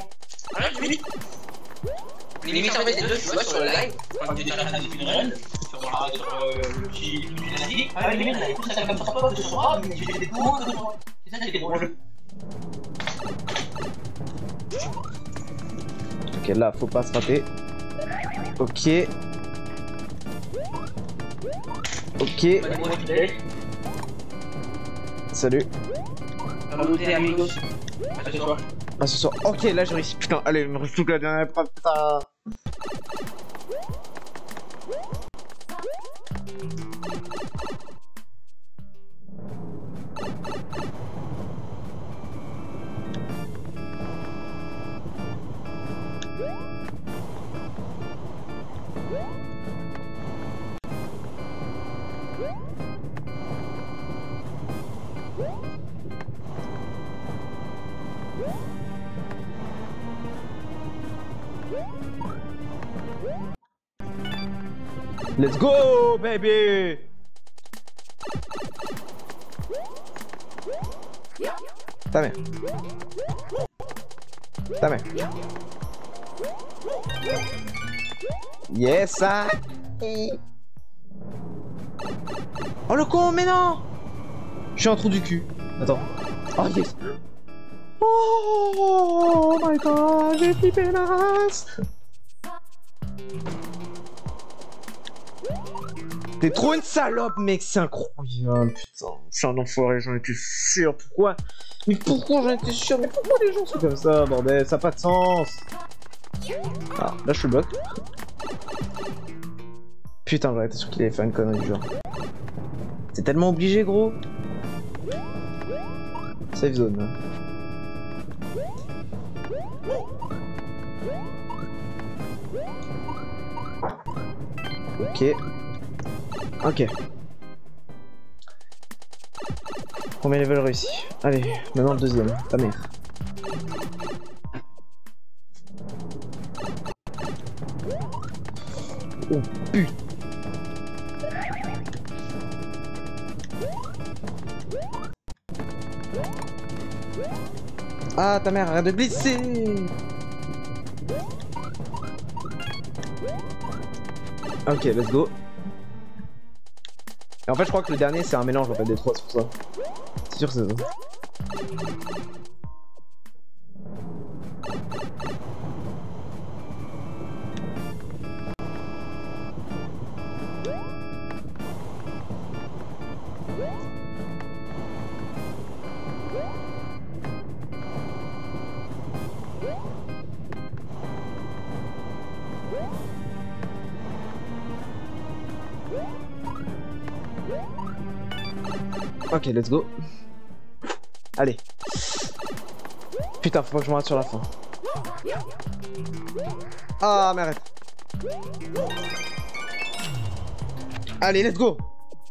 Limite en fait les deux, tu vois sur le live, quand tu étais en train de speedrun, sur le petit lundi, ah limite on avait plus ça comme ça que sur moi, mais j'étais tout loin que toi. C'est ça qui était drôle. Ok, là faut pas se rater. Ok. Ok. Salut. Salut amigos. À ce soir. Ah ce soir. Ok, là j'ai réussi. Putain, allez, il me reste plus que la dernière épreuve. Putain. Let's go, baby! Ta mère. Ta mère. Yes, ça. Oh le con, mais non! Je suis un trou du cul. Attends. Oh yes. Oh my god, j'ai flippé la race. T'es trop une salope, mec, c'est incroyable, putain. Je suis un enfoiré, j'en étais sûr. Pourquoi? Mais pourquoi j'en étais sûr? Mais pourquoi les gens sont comme ça, bordel? Ça n'a pas de sens. Ah, là je suis bloc. Putain, j'aurais été sûr qu'il allait faire une connerie du genre. C'est tellement obligé, gros. Safe zone. Ok. Ok. Premier level réussi. Allez, maintenant le deuxième. Ta mère. Oh putain. Ah, ta mère, arrête de glisser. Ok, let's go. Et en fait, je crois que le dernier, c'est un mélange en fait des trois, c'est pour ça. C'est sûr que c'est ça. Ok, let's go. Allez. Putain, faut pas que je me rate sur la fin. Ah, mais arrête. Allez, let's go.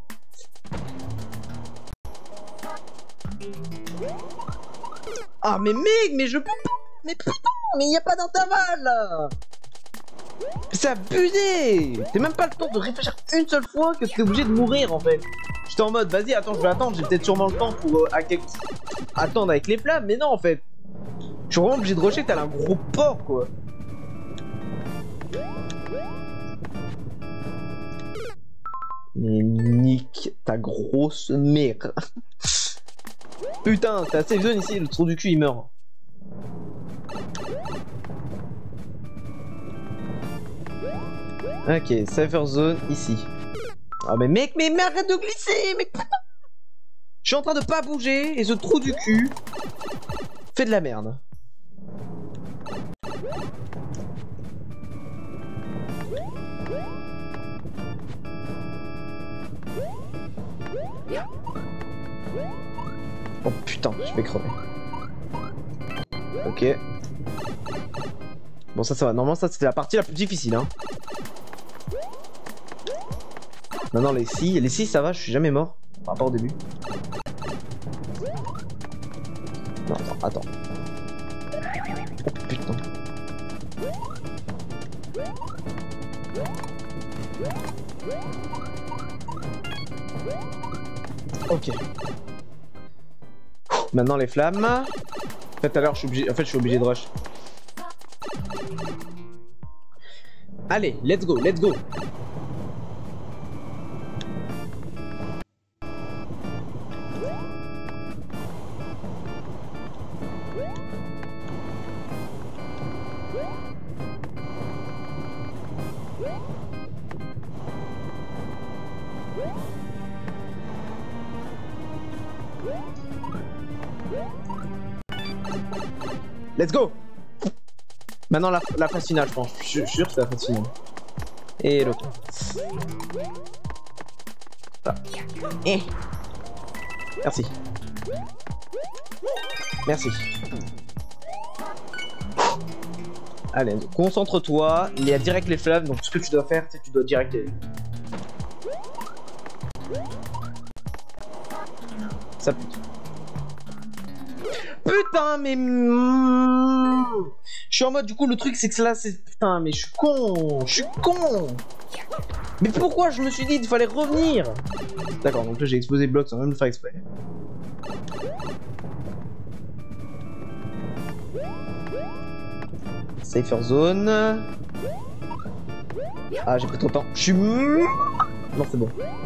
Ah, mais mec, mais je peux pas. Mais putain, mais y a pas d'intervalle là. C'est abusé. T'as même pas le temps de réfléchir une seule fois que t'es obligé de mourir en fait. J'étais en mode, vas-y, attends, je vais attendre, j'ai peut-être sûrement le temps pour attendre avec les flammes, mais non en fait. Je suis vraiment obligé de rusher, t'as un gros porc quoi. Mais nique ta grosse mère. Putain, t'as assez zone ici, le trou du cul il meurt. Ok, safer zone ici. Ah mais mec, mais arrête de glisser, mais putain. Je suis en train de pas bouger et ce trou du cul fait de la merde. Oh putain, je vais crever. Ok. Bon ça va, normalement ça c'était la partie la plus difficile hein. Maintenant les 6 ça va, je suis jamais mort. Par rapport au début. Non, attends. Oh putain. Ok. Maintenant les flammes. En fait, tout à l'heure, je suis obligé de rush. Allez, let's go, let's go. Let's go. Maintenant la phase finale je pense, je suis sûr que c'est la phase finale. Et l'autre. Ah. Eh. Merci. Merci. Allez, concentre-toi, il y a direct les flammes, donc ce que tu dois faire, c'est que tu dois direct les... Ça pute. Putain, mais... Je suis en mode, du coup, le truc, c'est que là, c'est... Putain, mais je suis con. Je suis con. Mais pourquoi je me suis dit qu'il fallait revenir? D'accord, donc là, j'ai explosé le bloc sans même le faire exprès. Safer zone. Ah, j'ai pris trop de temps. Je suis... Non, c'est bon.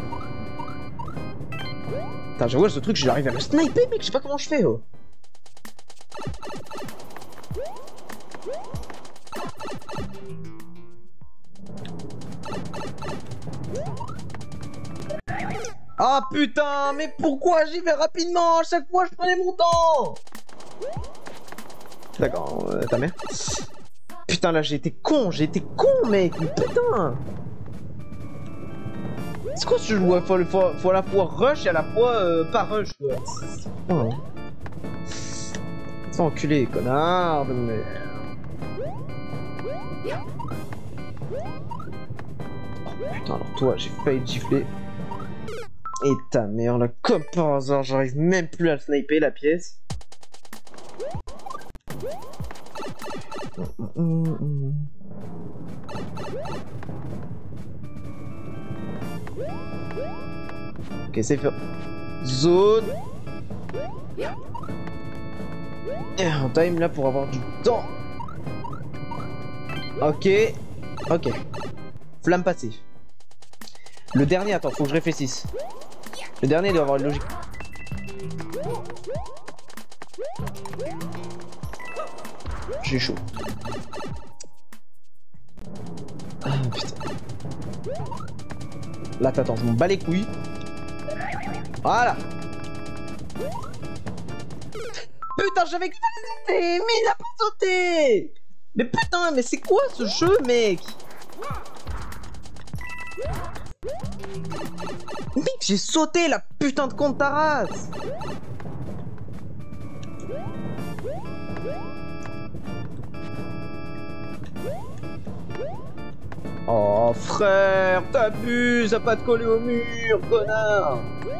Putain, j'avoue, ce truc, j'arrive à le sniper, mec, je sais pas comment je fais, oh. Ah putain, mais pourquoi j'y vais rapidement? À chaque fois, je prenais mon temps. D'accord, ta mère. Putain, là, j'ai été con, mec. Mais putain. C'est quoi ce jeu? Ouais, faut à la fois rush et à la fois pas rush, quoi. Oh. C'est enculé, connard de merde. Oh putain, alors toi, j'ai failli te gifler. Et ta mère, là, comme par hasard, j'arrive même plus à sniper la pièce. Ok, c'est fait. Zone. Et on time là pour avoir du temps. Ok. Ok. Flamme passive. Le dernier, attends, faut que je réfléchisse. Le dernier doit avoir une logique. J'ai chaud. Ah putain. Là t'attends, je m'en bats les couilles. Voilà. Putain, j'avais que sauté, mais il a pas sauté. Mais putain, mais c'est quoi ce jeu, mec? Mec, j'ai sauté la putain de compte ta race. Oh frère, t'abuses à pas te coller au mur, connard.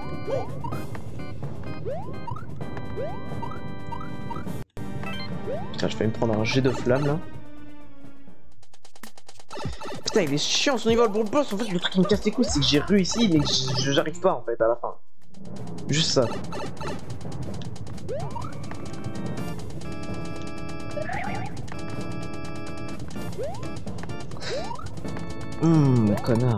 Putain, je vais me prendre un jet de flamme là. Putain, il est chiant son niveau pour le boss. En fait, le truc qui me casse les couilles, c'est que j'ai réussi, mais que j'arrive pas en fait à la fin. Juste ça. Connard.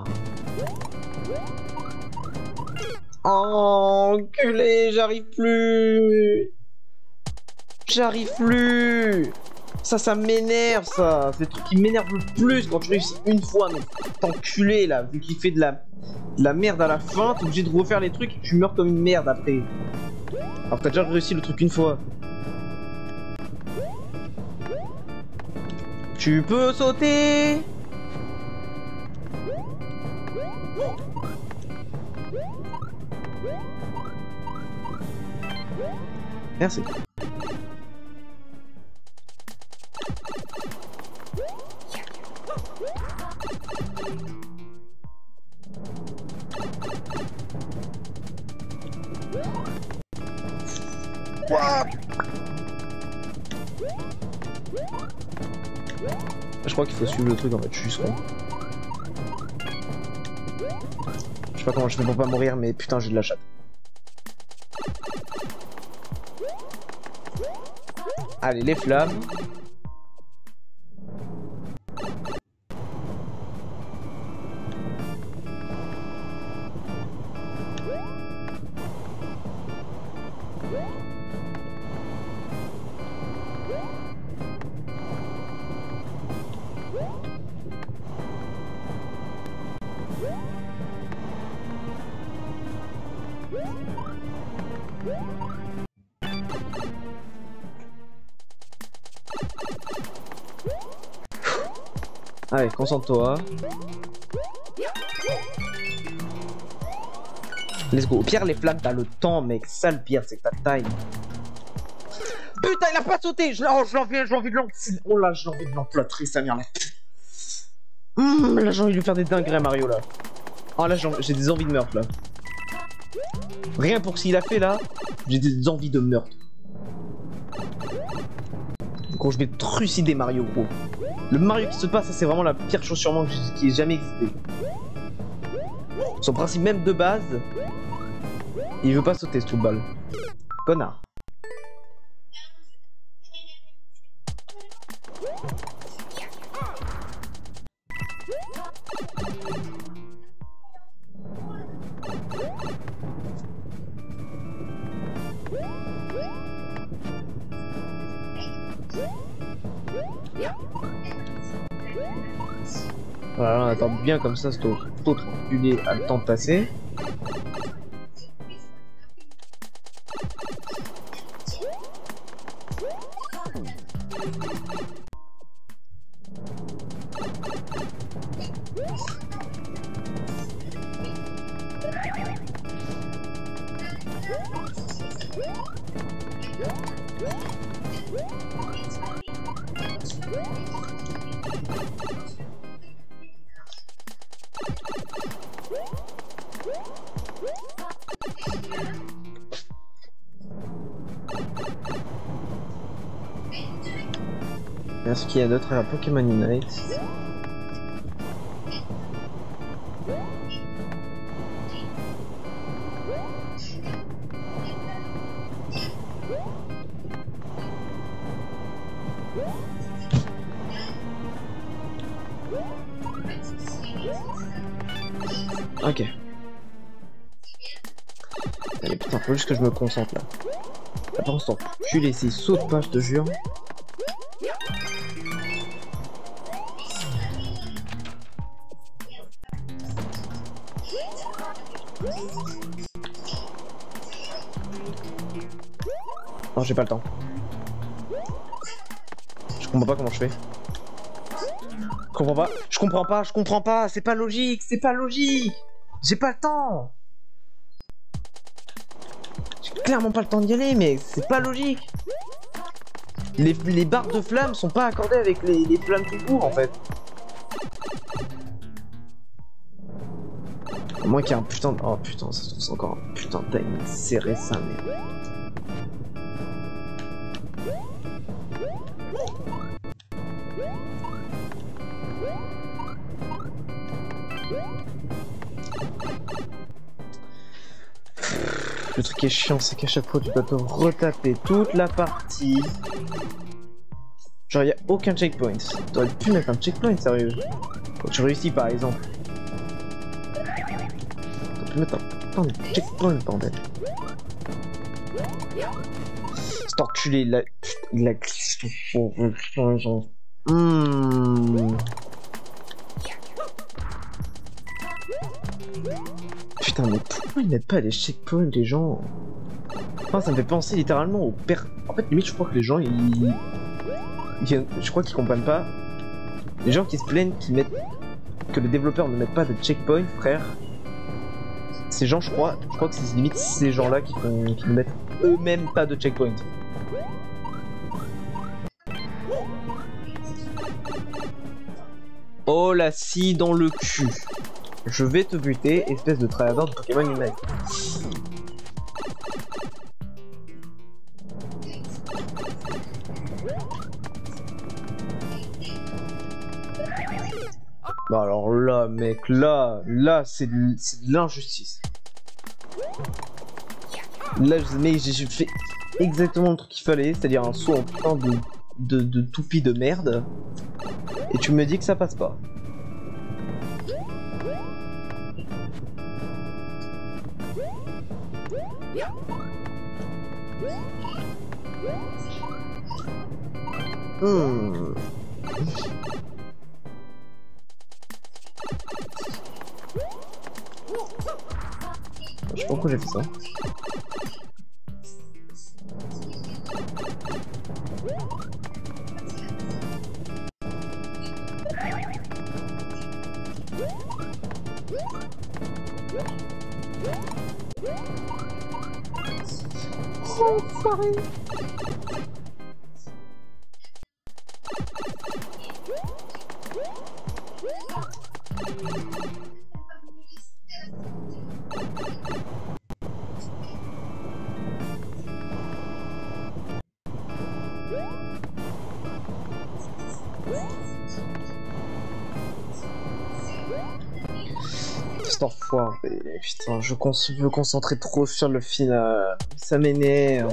Oh, enculé, j'arrive plus. J'arrive plus. Ça m'énerve, ça. C'est le truc qui m'énerve le plus quand tu réussis une fois, mais t'enculé là, vu qu'il fait de la merde à la fin, t'es obligé de refaire les trucs et tu meurs comme une merde après. Alors que t'as déjà réussi le truc une fois. Tu peux sauter. Merci. What? Je crois qu'il faut suivre le truc en fait, je suis juste con. Je sais pas comment je fais pour pas mourir, mais putain j'ai de la chatte. Allez, les flammes. Allez, concentre-toi. Let's go. Au pire, les flammes, t'as le temps, mec. Ça, le pire, c'est que t'as taille. Putain, il a pas sauté. J'ai envie de l'enfiler. Oh là, j'ai envie de l'emplâtrer, sa mère, là. Là, j'ai envie de lui faire des dingueries, Mario, là. Oh là, j'ai des envies de meurtre, là. Rien pour ce qu'il a fait, là. J'ai des envies de meurtre. Gros, je vais trucider Mario, gros. Le Mario qui se passe, ça c'est vraiment la pire chose sûrement qui ait jamais existé. Son principe même de base, il veut pas sauter ce trou de balle. Connard. Voilà, on attend bien comme ça, cet autre enculé a le temps de passer. Est-ce qu'il y a d'autres à Pokémon Unite? Ok. Allez putain, faut juste que je me concentre là. Attends, stop. Je vais laisser saute pas, je te jure. Non, j'ai pas le temps. Je comprends pas comment je fais. Je comprends pas, c'est pas logique, J'ai pas le temps. J'ai clairement pas le temps d'y aller, mais c'est pas logique. Les barres de flammes sont pas accordées avec les flammes tout court en fait. À moins qu'il y ait un putain de... Oh putain, ça se trouve c'est encore un putain de timing serré ça, mais... Le truc qui est chiant, c'est qu'à chaque fois tu dois te retaper toute la partie. Genre y a aucun checkpoint. T'aurais pu mettre un checkpoint sérieux. Quand tu réussis par exemple. T'aurais pu mettre un putain de checkpoint bordel. Cet enculé il a glissé genre. Putain, mais pourquoi ils mettent pas les checkpoints, les gens? Enfin, ça me fait penser littéralement au père. En fait, limite, je crois que les gens, je crois qu'ils comprennent pas. Les gens qui se plaignent que les développeurs ne mettent pas de checkpoint, frère. Ces gens, je crois que c'est limite ces gens-là qui ne mettent eux-mêmes pas de checkpoint. Oh la scie dans le cul. Je vais te buter, espèce de tryhard de Pokémon Unite. Bah alors là, mec, là, c'est de l'injustice. Là, mais j'ai fait exactement le truc qu'il fallait, c'est-à-dire un saut en putain de toupie de merde. Et tu me dis que ça passe pas. Je sais pas pourquoi j'ai fait ça. Oh, sorry. Cet enfoiré, putain, je veux concentrer trop sur le final, ça m'énerve.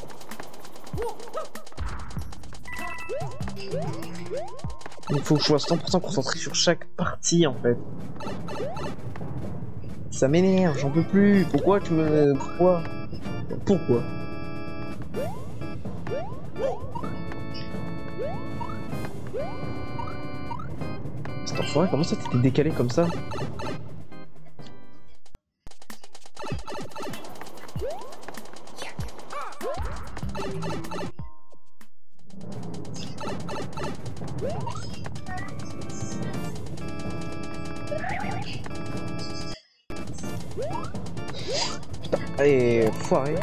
Il faut que je sois 100% concentré sur chaque partie en fait. Ça m'énerve, j'en peux plus. Pourquoi tu me... Pourquoi? Cet enfoiré, comment ça t'étais décalé comme ça? Et foiré.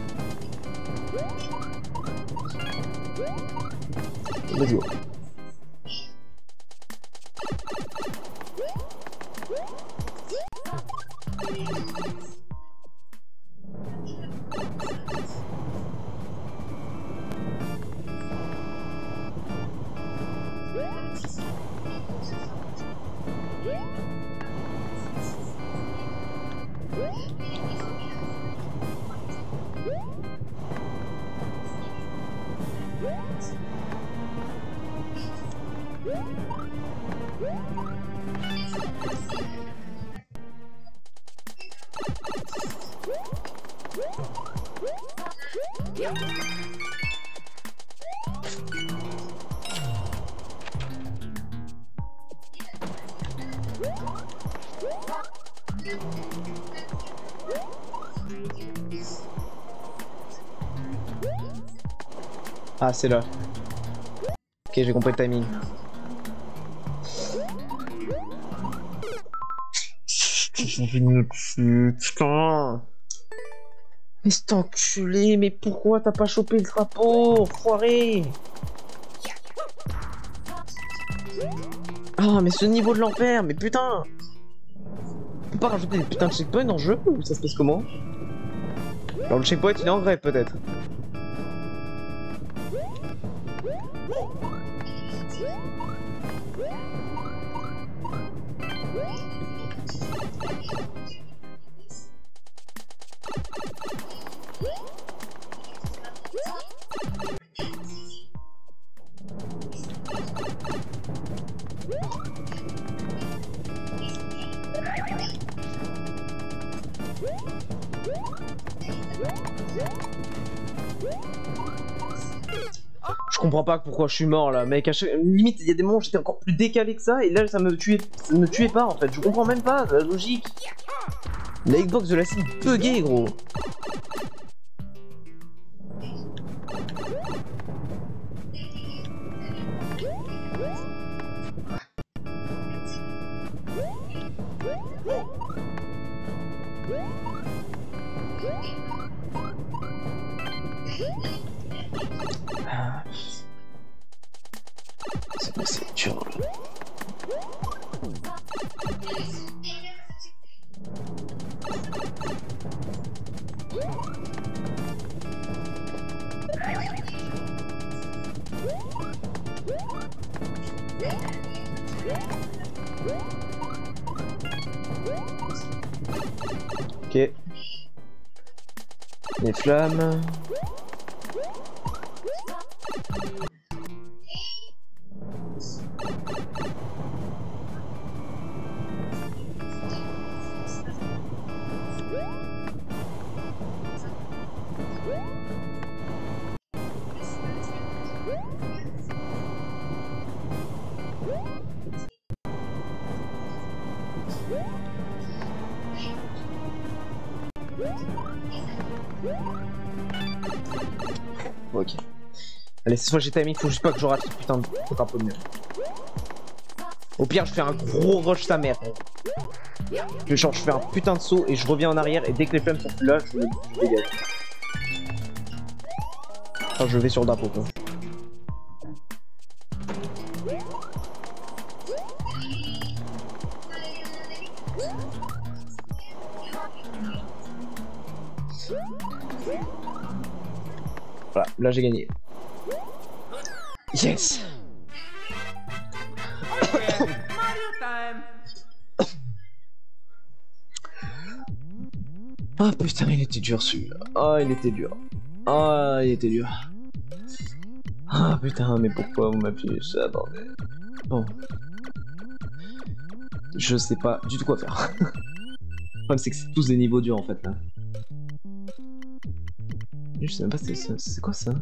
Let's go. Ah, c'est là. Ok, j'ai compris le timing. Putain. Mais cet enculé, mais pourquoi t'as pas chopé le drapeau, foiré? Ah, mais ce niveau de l'enfer, mais putain. On peut pas rajouter des putains de checkpoints dans le jeu ou ça se passe comment? Alors le checkpoint il est en vrai peut-être. Je comprends pas pourquoi je suis mort là, mec. Limite, il y a des moments où j'étais encore plus décalé que ça, et là ça me tuait pas en fait. Je comprends même pas la logique. La Xbox de la cible buggée, gros. C'est dur là. Ok. Les flammes. Ok. Allez, c'est soit j'ai timing, faut juste pas que je rate ce putain de drapeau de merde. Au pire, je fais un gros rush sa mère. Genre, je fais un putain de saut et je reviens en arrière et dès que les flammes sont plus là, je dégage. Enfin, je vais sur le drapeau quoi. Voilà, là j'ai gagné. Yes. Ah putain, il était dur celui-là. Ah, il était dur. Ah, il était dur. Ah putain, mais pourquoi vous m'appuyez ça, bordel? Bon. Je sais pas du tout quoi faire. Le problème c'est que c'est tous des niveaux durs en fait là. Je sais même pas c'est quoi ça?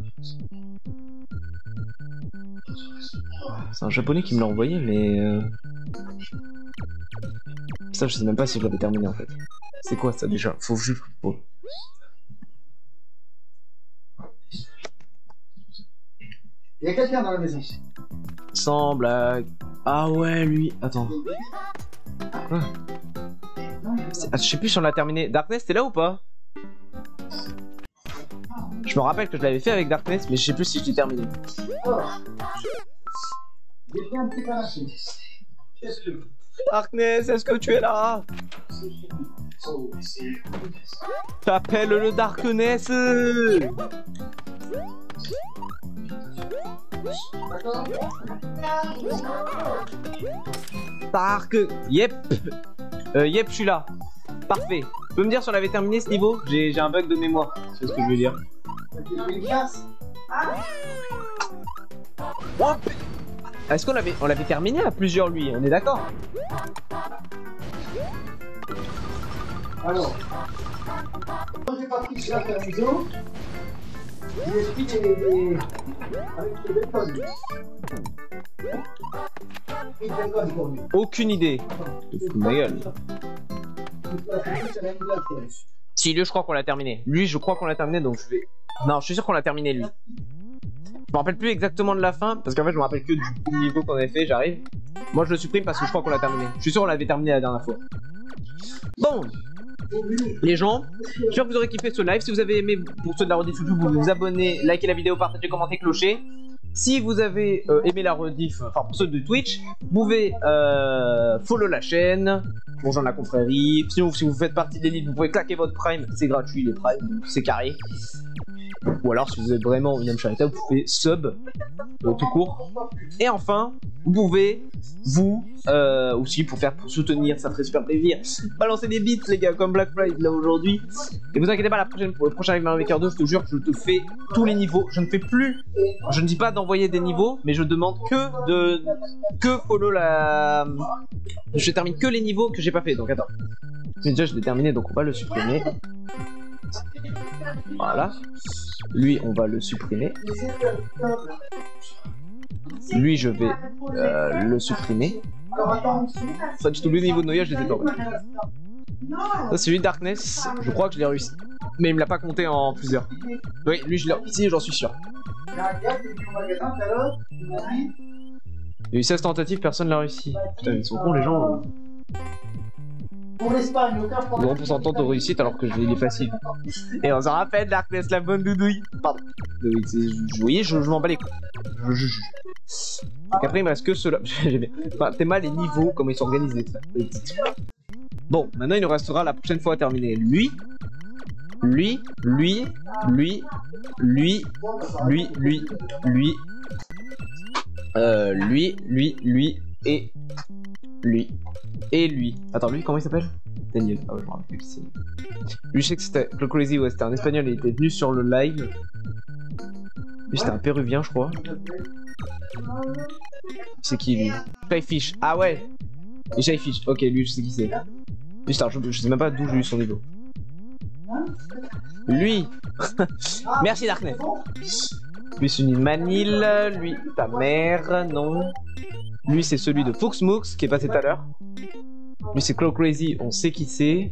C'est un japonais qui me l'a envoyé mais ça je sais même pas si je l'avais terminé en fait. C'est quoi ça déjà? Faut juste... Oh. Il y a quelqu'un dans la maison. Sans blague. Ah ouais lui. Attends. Quoi? Je sais plus si on l'a terminé. Darkness t'es là ou pas? Je me rappelle que je l'avais fait avec Darkness, mais je sais plus si je l'ai terminé. Alors, j'ai fait un petit panaché. Qu'est-ce que Darkness, est-ce que tu es là? T'appelles le Darkness. D'accord. Dark. Yep. Yep, je suis là. Parfait. Tu peux me dire si on avait terminé ce niveau? J'ai un bug de mémoire. C'est ce que je veux dire. Une classe. Hop. Est-ce qu'on l'avait terminé à plusieurs, lui? On est d'accord? Alors, quand j'ai pas pris la vidéo, je vous explique avec les bacon. Les bacon pour lui. Aucune idée. Ma gueule. Si, lui, je crois qu'on l'a terminé. Lui, je crois qu'on l'a terminé, donc je vais... Non, je suis sûr qu'on l'a terminé, lui. Je me rappelle plus exactement de la fin, parce qu'en fait, je me rappelle que du niveau qu'on avait fait, j'arrive. Moi, je le supprime parce que je crois qu'on l'a terminé. Je suis sûr qu'on l'avait terminé la dernière fois. Bon, les gens, j'espère que vous aurez kiffé ce live. Si vous avez aimé, pour ceux de la rediff YouTube, vous vous abonnez, likez la vidéo, partagez, commentez, clochez. Si vous avez aimé la rediff, enfin pour ceux de Twitch, vous pouvez follow la chaîne, rejoindre la confrérie. Sinon, si vous faites partie des livres, vous pouvez claquer votre Prime, c'est gratuit les Prime, c'est carré. Ou alors, si vous êtes vraiment une âme charitable, vous pouvez sub, tout court. Et enfin, vous pouvez, vous, aussi, pour soutenir, ça ferait super plaisir, balancer des bits, les gars, comme Black Friday, là, aujourd'hui. Et vous inquiétez pas, pour le prochain Live Mario Maker 2, je te jure que je te fais tous les niveaux. Je ne fais plus, je ne dis pas d'envoyer des niveaux, mais je demande que follow la... Je termine que les niveaux que j'ai pas fait, donc attends. Déjà, je l'ai terminé, donc on va le supprimer. Voilà. Lui, on va le supprimer. Lui, je vais le supprimer. Ça, tous les niveaux de noyage, je les ai pas. Ça, c'est lui, Darkness. Je crois que je l'ai réussi. Mais il me l'a pas compté en plusieurs. Oui, lui, je l'ai réussi, j'en suis sûr. Il y a eu 16 tentatives, personne l'a réussi. Putain, ils sont cons, les gens. Pour l'Espagne, aucun problème. Gros pourcentage de réussite alors que il est facile. Et on s'en rappelle, Darkness, la bonne doudouille. Pardon. Vous voyez, je m'en bats les couilles. Donc après, il me reste que ceux-là. Enfin, t'es mal les niveaux, comment ils sont organisés. Bon, maintenant, il nous restera la prochaine fois à terminer. Lui, lui, lui, lui, lui, lui, lui, lui, lui, et lui. Et lui. Attends, lui, comment il s'appelle? Daniel. Ah ouais, je me rappelle plus qui c'est. Lui, je sais que c'était Crazy, ouais, c'était un espagnol, il était venu sur le live. Lui, c'était un péruvien, je crois. C'est qui, lui? Shyfish. Ah ouais! Et Shyfish. Ok, lui, je sais qui c'est. Lui, je sais même pas d'où j'ai eu son niveau. Lui! Merci, Darknet. Lui, c'est une Manille. Lui, ta mère, non. Lui, c'est celui de Foxmooks qui est passé tout à l'heure. Lui, c'est Claw Crazy, on sait qui c'est.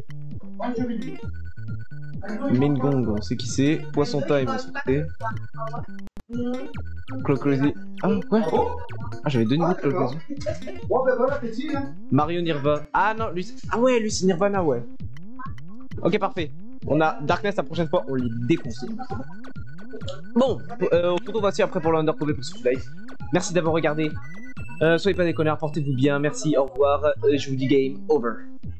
Mingong, on sait qui c'est. Poisson Time, on sait qui c'est. Claw Crazy. Ah, ouais. Ah, j'avais deux niveaux de Claw Crazy. Mario Nirva. Ah non, lui, ah ouais, lui, c'est Nirvana, ouais. Ok, parfait. On a Darkness la prochaine fois, on les déconseille. Bon, on se retrouve aussi après pour l'Undercover pour ce live. Merci d'avoir regardé. Soyez pas des connards, portez-vous bien, merci, au revoir, je vous dis game over.